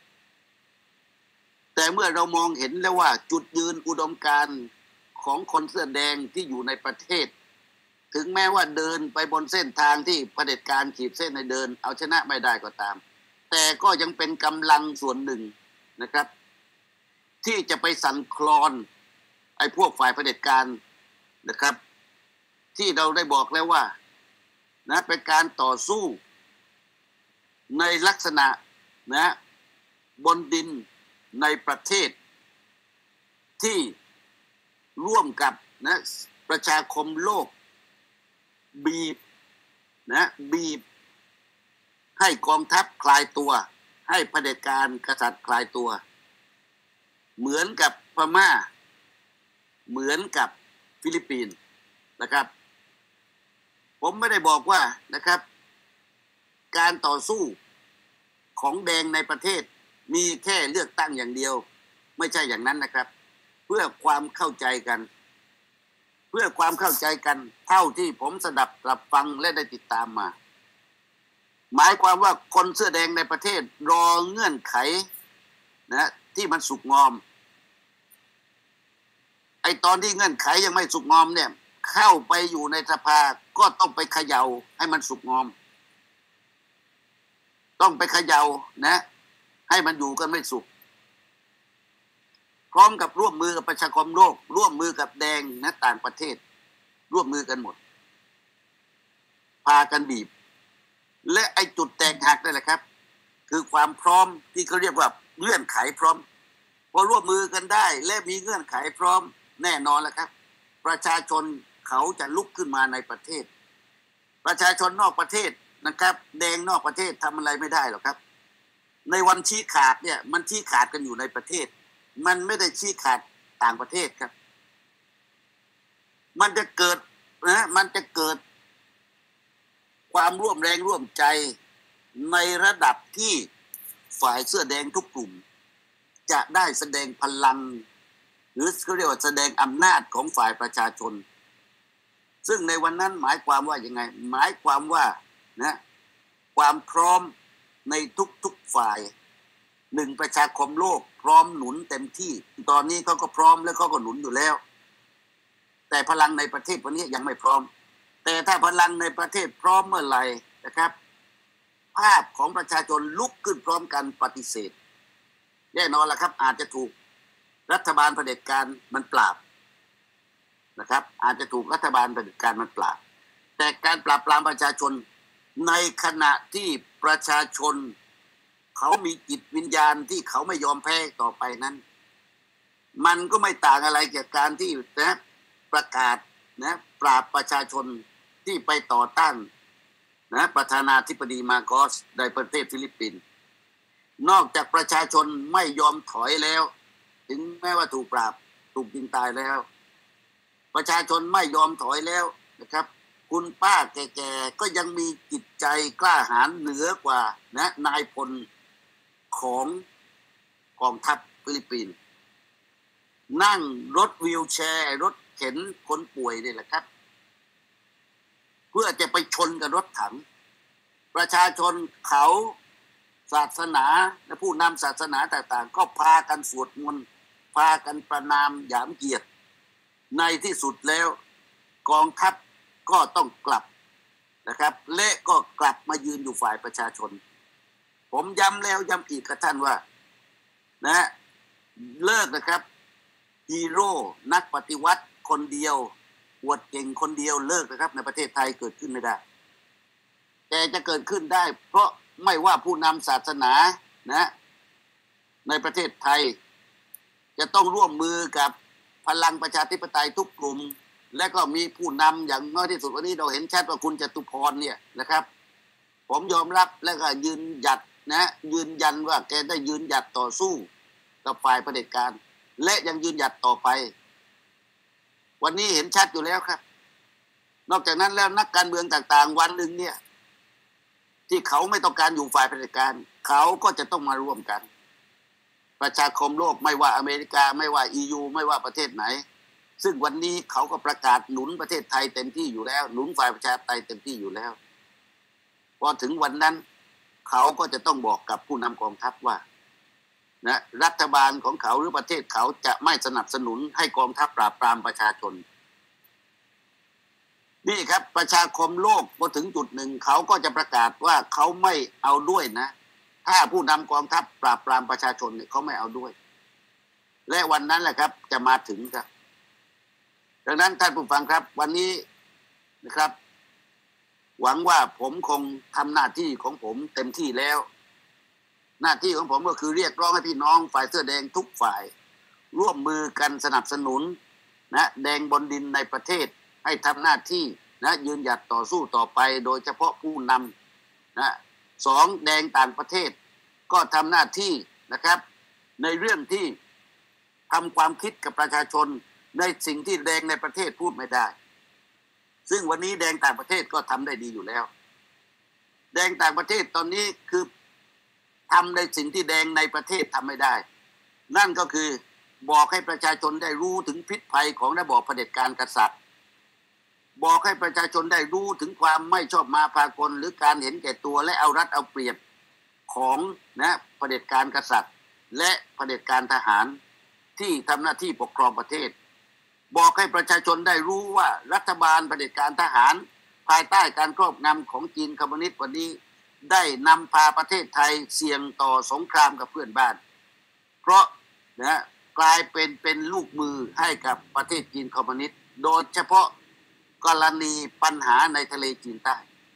แต่เมื่อเรามองเห็นแล้วว่าจุดยืนอุดมการณ์ของคนเสื้อแดงที่อยู่ในประเทศถึงแม้ว่าเดินไปบนเส้นทางที่เผด็จการขีดเส้นให้เดินเอาชนะไม่ได้ก็ตามแต่ก็ยังเป็นกำลังส่วนหนึ่งนะครับที่จะไปสั่นคลอนไอ้พวกฝ่ายเผด็จการนะครับที่เราได้บอกแล้วว่านะเป็นการต่อสู้ในลักษณะนะบนดินในประเทศที่ร่วมกับนะประชาคมโลกบีบนะบีบให้กองทัพคลายตัวให้เผด็จการกษัตริย์คลายตัวเหมือนกับพม่าเหมือนกับฟิลิปปินส์นะครับผมไม่ได้บอกว่านะครับการต่อสู้ของแดงในประเทศมีแค่เลือกตั้งอย่างเดียวไม่ใช่อย่างนั้นนะครับเพื่อความเข้าใจกันเพื่อความเข้าใจกันเท่าที่ผมสดับรับฟังและได้ติดตามมาหมายความว่าคนเสื้อแดงในประเทศรอเงื่อนไขนะที่มันสุกงอมไอตอนที่เงื่อนไขยังไม่สุกงอมเนี่ยเข้าไปอยู่ในสภาก็ต้องไปเขย่าให้มันสุกงอมต้องไปเขย่านะให้มันอยู่กันไม่สุกพร้อมกับร่วมมือกับประชาคมโลกร่วมมือกับแดงนะต่างประเทศร่วมมือกันหมดพากันบีบและไอ้จุดแตกหักนั่นแหละครับคือความพร้อมที่เขาเรียกว่าเงื่อนไขพร้อมพอร่วมมือกันได้และมีเงื่อนไขพร้อมแน่นอนแล้วครับประชาชนเขาจะลุกขึ้นมาในประเทศประชาชนนอกประเทศนะครับแดงนอกประเทศทำอะไรไม่ได้หรอกครับในวันชี้ขาดเนี่ยมันชี้ขาดกันอยู่ในประเทศมันไม่ได้ชี้ขาดต่างประเทศครับมันจะเกิดนะมันจะเกิดความร่วมแรงร่วมใจในระดับที่ฝ่ายเสื้อแดงทุกกลุ่มจะได้แสดงพลังหรือเขาเรียกว่าแสดงอำนาจของฝ่ายประชาชนซึ่งในวันนั้นหมายความว่ายังไงหมายความว่านะความพร้อมในทุกๆฝ่ายหนึ่งประชาคมโลกพร้อมหนุนเต็มที่ตอนนี้เขาก็พร้อมและเขาก็หนุนอยู่แล้วแต่พลังในประเทศวันนี้ยังไม่พร้อมแต่ถ้าพลังในประเทศพร้อมเมื่อไหร่นะครับภาพของประชาชนลุกขึ้นพร้อมกันปฏิเสธแน่นอนล่ะครับอาจจะถูกรัฐบาลเผด็จการมันปราบนะครับอาจจะถูกรัฐบาลเผด็จการมันปราบแต่การปราบปรามประชาชนในขณะที่ประชาชนเขามีจิตวิญญาณที่เขาไม่ยอมแพ้ต่อไปนั้นมันก็ไม่ต่างอะไรจากการที่นะประกาศนะปราบประชาชนที่ไปต่อต้านนะประธานาธิบดีมาโกสในประเทศฟิลิปปินส์นอกจากประชาชนไม่ยอมถอยแล้วถึงแม้ว่าถูกปราบถูกยิงตายแล้วประชาชนไม่ยอมถอยแล้วนะครับคุณป้าแก่ๆก็ยังมีจิตใจกล้าหาญเหนือกว่านะนายพลของกองทัพฟิลิปปินส์นั่งรถวีลแชร์รถเข็นคนป่วยนี่แหละครับเพื่อจะไปชนกับรถถังประชาชนเขาศาสนาและผู้นำศาสนาต่างๆก็พากันสวดมนต์พากันประนามหยามเกียรติในที่สุดแล้วกองทัพก็ต้องกลับนะครับและก็กลับมายืนอยู่ฝ่ายประชาชนผมย้ำแล้วย้ำอีกกับท่านว่านะเลิกนะครับฮีโร่นักปฏิวัติคนเดียวอวดเก่งคนเดียวเลิกนะครับในประเทศไทยเกิดขึ้นไม่ได้แต่จะเกิดขึ้นได้เพราะไม่ว่าผู้นำศาสนานะในประเทศไทยจะต้องร่วมมือกับพลังประชาธิปไตยทุกกลุ่มและก็มีผู้นำอย่างน้อยที่สุดวันนี้เราเห็นชัดว่าคุณจตุพรเนี่ยนะครับผมยอมรับและก็ยืนหยัดนะยืนยันว่าแกได้ยืนหยัดต่อสู้กับฝ่ายเผด็จการและยังยืนหยัดต่อไปวันนี้เห็นชัดอยู่แล้วครับนอกจากนั้นแล้วนักการเมืองต่างๆวันหนึ่งเนี่ยที่เขาไม่ต้องการอยู่ฝ่ายเผด็จการเขาก็จะต้องมาร่วมกันประชาคมโลกไม่ว่าอเมริกาไม่ว่า อี ยู ไม่ว่าประเทศไหนซึ่งวันนี้เขาก็ประกาศหนุนประเทศไทยเต็มที่อยู่แล้วหนุนฝ่ายประชาธิปไตยเต็มที่อยู่แล้วพอถึงวันนั้นเขาก็จะต้องบอกกับผู้นำกองทัพว่านะรัฐบาลของเขาหรือประเทศเขาจะไม่สนับสนุนให้กองทัพปราบปรามประชาชนนี่ครับประชาคมโลกพอถึงจุดหนึ่งเขาก็จะประกาศว่าเขาไม่เอาด้วยนะถ้าผู้นำกองทัพปราบปรามประชาชนเนี่ยเขาไม่เอาด้วยและวันนั้นแหละครับจะมาถึงครับดังนั้นท่านผู้ฟังครับวันนี้นะครับหวังว่าผมคงทำหน้าที่ของผมเต็มที่แล้วหน้าที่ของผมก็คือเรียกร้องให้พี่น้องฝ่ายเสื้อแดงทุกฝ่ายร่วมมือกันสนับสนุนนะแดงบนดินในประเทศให้ทำหน้าที่นะยืนหยัดต่อสู้ต่อไปโดยเฉพาะผู้นำนะสองแดงต่างประเทศก็ทำหน้าที่นะครับในเรื่องที่ทำความคิดกับประชาชนในสิ่งที่แดงในประเทศพูดไม่ได้ซึ่งวันนี้แดงต่างประเทศก็ทำได้ดีอยู่แล้วแดงต่างประเทศตอนนี้คือทำในสิ่งที่แดงในประเทศทำไม่ได้นั่นก็คือบอกให้ประชาชนได้รู้ถึงพิษภัยของระบอบเผด็จการกษัตริย์บอกให้ประชาชนได้รู้ถึงความไม่ชอบมาพากลหรือการเห็นแก่ตัวและเอารัดเอาเปรียบของนะเผด็จการกษัตริย์และเผด็จการทหารที่ทำหน้าที่ปกครองประเทศบอกให้ประชาชนได้รู้ว่ารัฐบาลเผด็จการทหารภายใต้การครอบงำของจีนคอมมิวนิสต์วันนี้ได้นำพาประเทศไทยเสี่ยงต่อสงครามกับเพื่อนบ้านเพราะนะกลายเป็นเป็นลูกมือให้กับประเทศจีนคอมมิวนิสต์โดยเฉพาะกรณีปัญหาในทะเลจีนใต้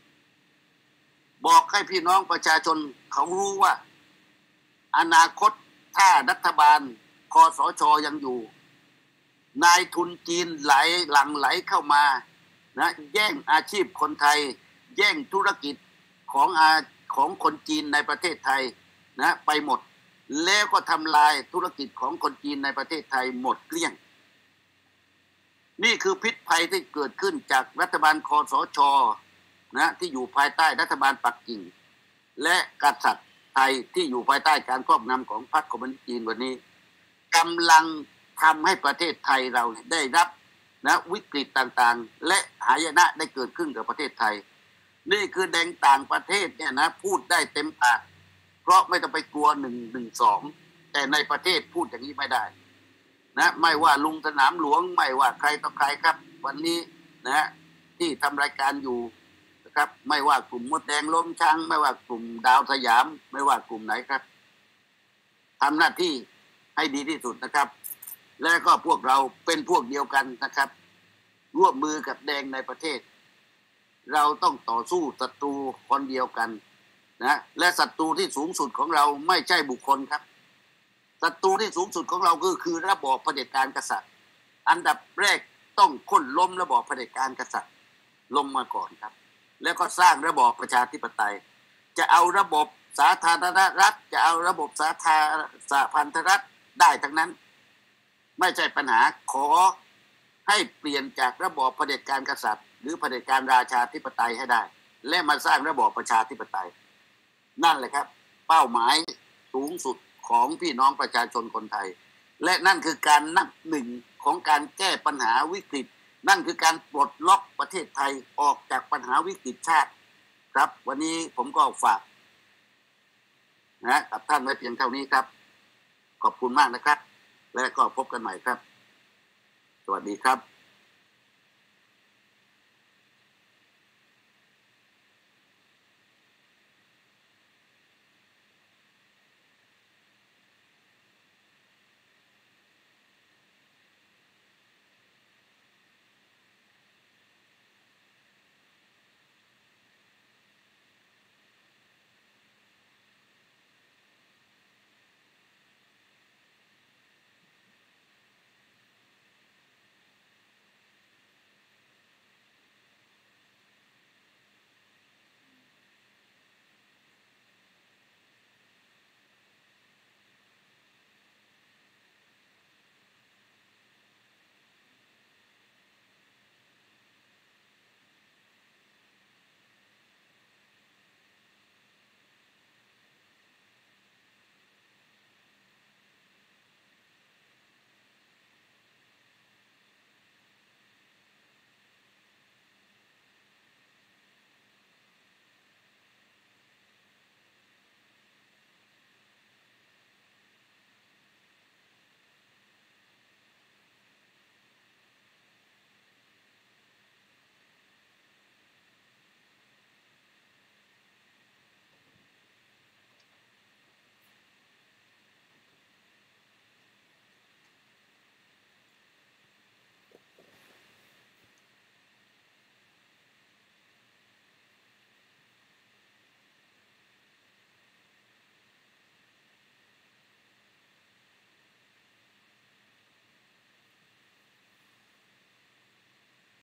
บอกให้พี่น้องประชาชนเขารู้ว่าอนาคตถ้ารัฐบาลคสช.ยังอยู่นายทุนจีนไหลหลั่งไหลเข้ามานะแย่งอาชีพคนไทยแย่งธุรกิจของอาของคนจีนในประเทศไทยนะไปหมดแล้วก็ทำลายธุรกิจของคนจีนในประเทศไทยหมดเกลี้ยงนี่คือพิษภัยที่เกิดขึ้นจากรัฐบาลคสช.นะที่อยู่ภายใต้รัฐบาลปักกิ่งและกษัตริย์ไทยที่อยู่ภายใต้การครอบงำของพรรคคอมมิวนิสต์จีนวันนี้กำลังทำให้ประเทศไทยเราได้รับนะวิกฤตต่างๆและหายนะได้เกิดขึ้นกับประเทศไทยนี่คือแดงต่างประเทศเนี่ยนะพูดได้เต็มปากเพราะไม่ต้องไปกลัวหนึ่งหนึ่งสองแต่ในประเทศพูดอย่างนี้ไม่ได้นะไม่ว่าลุงสนามหลวงไม่ว่าใครต่อใครครับวันนี้นะที่ทำรายการอยู่นะครับไม่ว่ากลุ่มมดแดงล้มช้างไม่ว่ากลุ่มดาวสยามไม่ว่ากลุ่มไหนครับทำหน้าที่ให้ดีที่สุดนะครับและก็พวกเราเป็นพวกเดียวกันนะครับร่วมมือกับแดงในประเทศเราต้องต่อสู้ศัตรูคนเดียวกันนะและศัตรูที่สูงสุดของเราไม่ใช่บุคคลครับศัตรูที่สูงสุดของเราคือคือระบอบเผด็จการกษัตริย์อันดับแรกต้องค้นล้มระบอบเผด็จการกษัตริย์ลงมาก่อนครับแล้วก็สร้างระบอบประชาธิปไตยจะเอาระบบสาธารณรัฐจะเอาระบบสาธารสหพันธรัฐได้ทั้งนั้นไม่ใช่ปัญหาขอให้เปลี่ยนจากระบอบเผด็จการกษัตริย์หรือเผด็จการราชาธิปไตยให้ได้และมาสร้างระบอบประชาธิปไตยนั่นแหละครับเป้าหมายสูงสุดของพี่น้องประชาชนคนไทยและนั่นคือการนับหนึ่งของการแก้ปัญหาวิกฤตนั่นคือการปลดล็อกประเทศไทยออกจากปัญหาวิกฤตชาติครับวันนี้ผมก็ฝากนะกับท่านไว้เพียงเท่านี้ครับขอบคุณมากนะครับและก็พบกันใหม่ครับสวัสดีครับ